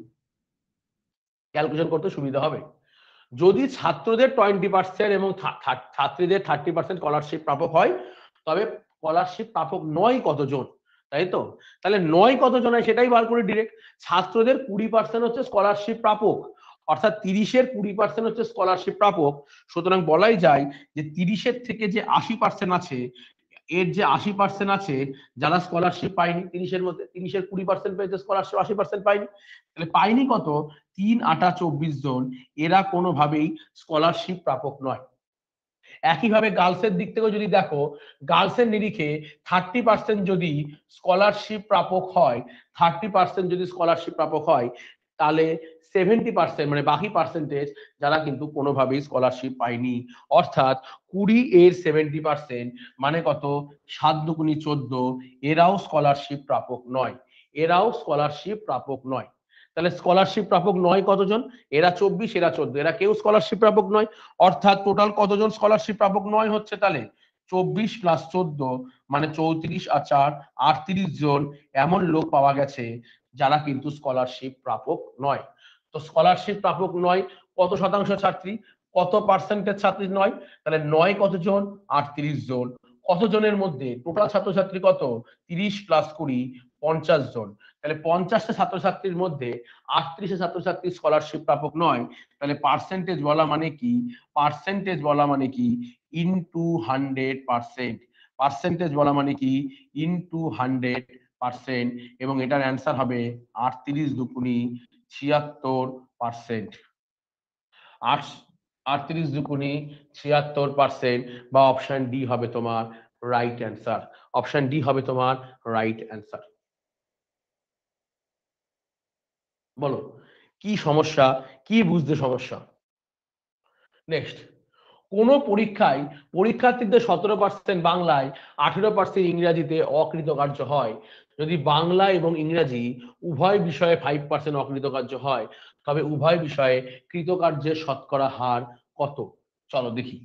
ক্যালকুলেশন করতে সুবিধা হবে। যদি ছাত্রদের টোয়েন্টি পার্সেন্ট এবং ছাত্রীদের থার্টি পার্সেন্ট স্কলারশিপ প্রাপক হয়, তবে স্কলারশিপ প্রাপক নয় কতজন? তাই তো? তাহলে নয় কতজন হয় সেটাই বার করে ডিরেক্ট। ছাত্রদের কুড়ি পার্সেন্ট হচ্ছে স্কলারশিপ প্রাপক, অর্থাৎ তিরিশের কুড়ি পার্সেন্ট হচ্ছে স্কলারশিপ প্রাপক। সুতরাং বলাই যায় যে তিরিশের থেকে যে আশি পার্সেন্ট আছে, এর যে আশি পার্সেন্ট আছে যারা স্কলারশিপ পায়নি, তিরিশের মধ্যে তিরিশের কুড়ি পার্সেন্ট পেয়েছে স্কলারশিপ, আশি পার্সেন্ট পায়নি। তাহলে পায়নি কত? তিন আটা চব্বিশ জন, এরা কোনোভাবেই স্কলারশিপ প্রাপক নয়। একইভাবে গার্লসের দিক থেকেও যদি দেখো, গার্লসের নিরিখে থার্টি পার্সেন্ট যদি স্কলারশিপ প্রাপক হয়, থার্টি পার্সেন্ট যদি স্কলারশিপ প্রাপক হয়, তাহলে সেভেন্টি পার্সেন্ট মানে বাকি পার্সেন্টেজ যারা কিন্তু কোনোভাবেই স্কলারশিপ পায়নি। অর্থাৎ কুড়ি এর সেভেন্টি পার্সেন্ট মানে কত? সাত দুগুণি চোদ্দ, এরাও স্কলারশিপ প্রাপক নয়। এরাও স্কলারশিপ প্রাপক নয়। তাহলে স্কলারশিপ প্রাপক নয় কতজন? এরা চব্বিশ, এরা চোদ্দ, এরা কেউ স্কলারশিপ প্রাপক নয়। অর্থাৎ টোটাল কতজন স্কলারশিপ প্রাপক নয় হচ্ছে? তাহলে চব্বিশ প্লাস চোদ্দ মানে চৌত্রিশ আর চার আটত্রিশ জন এমন লোক পাওয়া গেছে যারা কিন্তু স্কলারশিপ প্রাপক নয়। তো স্কলারশিপ প্রাপক নয়, কত শতাংশ ছাত্রী, কত পার্সেন্টেজ ছাত্রী নয়? তাহলে নয় কতজন? আটত্রিশ জন। কতজনের মধ্যে? টোটাল ছাত্রছাত্রী কত? তিরিশ প্লাস কুড়ি, পঞ্চাশ জন। তাহলে পঞ্চাশটা ছাত্রছাত্রীর মধ্যে আটত্রিশে ছাত্রছাত্রী স্কলারশিপ প্রাপক নয়। তাহলে পার্সেন্টেজ বলা মানে কি? পার্সেন্টেজ বলা মানে কি? Into hundred percent. পার্সেন্টেজ বলা মানে কি? ইনটু হান্ড্রেড পার্সেন্ট এবং এটার অ্যান্সার হবে আটত্রিশ দুগুণী ছিয়াত্তর পার্সেন্ট। আট আটত্রিশ দুগুণী ছিয়াত্তর পার্সেন্ট বা অপশন ডি হবে তোমার রাইট অ্যান্সার। অপশন ডি হবে তোমার রাইট অ্যান্সার। বলো কি সমস্যা, কি বুঝতে সমস্যা? নেক্সট, কোন পরীক্ষায় পরীক্ষার্থীদের সতেরো পার্সেন্ট বাংলায় আঠেরো পার্সেন্ট ইংরাজিতে অকৃতকার্য হয়। যদি বাংলা এবং ইংরাজি উভয় বিষয়ে ফাইভ পার্সেন্ট অকৃতকার্য হয় তবে উভয় বিষয়ে কৃতকার্যের শতকরা হার কত? চলো দেখি।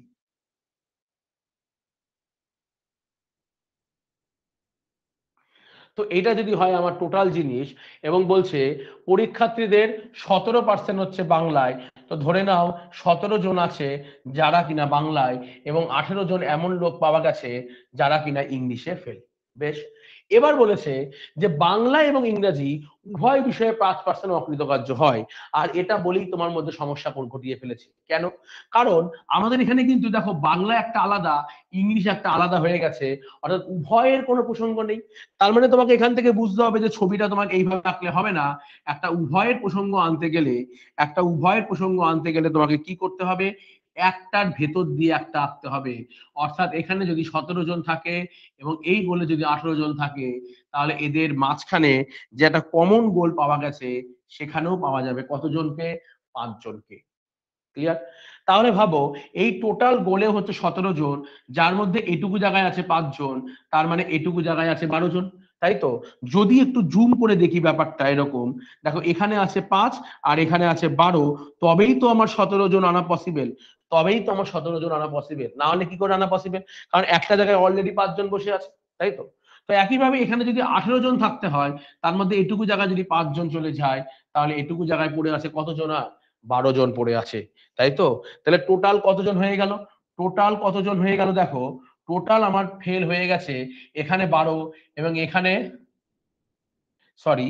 তো এটা যদি হয় আমার টোটাল জিনিস এবং বলছে পরীক্ষার্থীদের সতেরো পার্সেন্ট হচ্ছে বাংলায়, তো ধরে নাও সতেরো জন আছে যারা কিনা বাংলায় এবং আঠেরো জন এমন লোক পাওয়া গেছে যারা কিনা ইংলিশে ফেল। বেশ, এবার বলেছে যে বাংলা এবং ইংরাজি উভয় বিষয়ে পাঁচ পার্সেন্ট অকৃতকার্য হয়, আর এটা বলেই তোমার মধ্যে সমস্যা ঘটিয়ে ফেলেছে। কেন? কারণ আমাদের এখানে কিন্তু দেখো বাংলা একটা আলাদা, ইংলিশ একটা আলাদা হয়ে গেছে, অর্থাৎ উভয়ের কোনো প্রসঙ্গ নেই। তার মানে তোমাকে এখান থেকে বুঝতে হবে যে ছবিটা তোমাকে এইভাবে আঁকলে হবে না, একটা উভয়ের প্রসঙ্গ আনতে গেলে একটা উভয়ের প্রসঙ্গ আনতে গেলে তোমাকে কি করতে হবে, একটার ভেতর দিয়ে একটা আঁকতে হবে। অর্থাৎ এখানে যদি সতেরো জন থাকে এবং এই গোলে যদি আঠেরো জন থাকে তাহলে এদের মাঝখানে যে একটা কমন গোল পাওয়া গেছে সেখানেও পাওয়া যাবে কতজনকে? পাঁচজনকে। ক্লিয়ার? তাহলে ভাবো এই টোটাল গোলে হচ্ছে সতেরো জন, যার মধ্যে এটুকু জায়গায় আছে পাঁচজন, তার মানে এটুকু জায়গায় আছে বারো জন, তাই তো? যদি একটু জুম করে দেখি ব্যাপারটা এরকম, দেখো এখানে আছে পাঁচ আর এখানে আছে বারো, তবেই তো আমার সতেরো জন আনা পসিবল। তবেই তো আমার সতেরো জন আনা পসিবল, না হলে কি করে আনা পসিবল? কারণ একটা জায়গায় অলরেডি পাঁচজন বসে আছে, তাই তো? তো একইভাবে এখানে যদি আঠেরো জন থাকতে হয়, তার মধ্যে এটুকু জায়গায় যদি পাঁচজন চলে যায়, তাহলে এটুকু জায়গায় পড়ে আছে কতজন? আর বারো জন পড়ে আছে, তাই তো? তাহলে টোটাল কতজন হয়ে গেল? টোটাল কতজন হয়ে গেল দেখো, টোটাল আমার ফেল হয়ে গেছে এখানে বারো এবং এখানে সরি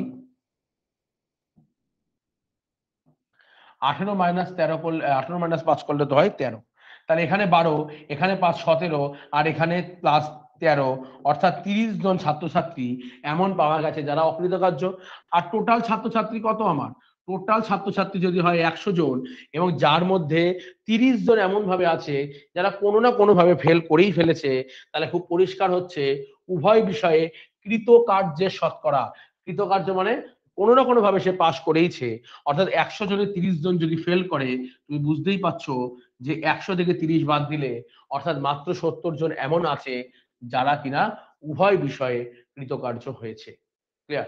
আঠেরো মাইনাস তেরো করলে, আঠেরো মাইনাস পাঁচ করলে তো হয় তেরো। তাহলে এখানে বারো, এখানে পাঁচ সতেরো, আর এখানে প্লাস তেরো, অর্থাৎ তিরিশ জন ছাত্রছাত্রী এমন পাওয়া গেছে যারা অকৃতকার্য। আর টোটাল ছাত্রছাত্রী কত আমার? টোটাল ছাত্রছাত্রী যদি হয় একশো জন এবং যার মধ্যে তিরিশ জন এমন ভাবে আছে যারা কোনো না কোনো ভাবে ফেল করেই ফেলেছে, তাহলে খুব পরিষ্কার হচ্ছে উভয় বিষয়ে কৃতকার্যের শতকরা। কৃতকার্য মানে কোনো না কোনো ভাবে সে পাশ করেইছে। অর্থাৎ একশো জনের তিরিশ জন যদি ফেল করে, তুমি বুঝতেই পারছো যে একশো থেকে তিরিশ বাদ দিলে অর্থাৎ মাত্র সত্তর জন এমন আছে যারা কিনা উভয় বিষয়ে কৃতকার্য হয়েছে। ক্লিয়ার?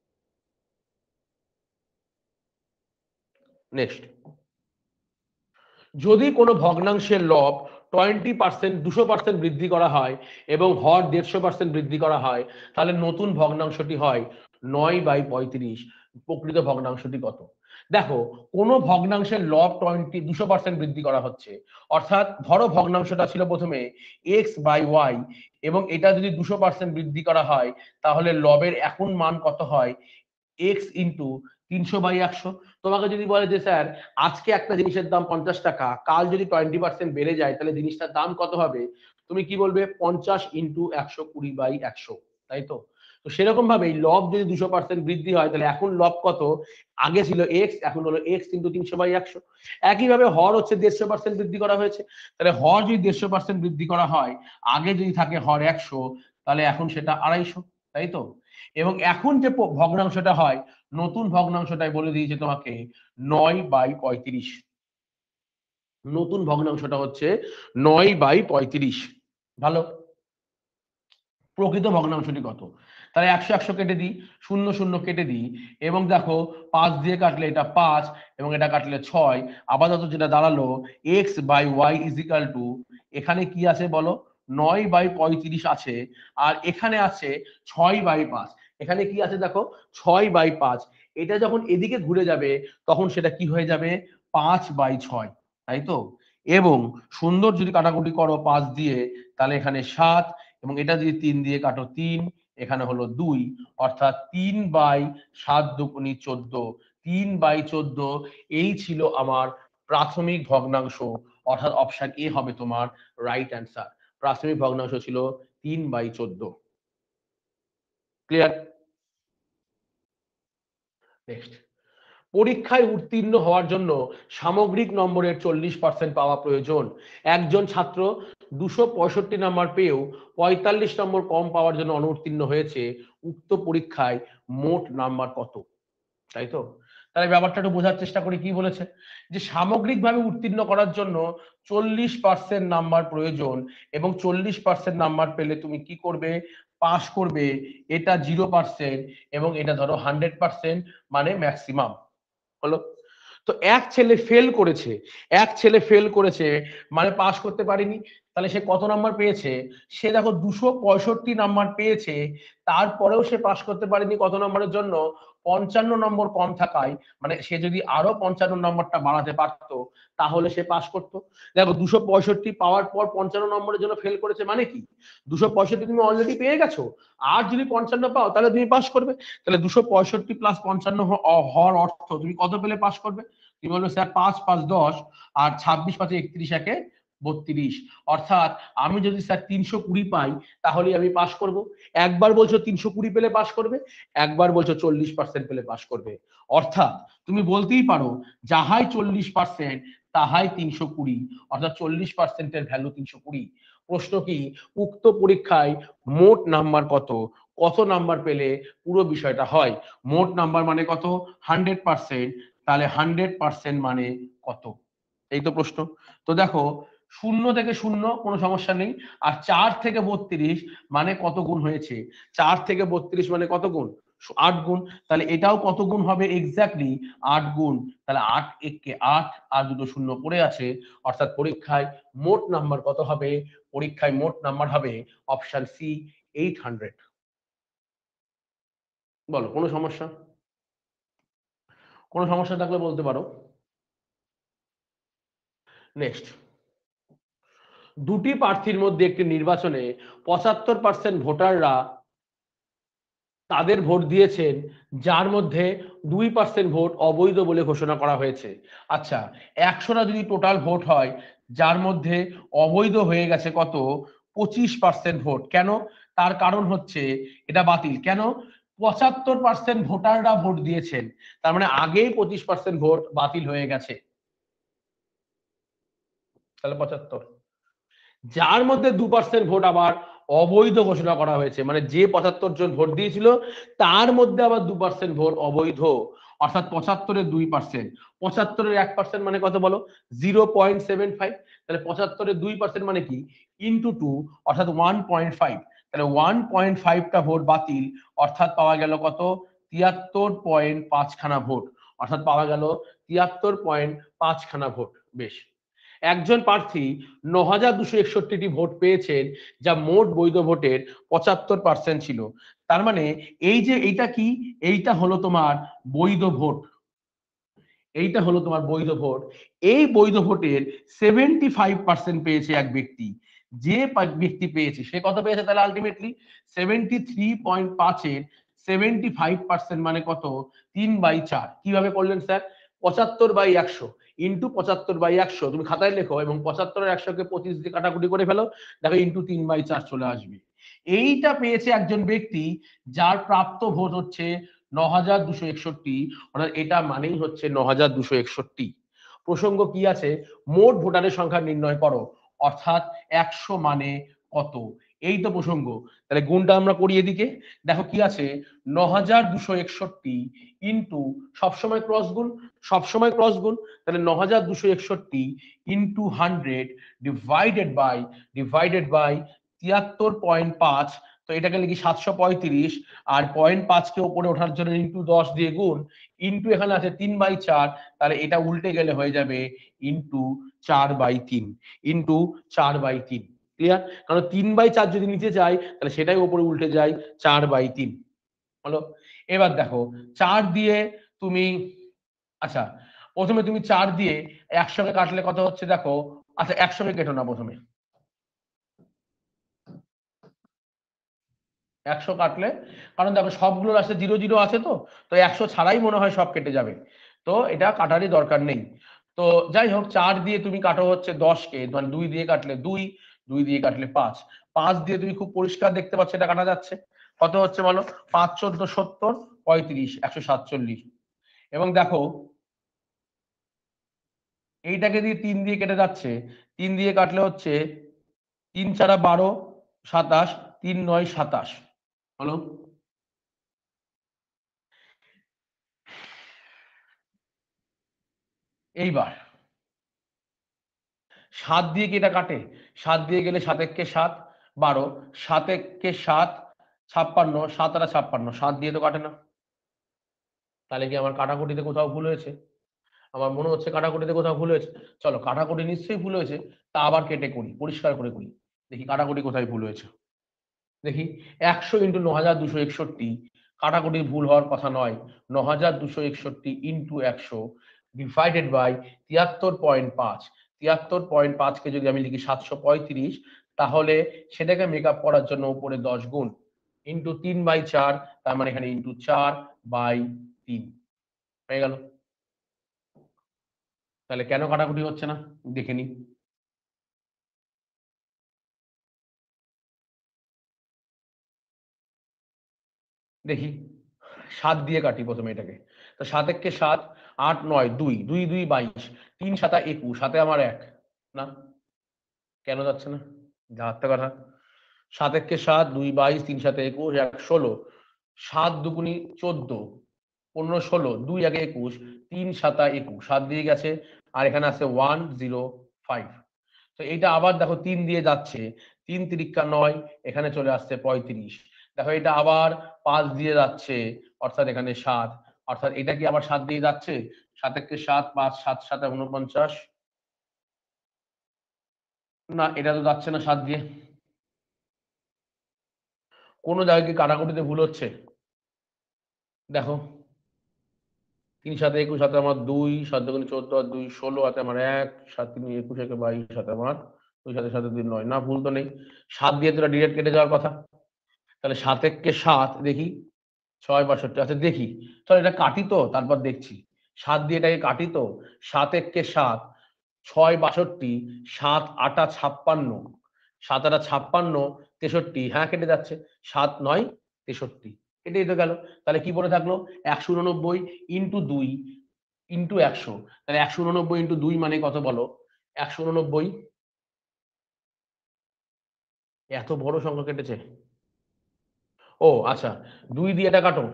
নেক্সট, যদি কোনো ভগ্নাংশের লব টোয়েন্টি পার্সেন্ট দুশো পার্সেন্ট বৃদ্ধি করা হয় এবং হর দেড়শো পার্সেন্ট বৃদ্ধি করা হয়, তাহলে নতুন ভগ্নাংশটি হয় নয় বাই পঁয়ত্রিশ। প্রকৃত ভগ্নাংশটি কত? দেখো, কোনো ভগ্নাংশের লব টোয়েন্টি দুশো পার্সেন্ট বৃদ্ধি করা হচ্ছে, অর্থাৎ ধরো ভগ্নাংশটা ছিল প্রথমে এক্স বাই ওয়াই এবং এটা যদি দুশো পার্সেন্ট বৃদ্ধি করা হয় তাহলে লবের এখন মান কত হয়? এক্স ইন্টু তিনশো বাই একশো। তোমাকে যদি বলে যে স্যার আজকে একটা জিনিসের দাম পঞ্চাশ টাকা, কাল যদি টোয়েন্টি পার্সেন্ট বেড়ে যায় তাহলে জিনিসটার দাম কত হবে? তুমি কি বলবে? পঞ্চাশ ইন্টু একশো কুড়ি বাই একশো, তাই তো? তো সেরকম ভাবে লব যদি দুশো পার্সেন্ট বৃদ্ধি হয় তাহলে এখন লব কত? আগে ছিল এক্স, এখন হলো এক্স ইন্টু তিনশো বাই একশো। একইভাবে হর হচ্ছে দেড়শো পার্সেন্ট বৃদ্ধি করা হয়েছে, তাহলে হর যদি দেড়শো পার্সেন্ট বৃদ্ধি করা হয়, আগে যদি থাকে হর একশো, তাহলে এখন সেটা আড়াইশো, তাই তো? এবং এখন যে ভগ্নাংশটা হয়, নতুন ভগ্নাংশটাই বলে দিয়েছে তোমাকে নয় বাই পঁয়ত্রিশ। নতুন ভগ্নাংশটা হচ্ছে নয় বাই পঁয়ত্রিশ। ভালো, প্রকৃত ভগ্নাংশটি কত? তাহলে একশো একশো কেটে দিই, শূন্য শূন্য কেটে দিই এবং দেখো পাঁচ দিয়ে কাটলে এটা পাঁচ এবং এটা কাটলে ছয়। আপাতত যেটা দাঁড়ালো X by Y equal to, এখানে কি আছে বলো? নয় বাই পঁয়ত্রিশ আছে আর এখানে আছে ছয় বাই পাঁচ। এখানে কি আছে দেখো? ছয় বাই পাঁচ। এটা যখন এদিকে ঘুরে যাবে তখন সেটা কি হয়ে যাবে? পাঁচ বাই ছয়, তাই তো? এবং সুন্দর যদি কাটাকুটি করো পাঁচ দিয়ে তাহলে এখানে সাত এবং এটা যদি তিন দিয়ে কাটো তিন, এখানে হলো দুই, অর্থাৎ তিন বাই সাত দুগুণী চোদ্দ। তিন বাই চোদ্দ, এই ছিল আমার প্রাথমিক ভগ্নাংশ, অর্থাৎ অপশন এ হবে তোমার রাইট অ্যান্সার। প্রাথমিক ভগ্নাংশ ছিল তিন বাই চোদ্দ। ক্লিয়ার? নেক্সট, পরীক্ষায় উত্তীর্ণ হওয়ার জন্য সামগ্রিক নম্বরের চল্লিশ পার্সেন্ট পাওয়া প্রয়োজন। একজন ছাত্র দুশো পঁয়ষট্টি নম্বর পেয়েও পঁয়তাল্লিশ নম্বর কম পাওয়ার জন্য অনুত্তীর্ণ হয়েছে। উক্ত পরীক্ষায় মোট নাম্বার কত? তাই তো, তাহলে ব্যাপারটা একটু বোঝার চেষ্টা করি। কি বলেছে যে সামগ্রিকভাবে উত্তীর্ণ করার জন্য চল্লিশ পার্সেন্ট নাম্বার প্রয়োজন এবং চল্লিশ পার্সেন্ট নাম্বার পেলে তুমি কি করবে? পাস করবে। এটা জিরো পার্সেন্ট এবং এটা ধরো হান্ড্রেড পার্সেন্ট, মানে ম্যাক্সিমাম হলো। তো এক ছেলে ফেল করেছে, এক ছেলে ফেল করেছে মানে পাস করতে পারেনি। তাহলে সে কত নাম্বার পেয়েছে? সে দেখো দুশো পঁয়ষট্টি নাম্বার পেয়েছে, তারপরেও সে পাস করতে পারেনি। কত নম্বরের জন্য? পঞ্চান্ন নম্বর কম থাকায়। মানে সে যদি আরো পঞ্চান্ন নম্বরটা বাড়াতে পারতো তাহলে সে পাস করতো। দেখো দুশো পঁয়ষট্টি পাওয়ার পর পঞ্চান্ন নম্বরের জন্য ফেল করেছে মানে কি? দুশো পঁয়ষট্টি তুমি অলরেডি পেয়ে গেছো, আর যদি পঞ্চান্ন পাও তাহলে তুমি পাস করবে। তাহলে দুশো পঁয়ষট্টি প্লাস পঞ্চান্ন হওয়ার অর্থ তুমি কত পেলে পাস করবে? তুমি বলবে স্যার পাঁচ পাঁচ দশ, আর ছাব্বিশ পাঁচে একত্রিশ, একে বত্রিশ। অর্থাৎ আমি যদি স্যার তিনশো কুড়ি পাই তাহলে আমি পাস করব। একবার বলছো তিনশো কুড়ি পেলে পাস করবে, একবার বলছো চল্লিশ পার্সেন্ট পেলে পাস করবে। অর্থাৎ তুমি বলতেই পারো যাহাই চল্লিশ পার্সেন্ট তাহাই তিনশো কুড়ি, অর্থাৎ চল্লিশ পার্সেন্টের ভ্যালু তিনশো কুড়ি। প্রশ্ন কি? উক্ত পরীক্ষায় মোট নাম্বার কত? কত নাম্বার পেলে পুরো বিষয়টা হয়? মোট নাম্বার মানে কত? Hundred percent. তাহলে হান্ড্রেড পার্সেন্ট মানে কত? এই তো প্রশ্ন। তো দেখো, শূন্য থেকে শূন্য কোনো সমস্যা নেই, আর চার থেকে বত্রিশ মানে কত গুণ হয়েছে? চার থেকে বত্রিশ মানে কত গুণ? আট গুণ। তাহলে এটাও কত গুণ হবে? এক্স্যাক্টলি আট গুণ। তাহলে আট এককে আট, আর দুটো শূন্য পড়ে আছে, অর্থাৎ পরীক্ষায় মোট নাম্বার কত হবে? পরীক্ষায় মোট নাম্বার হবে অপশন সি, এইট হান্ড্রেড। বলো কোনো সমস্যা? কোনো সমস্যা থাকলে বলতে পারো। নেক্সট, দুটি প্রার্থীর মধ্যে একটি নির্বাচনে পঁচাত্তর পার্সেন্ট ভোটাররা তাদের ভোট দিয়েছেন, যার মধ্যে দুই পার্সেন্ট ভোট অবৈধ বলে ঘোষণা করা হয়েছে। আচ্ছা, একশোটা যদি টোটাল ভোট হয়, যার মধ্যে অবৈধ হয়ে গেছে কত? পঁচিশ পার্সেন্ট ভোট। কেন? তার কারণ হচ্ছে এটা বাতিল। কেন? পঁচাত্তর পার্সেন্ট ভোটাররা ভোট দিয়েছেন, তার মানে আগেই পঁচিশ পার্সেন্ট ভোট বাতিল হয়ে গেছে। তাহলে পঁচাত্তর, যার মধ্যে দু পার্সেন্ট ভোট আবার অবৈধ ঘোষণা করা হয়েছে, মানে যে পঁচাত্তর জন ভোট দিয়েছিল তার মধ্যে আবার দু পার্সেন্ট ভোট অবৈধ, অর্থাৎ পঁচাত্তরের দুই পার্সেন্ট। পঁচাত্তরের এক পার্সেন্ট মানে কত বলো? Zero point seven five. তাহলে পঁচাত্তরের দুই পার্সেন্ট মানে কি? ইন্টু টু, অর্থাৎ ওয়ান পয়েন্ট ফাইভ। তাহলে ওয়ান পয়েন্ট ফাইভটা ভোট বাতিল, অর্থাৎ পাওয়া গেল কত? তিয়াত্তর পয়েন্ট পাঁচখানা ভোট, অর্থাৎ পাওয়া গেল তিয়াত্তর পয়েন্ট পাঁচখানা ভোট। বেশ, একজন প্রার্থী ন হাজার দুশো একষট্টি ভোট পেয়েছেন, যা মোট বৈধ ভোটের পঁচাত্তর পার্সেন্ট ছিল। তার মানে এই যে এইটা কি? এইটা হলো তোমার বৈধ ভোট, এইটা হলো তোমার বৈধ ভোট। এই বৈধ ভোটের সেভেন্টি ফাইভ পার্সেন্ট পেয়েছে এক ব্যক্তি। যে ব্যক্তি পেয়েছে সে কত পেয়েছে? তাহলে আলটিমেটলি সেভেন্টি থ্রি পয়েন্ট পাঁচের সেভেন্টি ফাইভ পার্সেন্ট মানে কত? তিন বাই চার। কিভাবে করলেন স্যার? পঁচাত্তর বাই একশো ইন্টু পঁচাত্তর বাই একশো, তুমি খাতায় লেখো এবং পঁচাত্তরের একশোকে পঁচিশ দিয়ে কাটাকুটি করে ফেলো, দেখো ইন্টু তিন বাই চার চলে আসবে। এইটা পেয়েছে একজন ব্যক্তি যার প্রাপ্ত ভোট হচ্ছে ন হাজার দুশো একষট্টি, অর্থাৎ এটা মানেই হচ্ছে ন হাজার দুশো একষট্টি। প্রসঙ্গ কি আছে? মোট ভোটারের সংখ্যা নির্ণয় করো, অর্থাৎ একশো মানে কত? এই তো প্রসঙ্গ। তাহলে গুণটা আমরা করি এদিকে। দেখো কি আছে? ন হাজার দুশো একষট্টি ইন্টু, সবসময় ক্রস গুণ, সবসময় ক্রস গুণ। তাহলে ন হাজার দুশো একষট্টি into hundred divided by divided by তিয়াত্তর পয়েন্ট পাঁচ। তো এটাকে লিখি সাতশো পঁয়ত্রিশ, আর পয়েন্ট পাঁচকে উপরে ওঠার জন্য ইন্টু দশ দিয়ে গুণ, ইন্টু এখানে আছে তিন বাই চার, তাহলে এটা উল্টে গেলে হয়ে যাবে ইন্টু চার বাই তিন, ইন্টু চার বাই তিন। ক্লিয়ার? কারণ তিন বাই চার যদি নিচে যায় তাহলে সেটাই উপরে উল্টে যায় চার বাই তিন। হলো? এবার দেখো, চার দিয়ে তুমি, আচ্ছা প্রথমে তুমি চার দিয়ে একসঙ্গে কাটলে কত হচ্ছে দেখো। আচ্ছা একসঙ্গে কেটো না, প্রথমে একশো কাটলে, কারণ দেখো সবগুলো রাস্তায় জিরো জিরো আছে, তো তো একশো ছাড়াই মনে হয় সব কেটে যাবে, তো এটা কাটারই দরকার নেই। তো যাই হোক, চার দিয়ে তুমি কাটো হচ্ছে দশকে, মানে দুই দিয়ে কাটলে দুই, দুই দিয়ে কাটলে পাঁচ, পাঁচ দিয়ে তুমি খুব পরিষ্কার দেখতে পাচ্ছ এটা কাটা যাচ্ছে। কত হচ্ছে বলো? পাঁচ চোদ্দ সত্তর, পঁয়ত্রিশ, একশো সাতচল্লিশ। এবং দেখো এইটাকে দিয়ে তিন দিয়ে কেটে যাচ্ছে, তিন দিয়ে কাটলে হচ্ছে তিন চারা বারো, সাতাশ, তিন নয় সাতাশ হলো। এইবার সাত দিয়ে কি এটা কাটে? সাত দিয়ে গেলে সাত একে সাত, বারো, সাত একে সাত, ছাপ্পান্ন, সাত আটা ছাপ্পান্ন, সাত দিয়ে তো কাটে না। তাহলে কি আমার কাটাকুটিতে কোথাও ভুল হয়েছে? আমার মনে হচ্ছে কাটাকুটিতে কোথাও ভুল হয়েছে। চলো কাটাকুটি নিশ্চয়ই ভুল হয়েছে, তা আবার কেটে করি, পরিষ্কার করে করি, দেখি কাটাকুটি কোথায় ভুল হয়েছে। দেখি একশো ইন্টু ন হাজার দুশো একষট্টি, কাটাকুটি ভুল হওয়ার কথা নয়। ন হাজার দুশো একষট্টি ইন্টু একশো ডিভাইডেড বাই তিয়াত্তর পয়েন্ট পাঁচ, তিয়াত্তর পয়েন্ট পাঁচকে যদি আমি লিখি সাতশো পঁয়ত্রিশ, তাহলে সেটাকে মেক আপ করার জন্য উপরে দশ গুণ ইন্টু তিন বাই চার, তার মানে এখানে ইন্টু চার বাই তিন হয়ে গেল। তাহলে কেন কাটাকুটি হচ্ছে না দেখে নি। দেখি সাত দিয়ে কাটি প্রথমে এটাকে। তো সাত একে সাত, আট নয় দুই, দুই দুই বাইশ, তিন সাতা একুশ, সাথে আমার এক না, কেন যাচ্ছে না? যাচ্ছে কথা। সাত একে সাত, দুই বাইশ, তিন সাথে একুশ, এক ষোলো, সাত দুগুনি চোদ্দ, পনেরো ষোলো, দুই আগে একুশ, তিন সাতা একুশ, সাত দিয়ে গেছে, আর এখানে আছে ওয়ান জিরো ফাইভ। তো এইটা আবার দেখো তিন দিয়ে যাচ্ছে, তিন তিরিকা নয়, এখানে চলে আসছে পঁয়ত্রিশ। দেখো এটা আবার পাঁচ দিয়ে যাচ্ছে, অর্থাৎ এখানে সাত, অর্থাৎ এটা কি আবার সাত দিয়ে যাচ্ছে? সাত একে সাত, পাঁচ সাত সাথে উনপঞ্চাশ, না এটা তো যাচ্ছে না সাত দিয়ে। কোনো জায়গায় কি কাটাকুটিতে ভুল হচ্ছে? দেখো তিন সাথে একুশ, সাথে আমার দুই, সাত দুগুণ চোদ্দ, আর দুই ষোলো, হাতে আমার এক, সাত তিন একুশ, একে বাইশ, সাথে আমার দুই, সাথে সাথে দুই নয়, না ভুল তো নেই। সাত দিয়ে তোরা ডিরেক্ট কেটে যাওয়ার কথা। তাহলে সাত একে সাত, দেখি ছয় বাষট্টি, আচ্ছা দেখি, চল এটা কাটি তো তারপর দেখছি। সাত দিয়ে এটাকে কাটি তো, সাত একে সাত, ছয় বাষট্টি, সাত আটা ছাপ্পান্ন, সাত আটা ছাপ্পান্ন, তেষট্টি, হ্যাঁ কেটে যাচ্ছে, সাত নয় তেষট্টি, কেটেই তো গেল। তাহলে কি পড়ে থাকলো? একশো উননব্বই ইন্টু দুই ইন্টু একশো, তাহলে একশো উননব্বই ইন্টু দুই মানে কত বলো? একশো উননব্বই, এত বড় সংখ্যা কেটেছে। ও আচ্ছা, দুই দিয়ে এটা কাটো,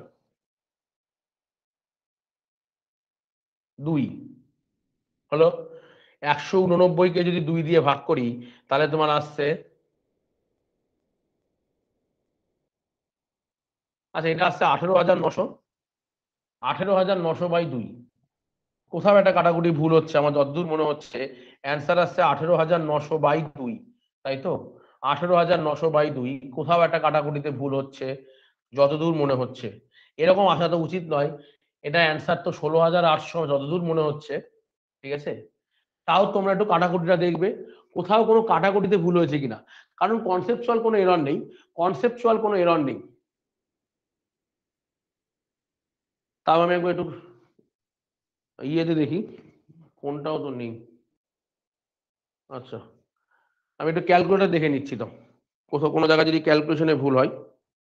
দুই হলো। একশো উননব্বই কে যদি দুই দিয়ে ভাগ করি, তাহলে তোমার আসছে, আচ্ছা এটা আসছে আঠেরো হাজার নশো, আঠেরো হাজার নশো বাই দুই। কোথাও একটা কাটাকুটি ভুল হচ্ছে আমার যতদূর মনে হচ্ছে। অ্যান্সার আসছে আঠেরো হাজার নশো বাই দুই, তাই তো? আঠেরো হাজার নশো বাই দুই, কোথাও একটা কাটাকুটিতে ভুল হচ্ছে যতদূর মনে হচ্ছে। এরকম আসা তো উচিত নয়। এটা অ্যান্সার তো ষোলো হাজার আটশো যতদূর মনে হচ্ছে, ঠিক আছে? তাও তোমরা একটু কাটাকুটিটা দেখবে, কোথাও কোনো কাটাকুটিতে ভুল হয়েছে কিনা, কারণ কনসেপচুয়াল কোনো এরর নেই, কনসেপচুয়াল কোনো এরর নেই। তাও আমি একবার একটু ইয়েতে দেখি, কোনটাও তো নেই। আচ্ছা আমি একটু ক্যালকুলেটর দেখে নিচ্ছি তো, কোথাও কোনো জায়গায় যদি ক্যালকুলেশনে ভুল হয়।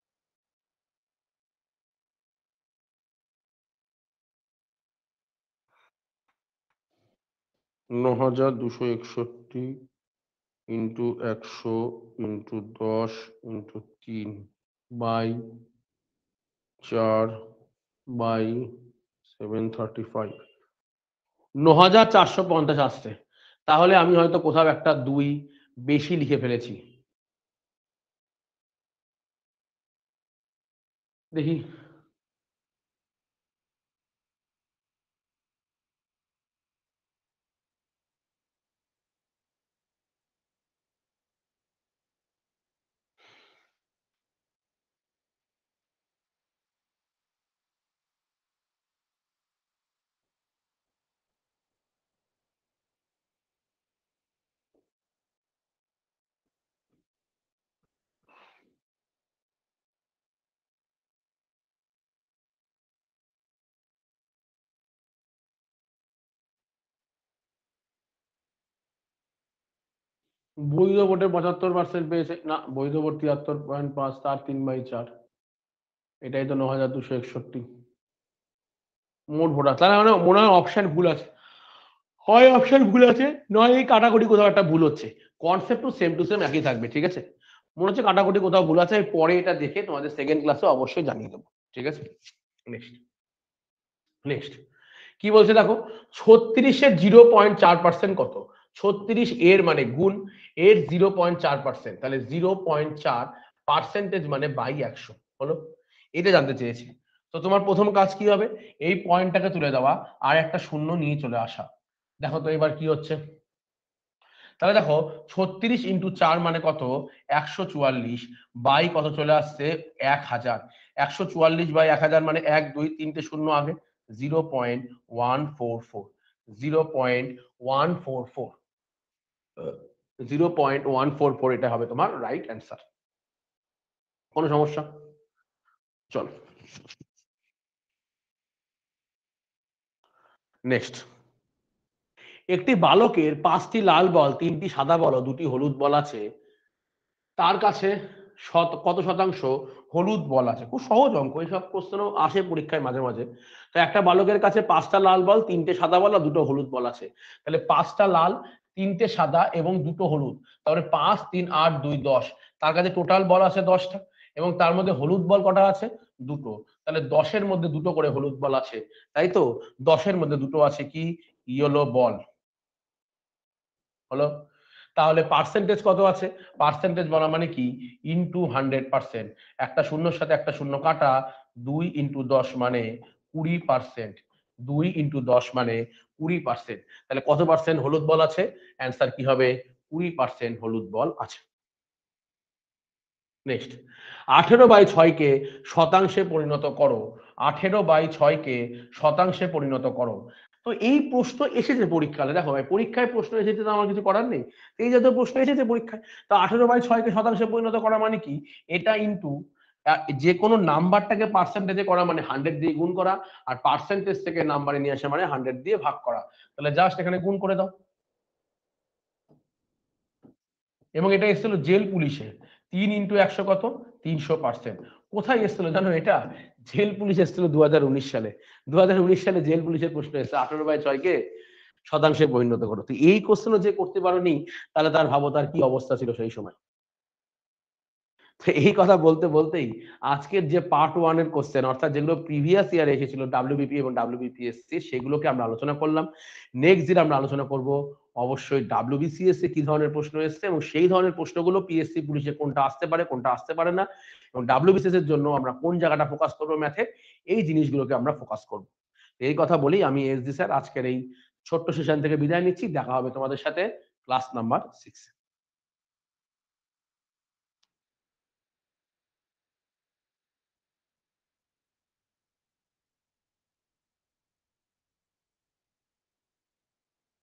ন হাজার দুশো একষট্টি ইন্টু একশো ইন্টু দশ ইন্টু তিন বাই চার বাই সেভেন থার্টি ফাইভ, ন হাজার চারশো পঞ্চাশ আসছে। তাহলে আমি হয়তো কোথাও একটা দুই বেশি লিখে ফেলেছি, দেখি। বৈধ ভোটে পঁচাত্তর পার্সেন্ট পেয়েছে, না বৈধ ভোট তিয়াত্তর পয়েন্ট পাঁচ, তার তিন বাই চার, এটাই তো ন হাজার দুশো একষট্টি। মোট ভোটার, তাহলে মানে মনে হয় অপশন ভুল আছে, হয় অপশন ভুল আছে নয় এই কাটাকুটি কোথাও একটা ভুল হচ্ছে। Concept to same to same একই থাকবে, ঠিক আছে? মনে হচ্ছে কাটাকুটি কোথাও ভুল আছে, আমি পরে এটা দেখে তোমাদের সেকেন্ড ক্লাসে অবশ্যই জানিয়ে দেবো, ঠিক আছে? নেক্সট নেক্সট কি বলছে দেখো, ছত্রিশের জিরো পয়েন্ট চার পার্সেন্ট কত? ছত্রিশ এর মানে গুণ এর জিরো পয়েন্ট চার পার্সেন্ট, তাহলে জিরো পয়েন্ট চার পার্সেন্টেজ মানে বাই একশো হলো, এটা জানতে চেয়েছি। তো তোমার প্রথম কাজ কি হবে, এই পয়েন্টটাকে তুলে দেওয়া আর একটা শূন্য নিয়ে চলে আসা। দেখো তো এবার কি হচ্ছে, তাহলে দেখো ছত্রিশ ইন্টু চার মানে কত, একশো চুয়াল্লিশ, বাই কত চলে আসছে এক হাজার, একশো চুয়াল্লিশ বাই এক হাজার মানে এক দুই তিনটে শূন্য আগে, zero point one four four, zero point one four four, zero point one four four, এটা হবে তোমার রাইট অ্যান্সার। কোনো সমস্যা? চলো নেক্সট, একটি বালকের পাঁচটি লাল বল, তিনটি সাদা বল ও দুটি হলুদ বল আছে, তার কাছে শত কত শতাংশ হলুদ বল আছে? খুব সহজ অঙ্ক, এইসব প্রশ্ন আসে পরীক্ষায় মাঝে মাঝে। তো একটা বালকের কাছে পাঁচটা লাল বল, তিনটে সাদা বল আর দুটো হলুদ বল আছে, তাহলে পাঁচটা লাল, তিনটে সাদা এবং দুটো হলুদ, তাহলে পাঁচ তিন আট দুই দশ, তার কাছে টোটাল বল আছে দশটা এবং তার মধ্যে হলুদ বল কটা আছে? দুটো, তাহলে দশের মধ্যে দুটো করে হলুদ বল আছে, তাই তো? দশের মধ্যে দুটো আছে কি ইয়েলো বল, হলো? তাহলে পার্সেন্টেজ কত আছে? পার্সেন্টেজ বলা মানে কি ইনটু হান্ড্রেড পার্সেন্ট, একটা শূন্যর সাথে একটা শূন্য কাটা, দুই ইন্টু দশ মানে কুড়ি পার্সেন্ট, দুই ইন্টু দশ মানে কুড়ি পার্সেন্ট, তাহলে কত পার্সেন্ট হলুদ বল আছে? অ্যান্সার কি হবে? কুড়ি পার্সেন্ট হলুদ বল আছে। নেক্সট, আঠেরো বাই ছয়কে শতাংশে পরিণত করো, আঠেরো বাই ছয়কে শতাংশে পরিণত করো। তো এই প্রশ্ন এসেছে পরীক্ষায়, দেখো ভাই পরীক্ষায় প্রশ্ন এসেছে তো আমার কিছু করার নেই, এই জাতীয় প্রশ্ন এসেছে পরীক্ষায়। তো আঠেরো বাই ছয়কে শতাংশে পরিণত করা মানে কি, এটা ইন্টু যে কোনো নাম্বারটাকে পার্সেন্টেজে করা মানে হান্ড্রেড দিয়ে গুণ করা, আর পার্সেন্টেজ থেকে নাম্বারে নিয়ে আসা মানে হান্ড্রেড দিয়ে ভাগ করা, তাহলে জাস্ট এখানে গুণ করে দাও। এবং এটা এসেছিল জেল পুলিশে, তিন ইন্টু একশো কত, তিনশো পার্সেন্ট। কোথায় এসেছিল জানো এটা? জেল পুলিশ এসেছিল দু হাজার উনিশ সালে, দু হাজার উনিশ সালে জেল পুলিশের প্রশ্ন এসেছে আঠারো বাই ছয়কে শতাংশে পরিণত করো। তো এই কোশ্চেনও যে করতে পারোনি, তাহলে তার ভাবো তার কি অবস্থা ছিল সেই সময়। এই কথা বলতে বলতেই আজকের যে পার্ট ওয়ান এর কোশ্চেন, অর্থাৎ যেগুলো প্রিভিয়াস ইয়ারে এসেছিল ডাব্লিউবিপি এবং ডাব্লিউবিপিএসসি, সেগুলোকে আমরা আলোচনা করলাম। নেক্সট যেটা আমরা আলোচনা করব, অবশ্যই ডাব্লিউবিসিএস এ কি ধরনের প্রশ্ন এসেছে এবং সেই ধরনের প্রশ্নগুলো পিএসসি পুলিশে কোনটা আসতে পারে কোনটা আসতে পারে না, এবং ডাব্লিউবিসিএস এর জন্য আমরা কোন জায়গাটা ফোকাস করবো ম্যাথে, এই জিনিসগুলোকে আমরা ফোকাস করব। এই কথা বলেই আমি এসডি স্যার আজকের এই ছোট্ট সেশন থেকে বিদায় নিচ্ছি। দেখা হবে তোমাদের সাথে ক্লাস নাম্বার সিক্স।